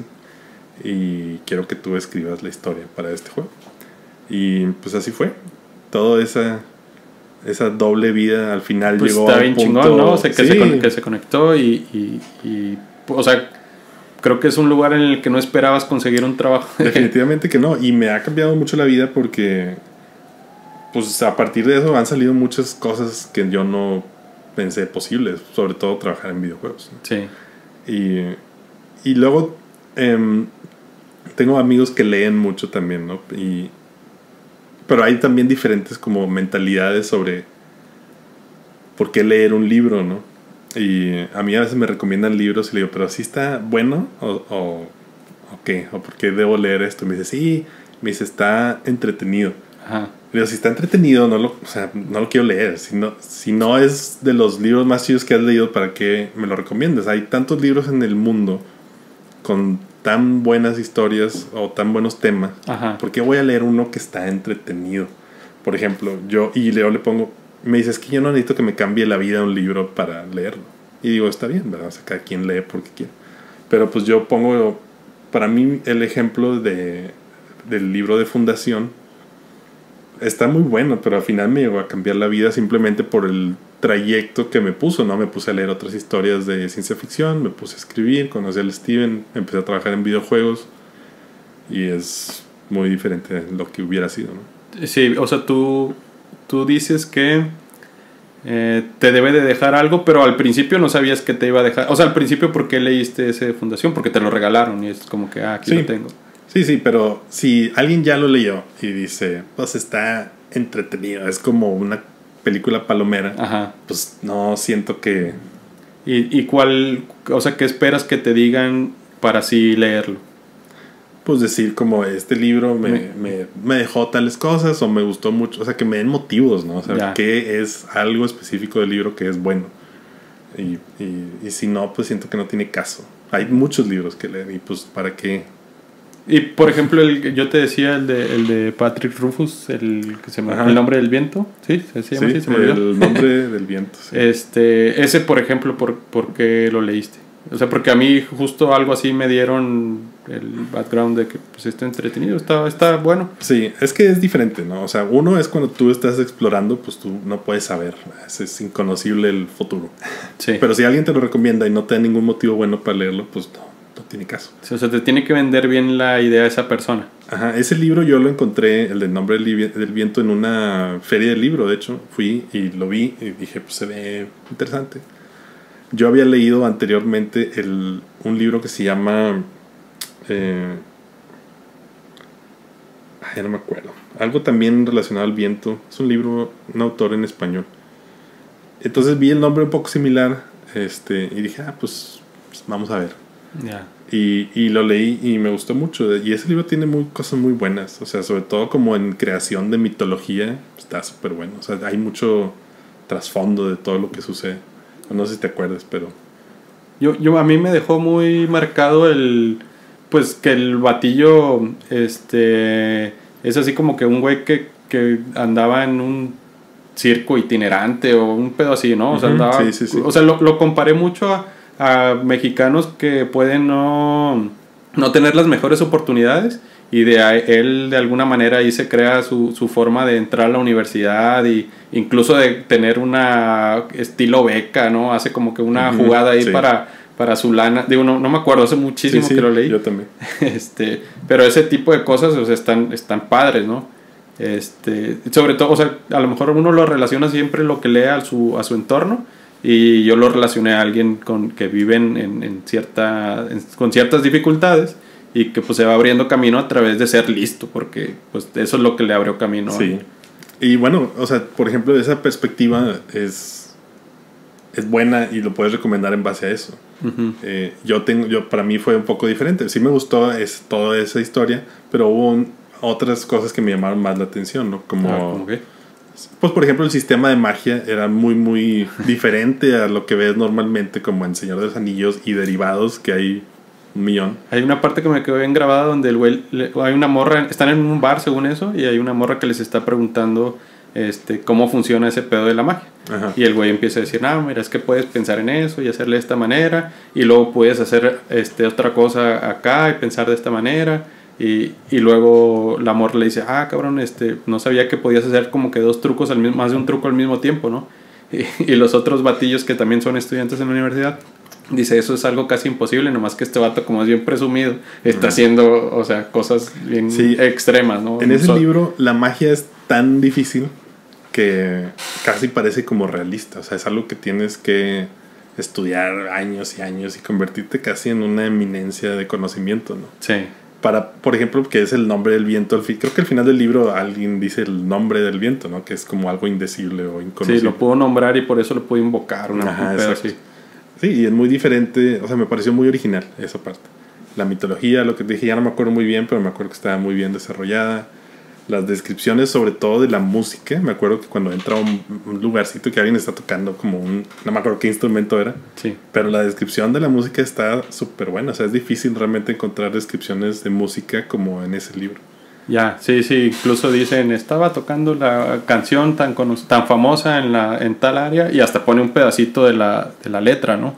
y quiero que tú escribas la historia para este juego. Y pues así fue. Toda esa... esa doble vida al final pues llegó está bien punto... chingón, ¿no? O sea, que, sí. se, con, que se conectó y, y, y... O sea, creo que es un lugar en el que no esperabas conseguir un trabajo. Definitivamente que no. Y me ha cambiado mucho la vida porque... Pues a partir de eso han salido muchas cosas que yo no pensé posibles. Sobre todo trabajar en videojuegos, ¿no? Sí. Y, y luego... Eh, tengo amigos que leen mucho también, ¿no? Y... Pero hay también diferentes como mentalidades sobre por qué leer un libro, ¿no? Y a mí a veces me recomiendan libros y le digo, ¿pero sí está bueno? ¿O, o, o qué? ¿O por qué debo leer esto? Y me dice, sí. Me dice, está entretenido. Ajá. Le digo, si está entretenido, no lo, o sea, no lo quiero leer. Si no, si no es de los libros más chidos que has leído, ¿para qué me lo recomiendas? Hay tantos libros en el mundo con tan buenas historias o tan buenos temas. Ajá. ¿Por qué voy a leer uno que está entretenido? Por ejemplo, yo, y Leo le pongo, me dice, es que yo no necesito que me cambie la vida un libro para leerlo. Y digo, está bien, ¿verdad? O sea, cada quien lee porque quiere. Pero pues yo pongo, para mí el ejemplo de, del libro de Fundación está muy bueno, pero al final me llegó a cambiar la vida simplemente por el trayecto que me puso, ¿no? Me puse a leer otras historias de ciencia ficción, me puse a escribir, conocí al Steven, empecé a trabajar en videojuegos y es muy diferente de lo que hubiera sido, ¿no? Sí, o sea, tú, tú dices que eh, te debe de dejar algo, pero al principio no sabías que te iba a dejar. O sea, al principio, ¿por qué leíste ese de Fundación? Porque te lo regalaron y es como que, ah, aquí sí. lo tengo. Sí, sí, pero si alguien ya lo leyó y dice, pues está entretenido, es como una película palomera, ajá, pues no siento que... ¿Y, y cuál, o sea, qué esperas que te digan para así leerlo? Pues decir como este libro me, me, me, me dejó tales cosas o me gustó mucho, o sea, que me den motivos, ¿no? O sea, ya. ¿Qué es algo específico del libro que es bueno? Y, y, y si no, pues siento que no tiene caso. Hay muchos libros que leer y pues ¿para qué? Y por ejemplo, el, yo te decía el de, el de Patrick Rufus, el que se llama El nombre del viento, ¿sí? ¿Se llama sí, así? ¿Se me olvidó? El nombre del viento, sí. Este, ese, por ejemplo, ¿por, ¿por qué lo leíste? O sea, porque a mí justo algo así me dieron el background de que pues está entretenido, está, está bueno. Sí, es que es diferente, ¿no? O sea, uno es cuando tú estás explorando, pues tú no puedes saber, es, es inconocible el futuro. Sí. Pero si alguien te lo recomienda y no te da ningún motivo bueno para leerlo, pues no, no tiene caso. Sí, o sea, te tiene que vender bien la idea de esa persona. Ajá, ese libro yo lo encontré, el del nombre del viento, en una feria del libro, de hecho. Fui y lo vi y dije, pues se ve interesante. Yo había leído anteriormente el, un libro que se llama... Eh, ay, no me acuerdo. Algo también relacionado al viento. Es un libro, un autor en español. Entonces vi el nombre un poco similar este, y dije, ah, pues, pues vamos a ver. Yeah. Y, y lo leí y me gustó mucho. Y ese libro tiene muy, cosas muy buenas. O sea, sobre todo como en creación de mitología, está súper bueno. O sea, hay mucho trasfondo de todo lo que sucede. No sé si te acuerdas, pero... Yo, yo a mí me dejó muy marcado el... Pues que el batillo este, es así como que un güey que, que andaba en un circo itinerante o un pedo así, ¿no? O sea, andaba, sí, sí, sí. O sea lo, lo comparé mucho a, a mexicanos que pueden no, no tener las mejores oportunidades y de ahí, él de alguna manera ahí se crea su, su forma de entrar a la universidad y incluso de tener una estilo beca, ¿no? Hace como que una uh-huh, jugada ahí sí. para, para su lana. Digo, no, no me acuerdo, hace muchísimo sí, sí, que lo leí. Yo también. Este, pero ese tipo de cosas, o sea, están, están padres, ¿no? Este, sobre todo, o sea, a lo mejor uno lo relaciona siempre lo que lee a su, a su entorno y yo lo relacioné a alguien con, que vive en, en, en cierta, en, con ciertas dificultades y que pues se va abriendo camino a través de ser listo, porque pues eso es lo que le abrió camino. Sí. Y bueno, o sea, por ejemplo, esa perspectiva es, es buena y lo puedes recomendar en base a eso. Uh-huh. Eh, yo tengo, yo para mí fue un poco diferente. Sí me gustó es, toda esa historia, pero hubo un, otras cosas que me llamaron más la atención, ¿no? Como, ah, ¿cómo qué? Pues por ejemplo el sistema de magia era muy muy diferente a lo que ves normalmente como en Señor de los Anillos y derivados que hay un millón. Hay una parte que me quedó bien grabada donde el güey, hay una morra, están en un bar según eso y hay una morra que les está preguntando este, cómo funciona ese pedo de la magia. Ajá. Y el güey empieza a decir, no, mira, es que puedes pensar en eso y hacerle de esta manera y luego puedes hacer este, otra cosa acá y pensar de esta manera. Y, y luego la morra le dice, ah, cabrón, este, no sabía que podías hacer como que dos trucos, al mismo, más de un truco al mismo tiempo, ¿no? Y, y los otros batillos que también son estudiantes en la universidad, dice, eso es algo casi imposible, nomás que este vato, como es bien presumido, está uh-huh. haciendo, o sea, cosas bien sí. extremas, ¿no? En ese so- libro la magia es tan difícil que casi parece como realista, o sea, es algo que tienes que estudiar años y años y convertirte casi en una eminencia de conocimiento, ¿no? Sí. Para, por ejemplo, que es el nombre del viento. Creo que al final del libro alguien dice el nombre del viento, ¿no? Que es como algo indecible o inconocible. Sí, lo puedo nombrar y por eso lo puedo invocar. Una Ajá, un así. Sí, y es muy diferente. O sea, me pareció muy original esa parte. La mitología, lo que te dije, ya no me acuerdo muy bien, pero me acuerdo que estaba muy bien desarrollada. Las descripciones, sobre todo de la música. Me acuerdo que cuando entra a un, un lugarcito que alguien está tocando como un... No me acuerdo qué instrumento era. Sí. Pero la descripción de la música está súper buena. O sea, es difícil realmente encontrar descripciones de música como en ese libro. Ya, sí, sí. Incluso dicen, estaba tocando la canción tan, cono- tan famosa en, la, en tal área y hasta pone un pedacito de la, de la letra, ¿no?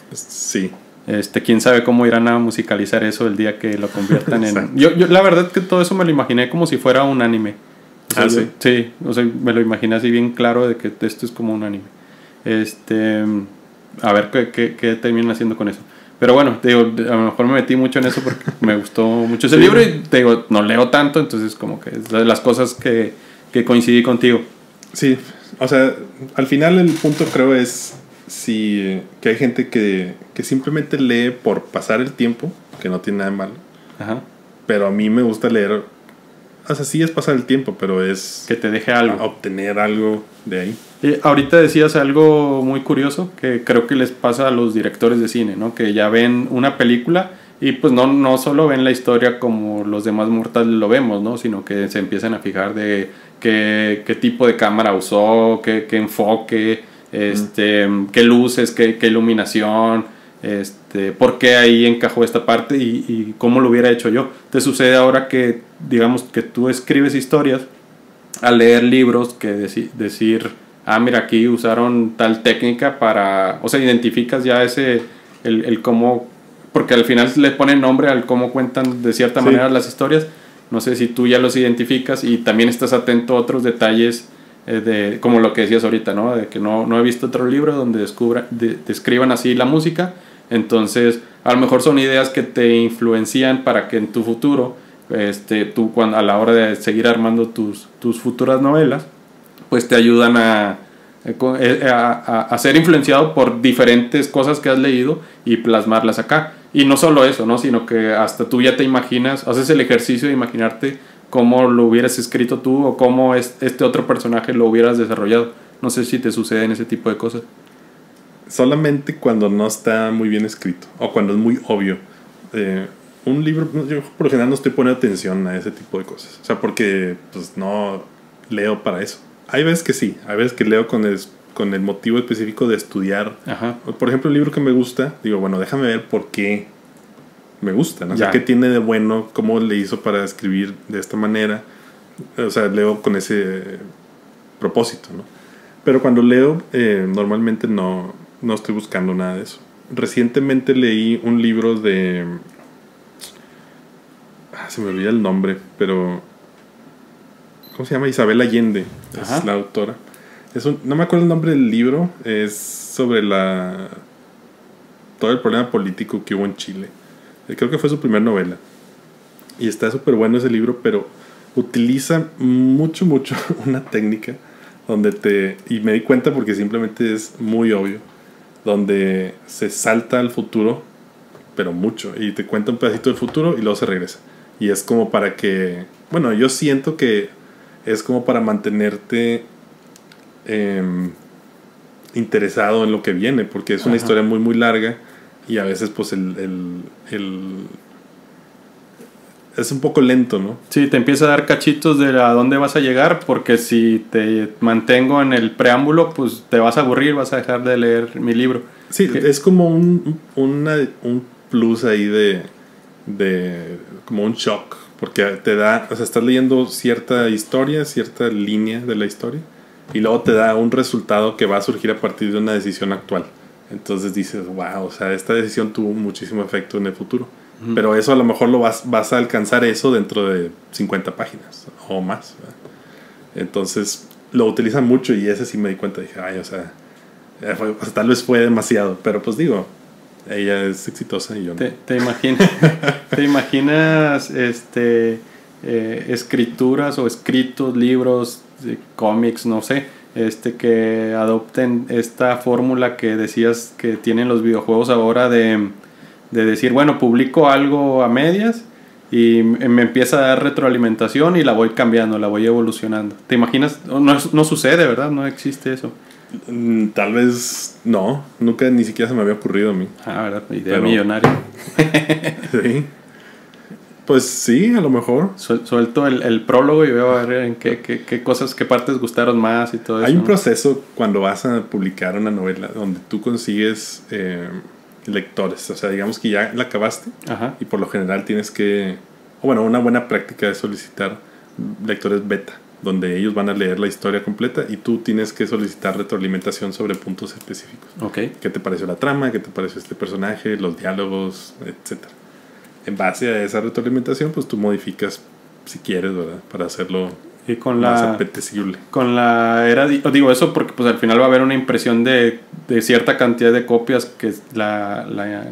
Sí. Este, quién sabe cómo irán a musicalizar eso el día que lo conviertan en... yo, yo la verdad que todo eso me lo imaginé como si fuera un anime. O sea, ah, sí. Yo, sí, o sea, me lo imaginé así bien claro de que esto es como un anime. Este, a ver qué, qué, qué terminan haciendo con eso. Pero bueno, te digo, a lo mejor me metí mucho en eso porque me gustó mucho ese sí. libro y te digo, no leo tanto, entonces como que es de las cosas que, que coincidí contigo. Sí, o sea, al final el punto creo es si, que hay gente que, que simplemente lee por pasar el tiempo, que no tiene nada de malo. Ajá. Pero a mí me gusta leer, o sea, sí es pasar el tiempo, pero es... que te deje algo. Obtener algo de ahí. Y ahorita decías algo muy curioso que creo que les pasa a los directores de cine, ¿no? Que ya ven una película y pues no, no solo ven la historia como los demás mortales lo vemos, ¿no? Sino que se empiezan a fijar de qué, qué tipo de cámara usó, qué, qué enfoque, este, mm. qué luces, qué, qué iluminación, este, por qué ahí encajó esta parte y, y cómo lo hubiera hecho yo. Te sucede ahora que, digamos, que tú escribes historias al leer libros que deci- decir... ah, mira, aquí usaron tal técnica para... o sea, identificas ya ese... el, el cómo... porque al final le ponen nombre al cómo cuentan de cierta sí. manera las historias. No sé si tú ya los identificas y también estás atento a otros detalles eh, de, como lo que decías ahorita, ¿no? De que no, no he visto otro libro donde descubra, de, describan así la música. Entonces, a lo mejor son ideas que te influencian para que en tu futuro, este, tú cuando, a la hora de seguir armando tus, tus futuras novelas, pues te ayudan a, a, a ser influenciado por diferentes cosas que has leído y plasmarlas acá. Y no solo eso, ¿no? Sino que hasta tú ya te imaginas, haces el ejercicio de imaginarte cómo lo hubieras escrito tú o cómo es, este otro personaje lo hubieras desarrollado. No sé si te suceden ese tipo de cosas. Solamente cuando no está muy bien escrito o cuando es muy obvio. Eh, un libro, yo por lo general no estoy poniendo atención a ese tipo de cosas. O sea, porque pues no leo para eso. Hay veces que sí, hay veces que leo con el, con el motivo específico de estudiar. Ajá. Por ejemplo, un libro que me gusta, digo, bueno, déjame ver por qué me gusta, ¿no? O sea, qué tiene de bueno, cómo le hizo para escribir de esta manera. O sea, leo con ese propósito, ¿no? Pero cuando leo, eh, normalmente no, no estoy buscando nada de eso. Recientemente leí un libro de... Ah, se me olvida el nombre, pero... ¿cómo se llama? Isabel Allende. Ajá. Es la autora. Es un, no me acuerdo el nombre del libro. Es sobre la todo el problema político que hubo en Chile. Creo que fue su primera novela. Y está súper bueno ese libro, pero utiliza mucho, mucho una técnica donde te... y me di cuenta porque simplemente es muy obvio. Donde se salta al futuro, pero mucho. Y te cuenta un pedacito del futuro y luego se regresa. Y es como para que... bueno, yo siento que es como para mantenerte eh, interesado en lo que viene, porque es una Ajá. historia muy muy larga y a veces pues el, el, el es un poco lento, ¿no? Sí, te empieza a dar cachitos de a dónde vas a llegar, porque si te mantengo en el preámbulo, pues te vas a aburrir, vas a dejar de leer mi libro. Sí, ¿Qué? Es como un, una, un plus ahí de, de como un shock. Porque te da, o sea, estás leyendo cierta historia, cierta línea de la historia, y luego te da un resultado que va a surgir a partir de una decisión actual. Entonces dices, wow, o sea, esta decisión tuvo muchísimo efecto en el futuro. Uh-huh. Pero eso a lo mejor lo vas, vas a alcanzar eso dentro de cincuenta páginas o más, ¿verdad? Entonces lo utilizan mucho y ese sí me di cuenta. Dije, ay, o sea, fue, o sea tal vez fue demasiado, pero pues digo... ella es exitosa y yo no. ¿Te, te imaginas, ¿te imaginas este, eh, escrituras o escritos, libros, eh, cómics, no sé, este, que adopten esta fórmula que decías que tienen los videojuegos ahora de, de decir, bueno, publico algo a medias y me empieza a dar retroalimentación y la voy cambiando, la voy evolucionando? ¿Te imaginas? No, no sucede, ¿verdad? No existe eso. Tal vez no, nunca ni siquiera se me había ocurrido a mí. Ah, ¿verdad? Idea Pero, millonaria. Sí. Pues sí, a lo mejor. Suel, suelto el, el prólogo y veo a ver en qué, qué, qué cosas, qué partes gustaron más y todo eso. Hay un ¿no? proceso cuando vas a publicar una novela donde tú consigues eh, lectores. O sea, digamos que ya la acabaste. Ajá. Y por lo general tienes que... bueno, una buena práctica es solicitar lectores beta, donde ellos van a leer la historia completa y tú tienes que solicitar retroalimentación sobre puntos específicos. Okay. ¿Qué te pareció la trama? ¿Qué te pareció este personaje? Los diálogos, etcétera. En base a esa retroalimentación, pues tú modificas si quieres, ¿verdad? Para hacerlo y con más la apetecible. Con la era, digo eso porque pues al final va a haber una impresión de, de cierta cantidad de copias que la, la,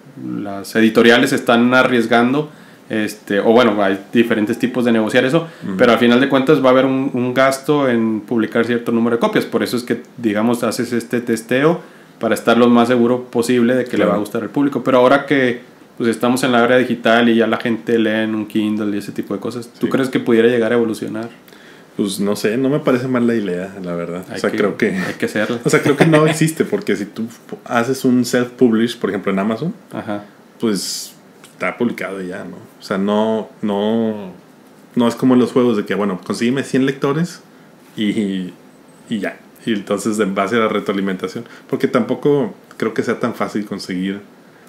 las editoriales están arriesgando, este, o bueno, hay diferentes tipos de negociar eso, uh-huh. pero al final de cuentas va a haber un, un gasto en publicar cierto número de copias, por eso es que digamos haces este testeo para estar lo más seguro posible de que claro. le va a gustar al público, pero ahora que pues estamos en la era digital y ya la gente lee en un Kindle y ese tipo de cosas, ¿tú sí. crees que pudiera llegar a evolucionar? Pues no sé, no me parece mal la idea, la verdad. Hay o sea, que, creo que hay que hacerlo. O sea, creo que no existe, porque si tú haces un self-publish, por ejemplo, en Amazon, Ajá. pues está publicado ya, ¿no? O sea, no, no, no es como en los juegos de que, bueno, consígueme cien lectores y, y ya. Y entonces, en base a la retroalimentación, porque tampoco creo que sea tan fácil conseguir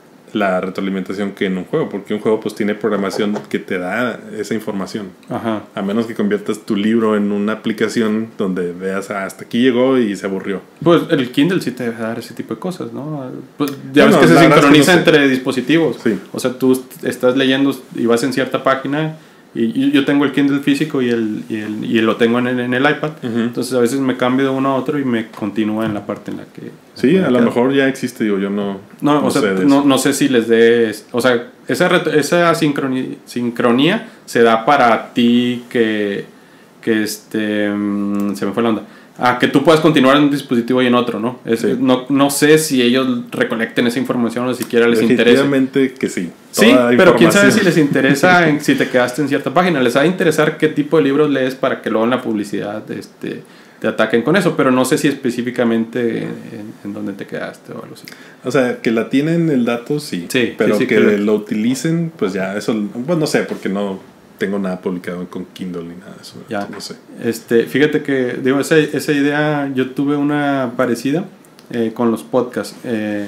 la retroalimentación que en un juego, porque un juego pues tiene programación que te da esa información. Ajá. A menos que conviertas tu libro en una aplicación donde veas ah, hasta aquí llegó y se aburrió. Pues el Kindle sí te deja dar ese tipo de cosas, ¿no? Pues ya bueno, ves que se sincroniza es que no entre dispositivos. Sí. O sea, tú estás leyendo y vas en cierta página y yo tengo el Kindle físico y el, y el y lo tengo en el, en el iPad. Uh-huh. Entonces a veces me cambio de uno a otro y me continúa en la parte en la que sí, a lo mejor ya existe, digo, yo no no, no o sea, sé no, no sé si les dé, o sea, esa esa sincronía, sincronía se da para ti que que este se me fue la onda. Ah, que tú puedas continuar en un dispositivo y en otro, ¿no? Es, sí. no, no sé si ellos recolecten esa información o siquiera les interesa. Definitivamente que sí. Sí, pero quién sabe si les interesa en, si te quedaste en cierta página. Les va a interesar qué tipo de libros lees para que luego en la publicidad este, te ataquen con eso, pero no sé si específicamente en, en dónde te quedaste o algo así. O sea, que la tienen el dato, sí. Sí, pero sí, sí, que, que lo utilicen, pues ya, eso, pues no sé, porque no tengo nada publicado con Kindle ni nada de eso. Ya. No sé. Este, fíjate que, digo, esa, esa idea, yo tuve una parecida eh, con los podcasts. Eh,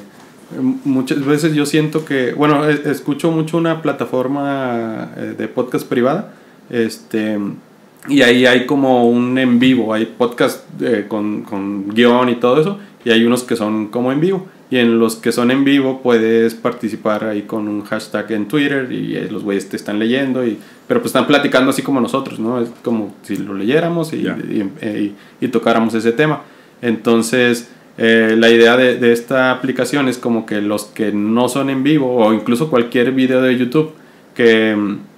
muchas veces yo siento que, bueno, escucho mucho una plataforma eh, de podcast privada, este, y ahí hay como un en vivo, hay podcast eh, con, con guión y todo eso, y hay unos que son como en vivo. Y en los que son en vivo puedes participar ahí con un hashtag en Twitter y eh, los güeyes te están leyendo, y, pero pues están platicando así como nosotros, ¿no? Es como si lo leyéramos y, yeah. y, y, y tocáramos ese tema. Entonces, eh, la idea de, de esta aplicación es como que los que no son en vivo, o incluso cualquier video de YouTube, que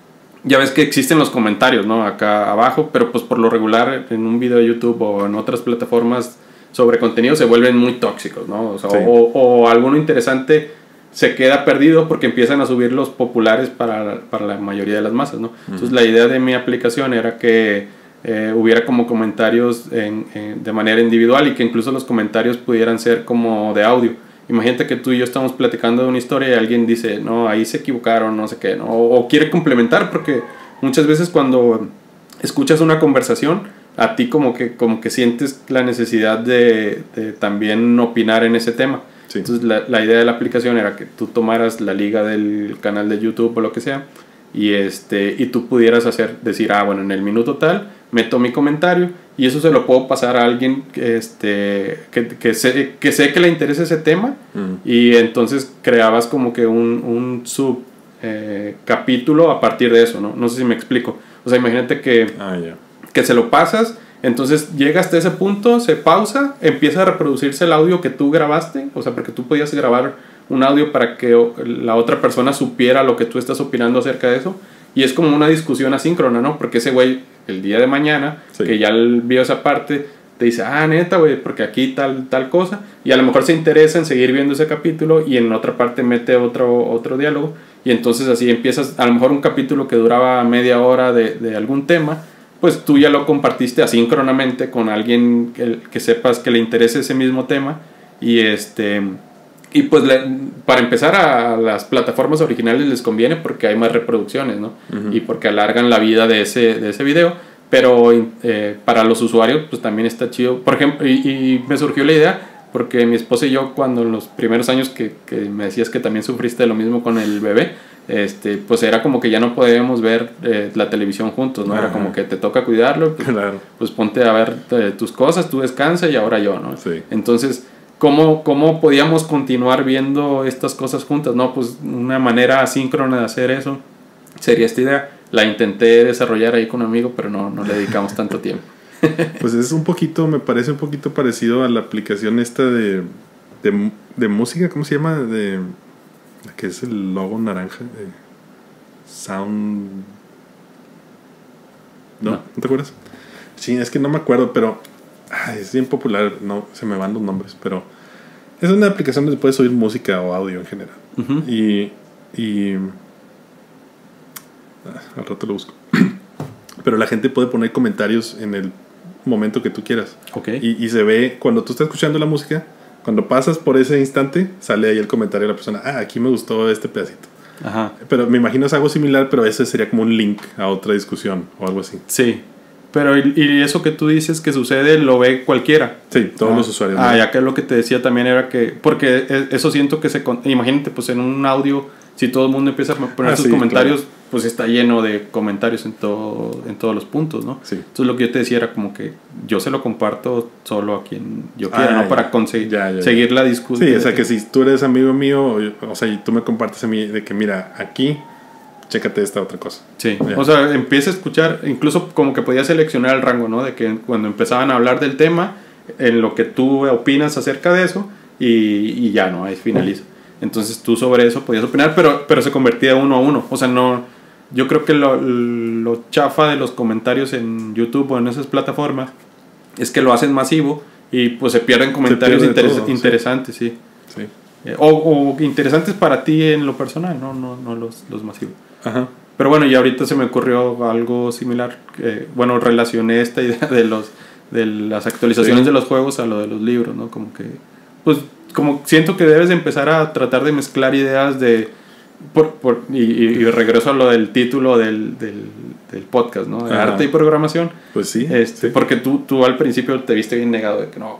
ya ves que existen los comentarios, ¿no? Acá abajo, pero pues por lo regular en un video de YouTube o en otras plataformas sobre contenido se vuelven muy tóxicos, ¿no? O sea, sí. o, o alguno interesante se queda perdido porque empiezan a subir los populares para, para la mayoría de las masas, ¿no? Uh-huh. Entonces la idea de mi aplicación era que eh, hubiera como comentarios en, en, de manera individual, y que incluso los comentarios pudieran ser como de audio. Imagínate que tú y yo estamos platicando de una historia y alguien dice, no, ahí se equivocaron, no sé qué, ¿no? O, o quiere complementar, porque muchas veces cuando escuchas una conversación, a ti como que, como que sientes la necesidad de, de también opinar en ese tema. Sí. Entonces la, la idea de la aplicación era que tú tomaras la liga del canal de YouTube o lo que sea, y, este, y tú pudieras hacer, decir, ah, bueno, en el minuto tal meto mi comentario, y eso se lo puedo pasar a alguien que, este, que, que, sé, que sé que le interesa ese tema, uh-huh. y entonces creabas como que un, un sub eh, capítulo a partir de eso, ¿no? No sé si me explico. O sea, imagínate que... Ah, yeah. que se lo pasas, entonces llega hasta ese punto, se pausa, empieza a reproducirse el audio que tú grabaste, o sea, porque tú podías grabar un audio para que la otra persona supiera lo que tú estás opinando acerca de eso, y es como una discusión asíncrona, ¿no? Porque ese güey, el día de mañana, sí. que ya vio esa parte, te dice, ah, neta, güey, porque aquí tal, tal cosa, y a lo mejor se interesa en seguir viendo ese capítulo, y en otra parte mete otro, otro diálogo, y entonces así empiezas, a lo mejor un capítulo que duraba media hora de, de algún tema, pues tú ya lo compartiste asíncronamente con alguien que, que sepas que le interese ese mismo tema, y este y pues le, para empezar, a las plataformas originales les conviene porque hay más reproducciones, ¿no? Uh-huh. Y porque alargan la vida de ese, de ese video, pero eh, para los usuarios pues también está chido. Por ejemplo, y, y me surgió la idea porque mi esposa y yo, cuando en los primeros años que, que me decías que también sufriste lo mismo con el bebé, este, pues era como que ya no podíamos ver eh, la televisión juntos, ¿no? Ajá. Era como que te toca cuidarlo, pues, claro. pues ponte a ver eh, tus cosas, tú descansa y ahora yo, ¿no? Sí. Entonces, ¿cómo, ¿cómo podíamos continuar viendo estas cosas juntas? No, pues una manera asíncrona de hacer eso sería esta idea. la intenté desarrollar ahí con un amigo, pero no, no le dedicamos tanto tiempo. Pues es un poquito, me parece un poquito parecido a la aplicación esta de, de, de música, ¿cómo se llama? De, que es el logo naranja. De Sound... ¿No? ¿No? ¿No te acuerdas? Sí, es que no me acuerdo, pero ay, es bien popular, no, se me van los nombres, pero es una aplicación donde puedes oír música o audio en general. Uh-huh. Y... y ah, al rato lo busco. Pero la gente puede poner comentarios en el momento que tú quieras. Okay. Y, y se ve, cuando tú estás escuchando la música, cuando pasas por ese instante, sale ahí el comentario de la persona. Ah, aquí me gustó este pedacito. Ajá. Pero me imagino es algo similar, pero ese sería como un link a otra discusión o algo así. Sí. Pero y, y eso que tú dices que sucede lo ve cualquiera. Sí, todos ah. los usuarios. Ah, ¿no? Ya que lo que te decía también era que... Porque eso siento que se... Imagínate, pues en un audio, si todo el mundo empieza a poner ah, sus sí, comentarios... Claro. Pues está lleno de comentarios en todo en todos los puntos, ¿no? Sí. Entonces lo que yo te decía era como que yo se lo comparto solo a quien yo quiera, ah, ¿no? Para conseguir ya, ya, seguir ya. la discusión. Sí, o sea que si tú eres amigo mío, o sea, y tú me compartes a mí de que mira, aquí, chécate esta otra cosa. Sí, ya. O sea, empieza a escuchar, incluso como que podía seleccionar el rango, ¿no? De que cuando empezaban a hablar del tema, en lo que tú opinas acerca de eso, y, y ya, ¿no? Ahí finaliza. Entonces tú sobre eso podías opinar, pero, pero se convertía uno a uno, o sea, no... Yo creo que lo, lo chafa de los comentarios en YouTube o en esas plataformas es que lo hacen masivo y pues se pierden comentarios se pierde interes- todo, interesantes, sí. sí. sí. Eh, o, o interesantes para ti en lo personal, no, no, no los, los masivos. Ajá. Pero bueno, y ahorita se me ocurrió algo similar. Que, bueno, relacioné esta idea de los de las actualizaciones sí. de los juegos a lo de los libros, ¿no? Como que, pues, como siento que debes empezar a tratar de mezclar ideas de... Por, por, y, y regreso a lo del título del, del, del podcast, ¿no? De arte y programación. Pues sí, este, sí. Porque tú, tú al principio te viste bien negado de que no.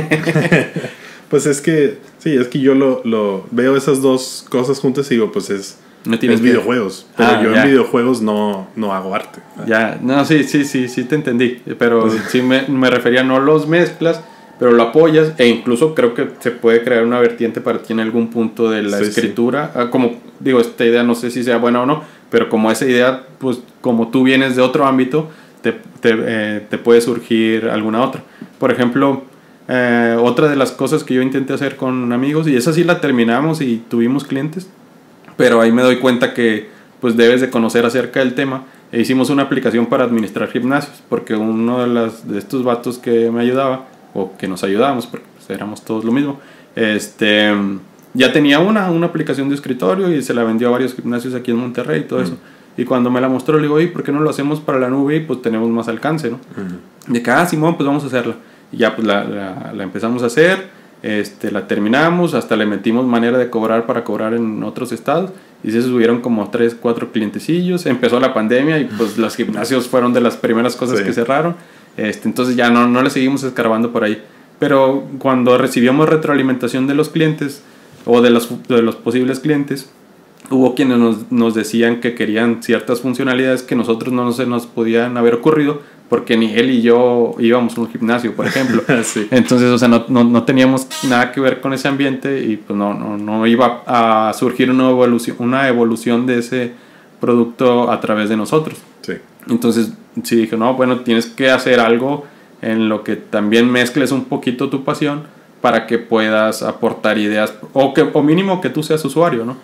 Pues es que, sí, es que yo lo, lo veo esas dos cosas juntas y digo, pues es, no es que... videojuegos. Pero ah, yo ya. en videojuegos no, no hago arte. Ya, no, sí, sí, sí, sí te entendí. Pero pues, sí me, me refería, no los mezclas, pero lo apoyas, e incluso creo que se puede crear una vertiente para ti en algún punto de la sí, escritura. Sí. Como digo, esta idea no sé si sea buena o no, pero como esa idea, pues como tú vienes de otro ámbito, te, te, eh, te puede surgir alguna otra. Por ejemplo, eh, otra de las cosas que yo intenté hacer con amigos, y esa sí la terminamos y tuvimos clientes, pero ahí me doy cuenta que pues debes de conocer acerca del tema. E hicimos una aplicación para administrar gimnasios, porque uno de, las, de estos vatos que me ayudaba, o que nos ayudábamos, porque pues, éramos todos lo mismo, este, ya tenía una, una aplicación de escritorio y se la vendió a varios gimnasios aquí en Monterrey y todo uh-huh. eso. Y cuando me la mostró, le digo, oye, ¿por qué no lo hacemos para la nube? Y pues tenemos más alcance, ¿no? Uh-huh. De que, ah, Simón, pues vamos a hacerla. Y ya pues la, la, la empezamos a hacer, este, la terminamos, hasta le metimos manera de cobrar para cobrar en otros estados. Y se subieron como tres, cuatro clientecillos. Empezó la pandemia y pues los gimnasios fueron de las primeras cosas sí. que cerraron. Este, entonces ya no, no le seguimos escarbando por ahí. Pero cuando recibíamos retroalimentación de los clientes o de los, de los posibles clientes, hubo quienes nos, nos decían que querían ciertas funcionalidades que nosotros no se nos podían haber ocurrido porque ni él y yo íbamos a un gimnasio, por ejemplo. sí. Entonces, o sea, no, no, no teníamos nada que ver con ese ambiente y pues no, no, no iba a surgir una evolución, una evolución de ese producto a través de nosotros. Sí. Entonces, sí dije, no, bueno, tienes que hacer algo en lo que también mezcles un poquito tu pasión para que puedas aportar ideas, o, que, o mínimo que tú seas usuario, ¿no?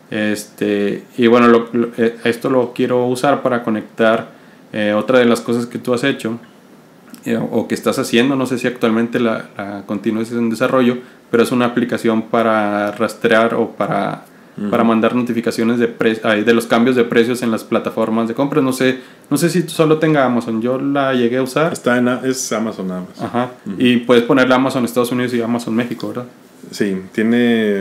Este, y bueno, lo, lo, esto lo quiero usar para conectar eh, otra de las cosas que tú has hecho eh, o que estás haciendo, no sé si actualmente la, la continúes en desarrollo, pero es una aplicación para rastrear o para... Uh-huh. para mandar notificaciones de, pre- de los cambios de precios en las plataformas de compras. No sé, no sé si solo tenga Amazon. Yo la llegué a usar. Está en, es Amazon nada más. Ajá. Uh-huh. Y puedes ponerle Amazon Estados Unidos y Amazon México, ¿verdad? Sí, tiene...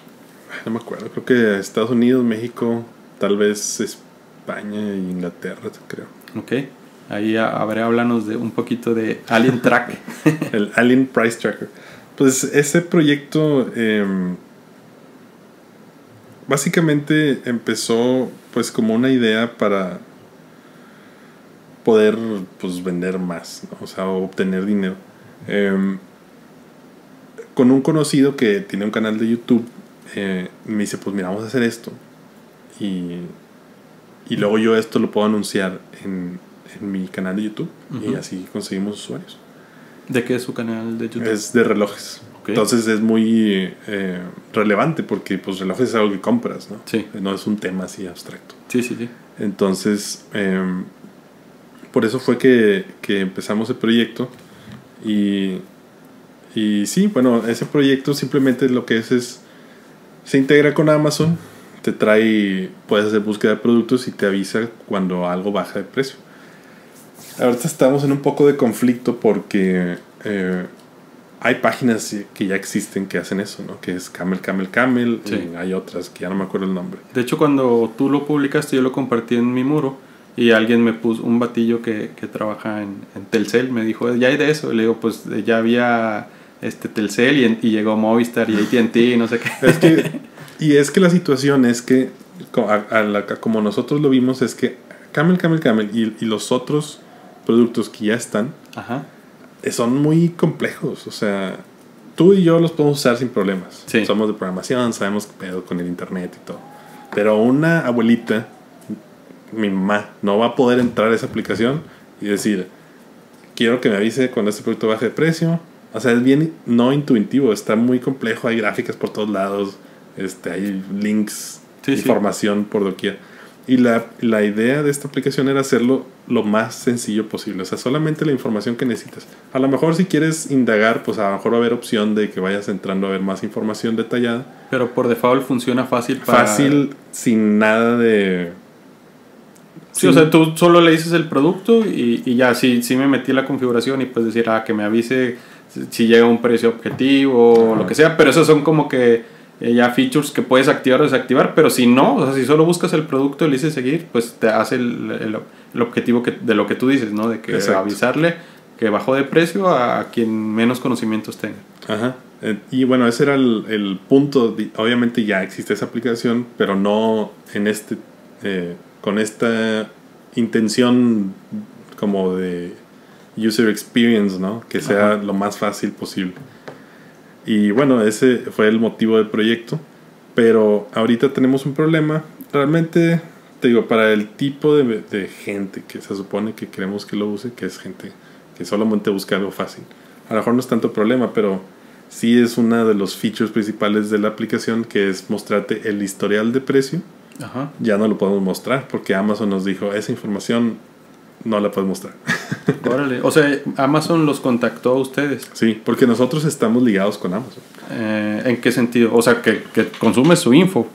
No me acuerdo. Creo que Estados Unidos, México, tal vez España e Inglaterra, creo. Ok. Ahí a, a ver, háblanos de un poquito de Alien Track. El Alien Price Tracker. Pues ese proyecto... Eh, básicamente empezó pues como una idea para poder pues vender más, ¿no? O sea, obtener dinero. Eh, con un conocido que tiene un canal de YouTube, eh, me dice, pues mira, vamos a hacer esto. Y y luego yo esto lo puedo anunciar en, en mi canal de YouTube, uh-huh. y así conseguimos usuarios. ¿De qué es su canal de YouTube? Es de relojes. Okay. Entonces es muy eh, relevante porque pues relojes es algo que compras, ¿no? Sí. No es un tema así abstracto. Sí, sí, sí. Entonces, eh, por eso fue que, que empezamos el proyecto. Y, y sí, bueno, ese proyecto simplemente lo que es es, se integra con Amazon, te trae, puedes hacer búsqueda de productos y te avisa cuando algo baja de precio. Ahorita estamos en un poco de conflicto porque eh, hay páginas que ya existen que hacen eso, ¿no? Que es Camel, Camel, Camel, sí. Y hay otras que ya no me acuerdo el nombre. De hecho, cuando tú lo publicaste, yo lo compartí en mi muro y alguien me puso, un batillo que, que trabaja en, en Telcel, me dijo, ya hay de eso. Y le digo, pues ya había este Telcel y, y llegó Movistar y A T and T, no sé qué. Es que, y es que la situación es que, a, a la, como nosotros lo vimos, es que Camel, Camel, Camel y, y los otros productos que ya están, ajá, son muy complejos. O sea, tú y yo los podemos usar sin problemas. Sí. Somos de programación, sabemos qué pedo con el internet y todo. Pero una abuelita, mi mamá, no va a poder entrar a esa aplicación y decir, quiero que me avise cuando este producto baje de precio. O sea, es bien no intuitivo, está muy complejo, hay gráficas por todos lados, este, hay links, sí, información, sí, por doquier. Y la, la idea de esta aplicación era hacerlo lo más sencillo posible. O sea, solamente la información que necesitas. A lo mejor si quieres indagar, pues a lo mejor va a haber opción de que vayas entrando a ver más información detallada. Pero por default funciona fácil para... Fácil, sin nada de... Sí, sin... o sea, tú solo le dices el producto y, y ya, sí, sí me metí la configuración y puedes decir, ah, que me avise si llega a un precio objetivo o lo que sea. Pero esos son como que... ya features que puedes activar o desactivar, pero si no, o sea, si solo buscas el producto y le dices seguir, pues te hace el, el, el objetivo que, de lo que tú dices, ¿no? De que exacto, avisarle que bajó de precio a quien menos conocimientos tenga. Ajá. Y bueno, ese era el, el punto. De, obviamente ya existe esa aplicación, pero no en este eh, con esta intención como de user experience, ¿no? Que sea ajá, lo más fácil posible. Y bueno, ese fue el motivo del proyecto. Pero ahorita tenemos un problema. Realmente, te digo, para el tipo de, de gente que se supone que queremos que lo use, que es gente que solamente busca algo fácil, a lo mejor no es tanto problema, pero sí es uno de los features principales de la aplicación, que es mostrarte el historial de precio. Ajá. Ya no lo podemos mostrar porque Amazon nos dijo, esa información no la puedes mostrar. Órale. O sea, Amazon los contactó a ustedes. Sí, porque nosotros estamos ligados con Amazon. Eh, ¿En qué sentido? O sea, que, que consumes su info.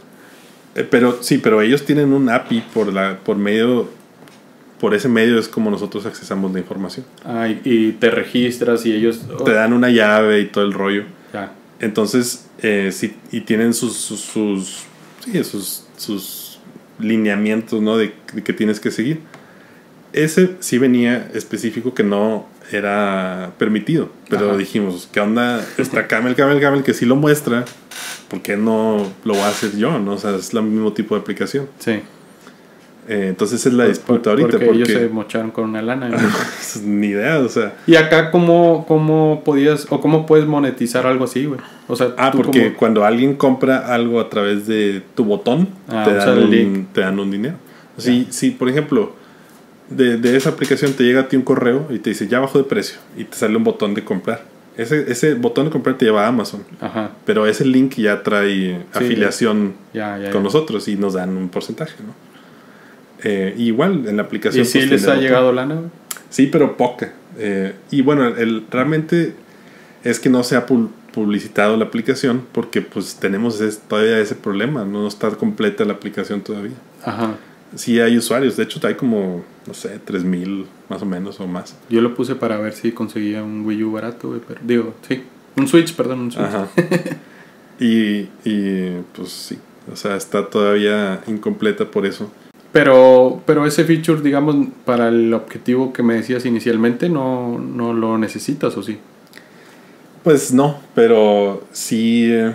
Eh, pero sí, pero ellos tienen un A P I por la por medio por ese medio es como nosotros accesamos la información. Ah, y, y te registras y ellos oh, te dan una llave y todo el rollo. Ya. Entonces, eh, sí, y tienen sus sus sus, sí, sus, sus lineamientos, ¿no? De, de que tienes que seguir. Ese sí venía específico que no era permitido, pero ajá, dijimos, ¿qué onda? Está Camel, Camel, Camel que sí lo muestra, ¿por qué no lo voy a hacer yo? ¿No? O sea, es el mismo tipo de aplicación. Sí. Eh, entonces es la disputa ahorita. Porque, porque ellos se mocharon con una lana. ¿No? Ni idea, o sea. ¿Y acá cómo, cómo podías o cómo puedes monetizar algo así, güey? O sea, ah, porque como... cuando alguien compra algo a través de tu botón, ah, te, o dan sea, un, te dan un dinero. Si, si, por ejemplo, de, de esa aplicación te llega a ti un correo y te dice, ya bajó de precio, y te sale un botón de comprar. Ese, ese botón de comprar te lleva a Amazon. Ajá. Pero ese link ya trae sí, afiliación ya, ya, ya, con ya. nosotros y nos dan un porcentaje, ¿no? Eh, igual en la aplicación. ¿Y si pues, les ha llegado lana? Sí, pero poca. Eh, y bueno, el, realmente es que no se ha publicitado la aplicación porque pues tenemos ese, todavía ese problema. No está completa la aplicación todavía. Ajá. Sí hay usuarios. De hecho hay como, no sé, tres mil más o menos o más. Yo lo puse para ver si conseguía un Wii U barato, güey, pero digo, sí. Un Switch, perdón, un Switch. Ajá. y, y pues sí. O sea, está todavía incompleta por eso. Pero, pero ese feature, digamos, para el objetivo que me decías inicialmente, no, no lo necesitas, ¿o sí? Pues no, pero sí. Eh,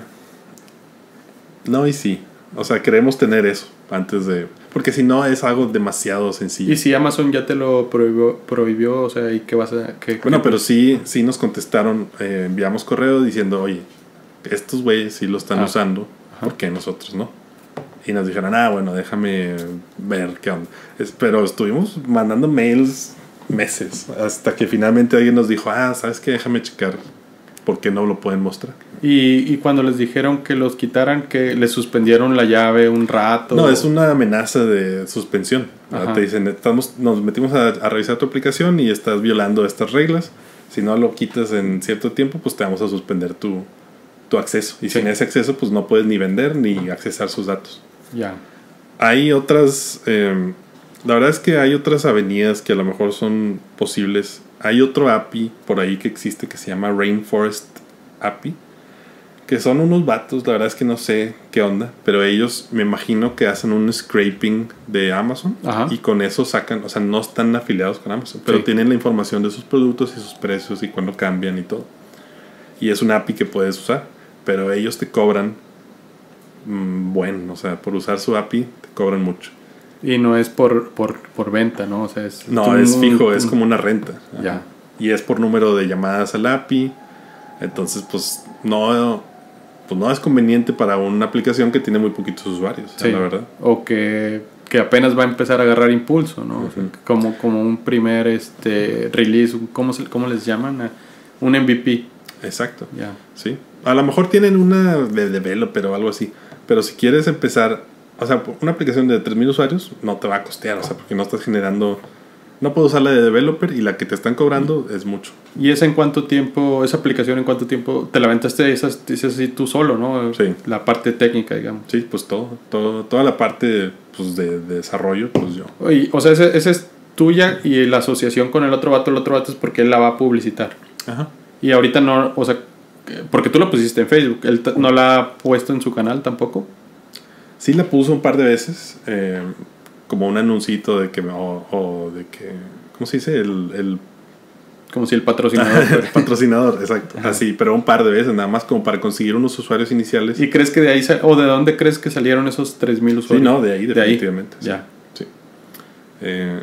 no y sí. O sea, queremos tener eso antes de. Porque si no es algo demasiado sencillo. Y si Amazon ya te lo prohibió, prohibió o sea, ¿y qué vas a.? Qué, bueno, qué pero sí, sí nos contestaron, eh, enviamos correo diciendo, oye, estos güeyes sí lo están ah, usando, ajá, ¿por qué nosotros no? y nos dijeron, ah, bueno, déjame ver qué onda. Es, pero estuvimos mandando mails meses hasta que finalmente alguien nos dijo, ah, ¿sabes qué? Déjame checar por qué no lo pueden mostrar. Y, y cuando les dijeron que los quitaran, que les suspendieron la llave un rato. No, es una amenaza de suspensión. Te dicen, estamos, nos metimos a, a revisar tu aplicación y estás violando estas reglas. Si no lo quitas en cierto tiempo, pues te vamos a suspender tu, tu acceso. Y sí. Sin ese acceso, pues no puedes ni vender ni accesar sus datos. Ya. Hay otras... Eh, la verdad es que hay otras avenidas que a lo mejor son posibles. Hay otro A P I por ahí que existe que se llama Rainforest A P I, que son unos vatos, la verdad es que no sé qué onda, pero ellos me imagino que hacen un scraping de Amazon. Ajá. Y con eso sacan, o sea, no están afiliados con Amazon, pero sí. Tienen la información de sus productos y sus precios y cuándo cambian y todo. Y es un A P I que puedes usar, pero ellos te cobran mmm, bueno, o sea, por usar su A P I te cobran mucho. Y no es por, por, por venta, ¿no? O sea, es no, un, es fijo, un, es como una renta. Ya. Y es por número de llamadas al A P I. Entonces, pues, no, pues no es conveniente para una aplicación que tiene muy poquitos usuarios, sí. La verdad. O que, que apenas va a empezar a agarrar impulso, ¿no? Uh-huh. O sea, como, como un primer este release, ¿cómo, se, cómo les llaman? Un M V P. Exacto. Ya. Sí. A lo mejor tienen una de developer o algo así. Pero si quieres empezar... O sea, una aplicación de tres mil usuarios no te va a costear, o sea, porque no estás generando... No puedo usar la de developer y la que te están cobrando es mucho. ¿Y esa en cuánto tiempo, esa aplicación en cuánto tiempo te la aventaste esas, esas así tú solo, no? Sí. La parte técnica, digamos. Sí, pues todo, todo toda la parte pues, de, de desarrollo, pues yo. Oye, o sea, esa, esa es tuya y la asociación con el otro vato, el otro vato es porque él la va a publicitar. Ajá. Y ahorita no, o sea, porque tú la pusiste en Facebook, él t- no la ha puesto en su canal tampoco. Sí la puso un par de veces, eh, como un anuncito de que, o, o de que, ¿cómo se dice? El, el como si el patrocinador. El patrocinador, exacto. Ajá. Así, pero un par de veces, nada más como para conseguir unos usuarios iniciales. ¿Y crees que de ahí, o de dónde crees que salieron esos tres mil usuarios? Sí, no, de ahí definitivamente. De ahí. Sí. Ya. Sí. Eh,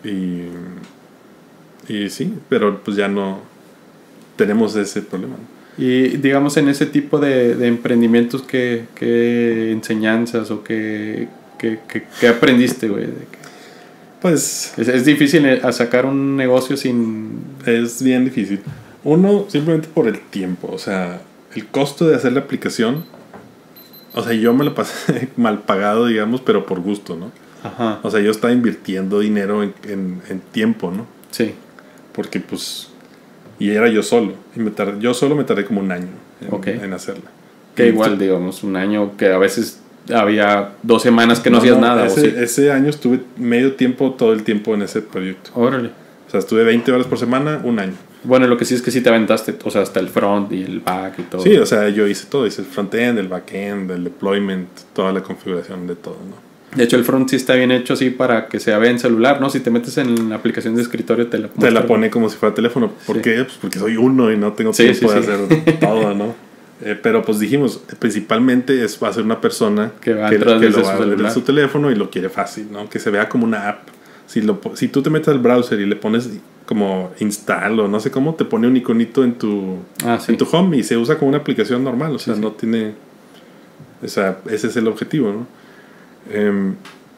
y, y sí, pero pues ya no tenemos ese problema, ¿no? Y digamos en ese tipo de, de emprendimientos, ¿qué, qué enseñanzas o qué, qué, qué, qué aprendiste, güey? Pues... Es, es difícil a sacar un negocio sin... Es bien difícil. Uno, simplemente por el tiempo. O sea, el costo de hacer la aplicación... O sea, yo me lo pasé mal pagado, digamos, pero por gusto, ¿no? Ajá. O sea, yo estaba invirtiendo dinero en, en, en tiempo, ¿no? Sí. Porque pues... Y era yo solo. Y me tardé, yo solo me tardé como un año en, okay. en hacerla. Que y igual, esto, digamos, un año que a veces había dos semanas que no, no hacías no, nada. Ese, ¿o sí? ese año estuve medio tiempo, todo el tiempo en ese proyecto. Órale. O sea, estuve veinte horas por semana, un año. Bueno, lo que sí es que sí te aventaste, o sea, hasta el front y el back y todo. Sí, o sea, yo hice todo. Hice el front-end, el back-end, el deployment, toda la configuración de todo, ¿no? De hecho, el front sí está bien hecho así para que se vea en celular, ¿no? Si te metes en la aplicación de escritorio, te la Te la pone como si fuera teléfono. ¿Por sí. qué? Pues porque soy uno y no tengo sí, tiempo sí, de sí. hacer todo, ¿no? Eh, pero pues dijimos, principalmente es, va a ser una persona que, va que, que lo va a ver en su teléfono y lo quiere fácil, ¿no? Que se vea como una app. Si, lo, si tú te metes al browser y le pones como install o no sé cómo, te pone un iconito en tu, ah, sí. en tu home y se usa como una aplicación normal. O sea, sí, no sí. tiene... O sea, ese es el objetivo, ¿no? Eh,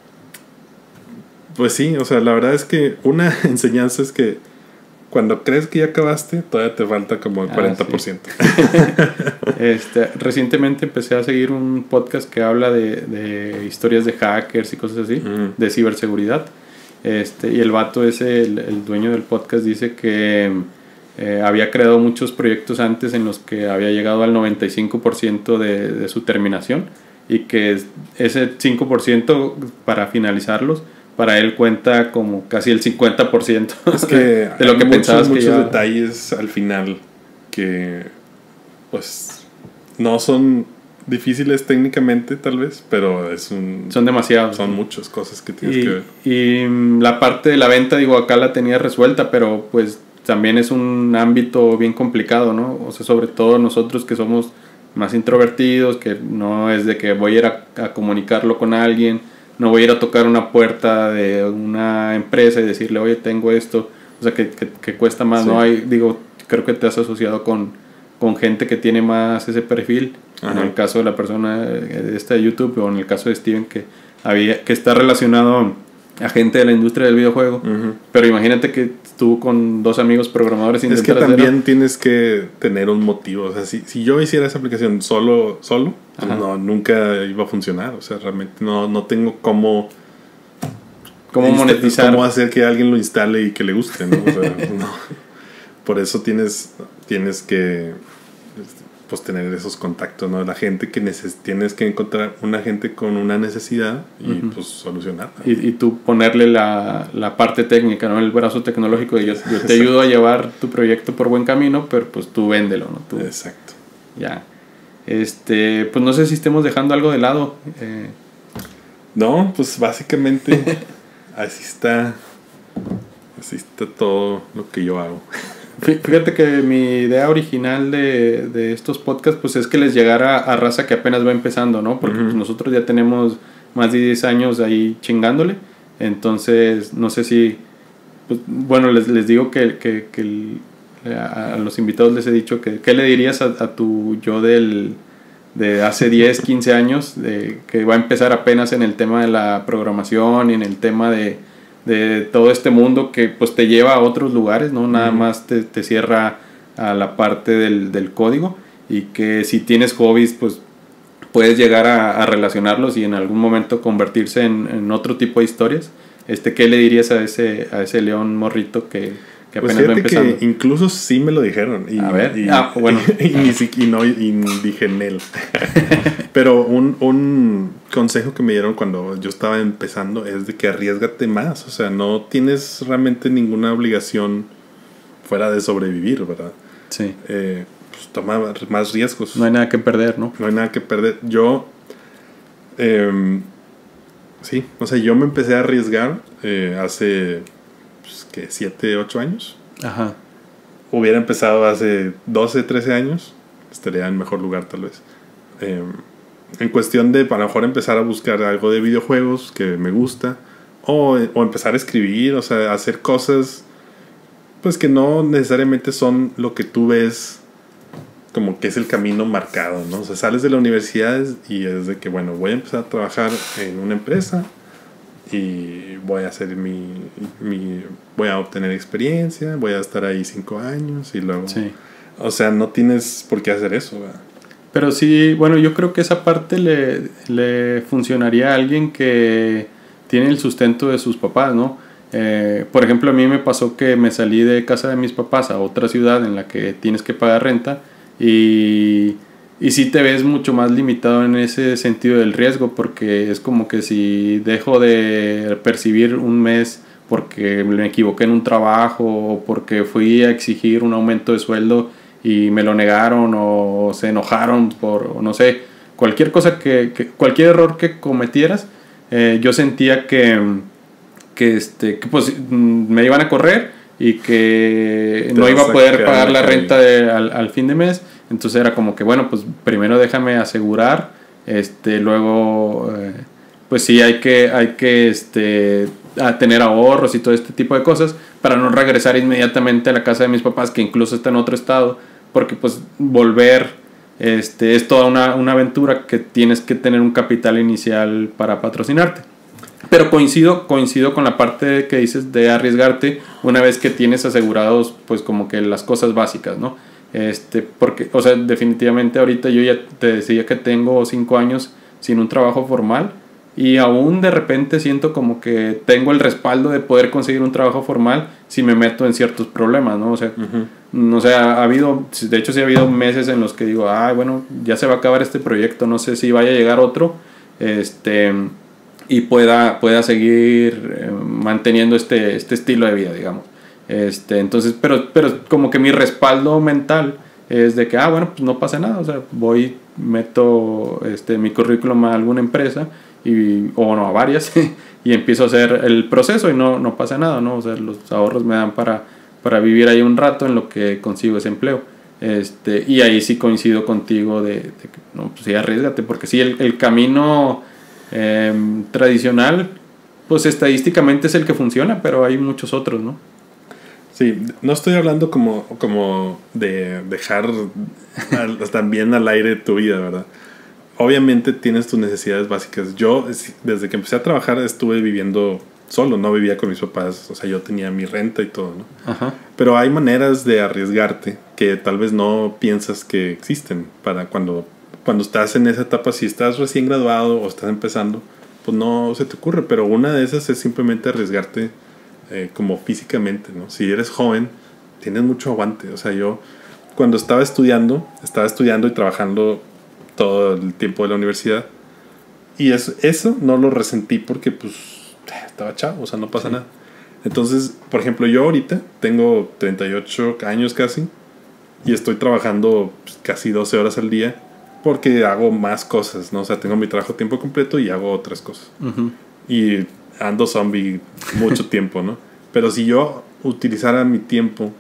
Pues sí, o sea, la verdad es que una enseñanza es que cuando crees que ya acabaste, todavía te falta como el cuarenta por ciento. Ah, sí. este, recientemente empecé a seguir un podcast que habla de, de historias de hackers y cosas así, uh-huh. de ciberseguridad. Este, y el vato ese, el, el dueño del podcast, dice que eh, había creado muchos proyectos antes en los que había llegado al noventa y cinco por ciento de, de su terminación y que ese cinco por ciento para finalizarlos para él cuenta como casi el cincuenta por ciento es que de, de lo que muchos, pensabas muchos que ya... detalles al final que pues no son difíciles técnicamente tal vez, pero es un son demasiados, son ¿no? muchas cosas que tienes y, que ver. Y la parte de la venta, digo, acá la tenía resuelta, pero pues también es un ámbito bien complicado, ¿no? O sea, sobre todo nosotros que somos más introvertidos, que no es de que voy a ir a, a comunicarlo con alguien, no voy a ir a tocar una puerta de una empresa y decirle, oye, tengo esto, o sea, que, que, que cuesta más, sí. ¿no? Hay, digo, creo que te has asociado con, con gente que tiene más ese perfil. Ajá. En el caso de la persona de esta de YouTube, o en el caso de Steven, que, había, que está relacionado a gente de la industria del videojuego. Uh-huh. Pero imagínate que tú con dos amigos programadores es que también hacerlo. Tienes que tener un motivo. O sea, si, si yo hiciera esa aplicación solo, solo pues no, nunca iba a funcionar. O sea, realmente no, no tengo cómo... ¿Cómo monetizar? ¿Cómo hacer que alguien lo instale y que le guste? ¿No? O sea, no. Por eso tienes, tienes que pues, tener esos contactos, ¿no? La gente que neces- tienes que encontrar una gente con una necesidad y uh-huh. pues solucionarla. Y, y tú ponerle la, la parte técnica, ¿no? El brazo tecnológico de yo, yo te ayudo a llevar tu proyecto por buen camino, pero pues tú véndelo, ¿no? Tú, Exacto. Ya. Este, pues no sé si estemos dejando algo de lado. Eh. No, pues básicamente así está, así está todo lo que yo hago. Fíjate que mi idea original de, de estos podcasts pues es que les llegara a raza que apenas va empezando, ¿no? Porque uh-huh. pues, nosotros ya tenemos más de diez años ahí chingándole. Entonces, no sé si... Pues, bueno, les, les digo que, que, que el, a, a los invitados les he dicho que... ¿Qué le dirías a, a tu yo del, de hace diez, quince años? De, que va a empezar apenas en el tema de la programación y en el tema de... de todo este mundo que pues te lleva a otros lugares, no nada uh-huh. más te, te cierra a la parte del, del código, y que si tienes hobbies pues puedes llegar a, a relacionarlos y en algún momento convertirse en, en otro tipo de historias. Este, ¿qué le dirías a ese a ese león morrito que, que apenas pues va empezando? Que incluso sí me lo dijeron y, a ver, y, ah, bueno. y, y, y, no, y dije Nel. Pero un, un consejo que me dieron cuando yo estaba empezando es de que arriésgate más. O sea, no tienes realmente ninguna obligación fuera de sobrevivir, ¿verdad? Sí. Eh, pues toma más riesgos. No hay nada que perder, ¿no? No hay nada que perder. Yo, eh, sí, o sea, yo me empecé a arriesgar eh, hace, pues, ¿qué? siete, ocho años. Ajá. Hubiera empezado hace doce, trece años, estaría en mejor lugar tal vez. Eh, en cuestión de, a lo mejor, empezar a buscar algo de videojuegos que me gusta, o, o empezar a escribir, o sea, hacer cosas pues que no necesariamente son lo que tú ves como que es el camino marcado, ¿no? O sea, sales de la universidad y es de que, bueno, voy a empezar a trabajar en una empresa y voy a hacer mi, mi voy a obtener experiencia, voy a estar ahí cinco años y luego... Sí. O sea, no tienes por qué hacer eso, ¿verdad? Pero sí, bueno, yo creo que esa parte le, le funcionaría a alguien que tiene el sustento de sus papás, ¿no? Eh, por ejemplo, a mí me pasó que me salí de casa de mis papás a otra ciudad en la que tienes que pagar renta y, y sí te ves mucho más limitado en ese sentido del riesgo, porque es como que si dejo de percibir un mes porque me equivoqué en un trabajo o porque fui a exigir un aumento de sueldo y me lo negaron o se enojaron por, o no sé, cualquier cosa que, que cualquier error que cometieras, eh, yo sentía que, que, este, que pues me iban a correr y que no iba a poder pagar la renta de, al, al fin de mes. Entonces era como que, bueno, pues primero déjame asegurar, este, luego eh, pues sí hay que, hay que este, a tener ahorros y todo este tipo de cosas para no regresar inmediatamente a la casa de mis papás, que incluso está en otro estado, porque pues volver este, es toda una, una aventura que tienes que tener un capital inicial para patrocinarte. Pero coincido, coincido con la parte que dices de arriesgarte una vez que tienes asegurados pues como que las cosas básicas, ¿no? Este, porque, o sea, definitivamente ahorita yo ya te decía que tengo cinco años sin un trabajo formal y aún de repente siento como que tengo el respaldo de poder conseguir un trabajo formal si me meto en ciertos problemas, ¿no? O sea, uh-huh. o sea, ha habido, de hecho sí ha habido meses en los que digo, ah, bueno, ya se va a acabar este proyecto, no sé si vaya a llegar otro, este, y pueda, pueda seguir eh, manteniendo este, este estilo de vida, digamos. Este, entonces, pero, pero como que mi respaldo mental es de que, ah, bueno, pues no pasa nada, o sea, voy, meto este, mi currículum a alguna empresa, y, o no, a varias, y empiezo a hacer el proceso y no, no pasa nada, ¿no? O sea, los ahorros me dan para, para vivir ahí un rato en lo que consigo ese empleo. Este, y ahí sí coincido contigo de, de que, no, pues sí, arriésgate, porque sí, el, el camino eh, tradicional, pues estadísticamente es el que funciona, pero hay muchos otros, ¿no? Sí, no estoy hablando como, como de dejar al, también al aire tu vida, ¿verdad? Obviamente tienes tus necesidades básicas. Yo, desde que empecé a trabajar, estuve viviendo solo, no vivía con mis papás. O sea, yo tenía mi renta y todo, ¿no? Ajá. Pero hay maneras de arriesgarte que tal vez no piensas que existen para cuando, cuando estás en esa etapa. Si estás recién graduado o estás empezando, pues no se te ocurre. Pero una de esas es simplemente arriesgarte eh, como físicamente, ¿no? Si eres joven, tienes mucho aguante. O sea, yo cuando estaba estudiando, estaba estudiando y trabajando todo el tiempo de la universidad. Y eso, eso no lo resentí porque pues estaba chavo, o sea, no pasa sí. nada. Entonces, por ejemplo, yo ahorita tengo treinta y ocho años casi y estoy trabajando pues, casi doce horas al día porque hago más cosas, ¿no? O sea, tengo mi trabajo a tiempo completo y hago otras cosas. Uh-huh. Y ando zombie mucho tiempo, ¿no? Pero si yo utilizara mi tiempo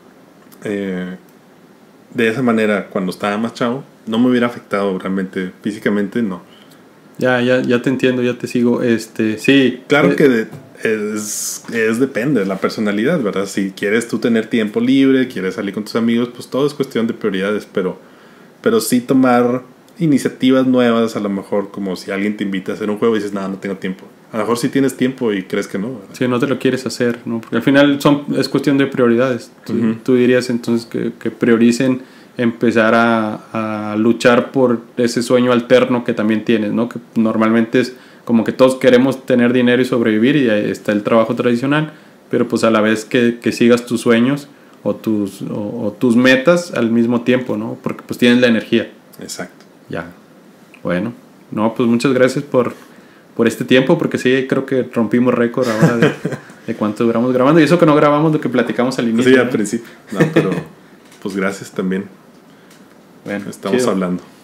eh, de esa manera cuando estaba más chavo, no me hubiera afectado realmente físicamente, no. Ya, ya, ya te entiendo, ya te sigo. Este, sí. Claro eh, que de, es, es depende de la personalidad, ¿verdad? Si quieres tú tener tiempo libre, quieres salir con tus amigos, pues todo es cuestión de prioridades, pero, pero sí tomar iniciativas nuevas, a lo mejor como si alguien te invita a hacer un juego y dices, no, no tengo tiempo. A lo mejor sí tienes tiempo y crees que no, ¿verdad? Sí, no te lo quieres hacer, ¿no? Porque al final son, es cuestión de prioridades. Tú, uh-huh. tú dirías entonces que, que prioricen empezar a, a luchar por ese sueño alterno que también tienes, ¿no? Que normalmente es como que todos queremos tener dinero y sobrevivir y ahí está el trabajo tradicional, pero pues a la vez que, que sigas tus sueños o tus, o, o tus metas al mismo tiempo, ¿no? Porque pues tienes la energía. Exacto. Ya. Bueno, no, pues muchas gracias por, por este tiempo, porque sí, creo que rompimos récord ahora de, de cuánto duramos grabando, y eso que no grabamos lo que platicamos al inicio. Sí, ¿no? al principio. No, pero pues gracias también. Bueno, estamos chido. hablando.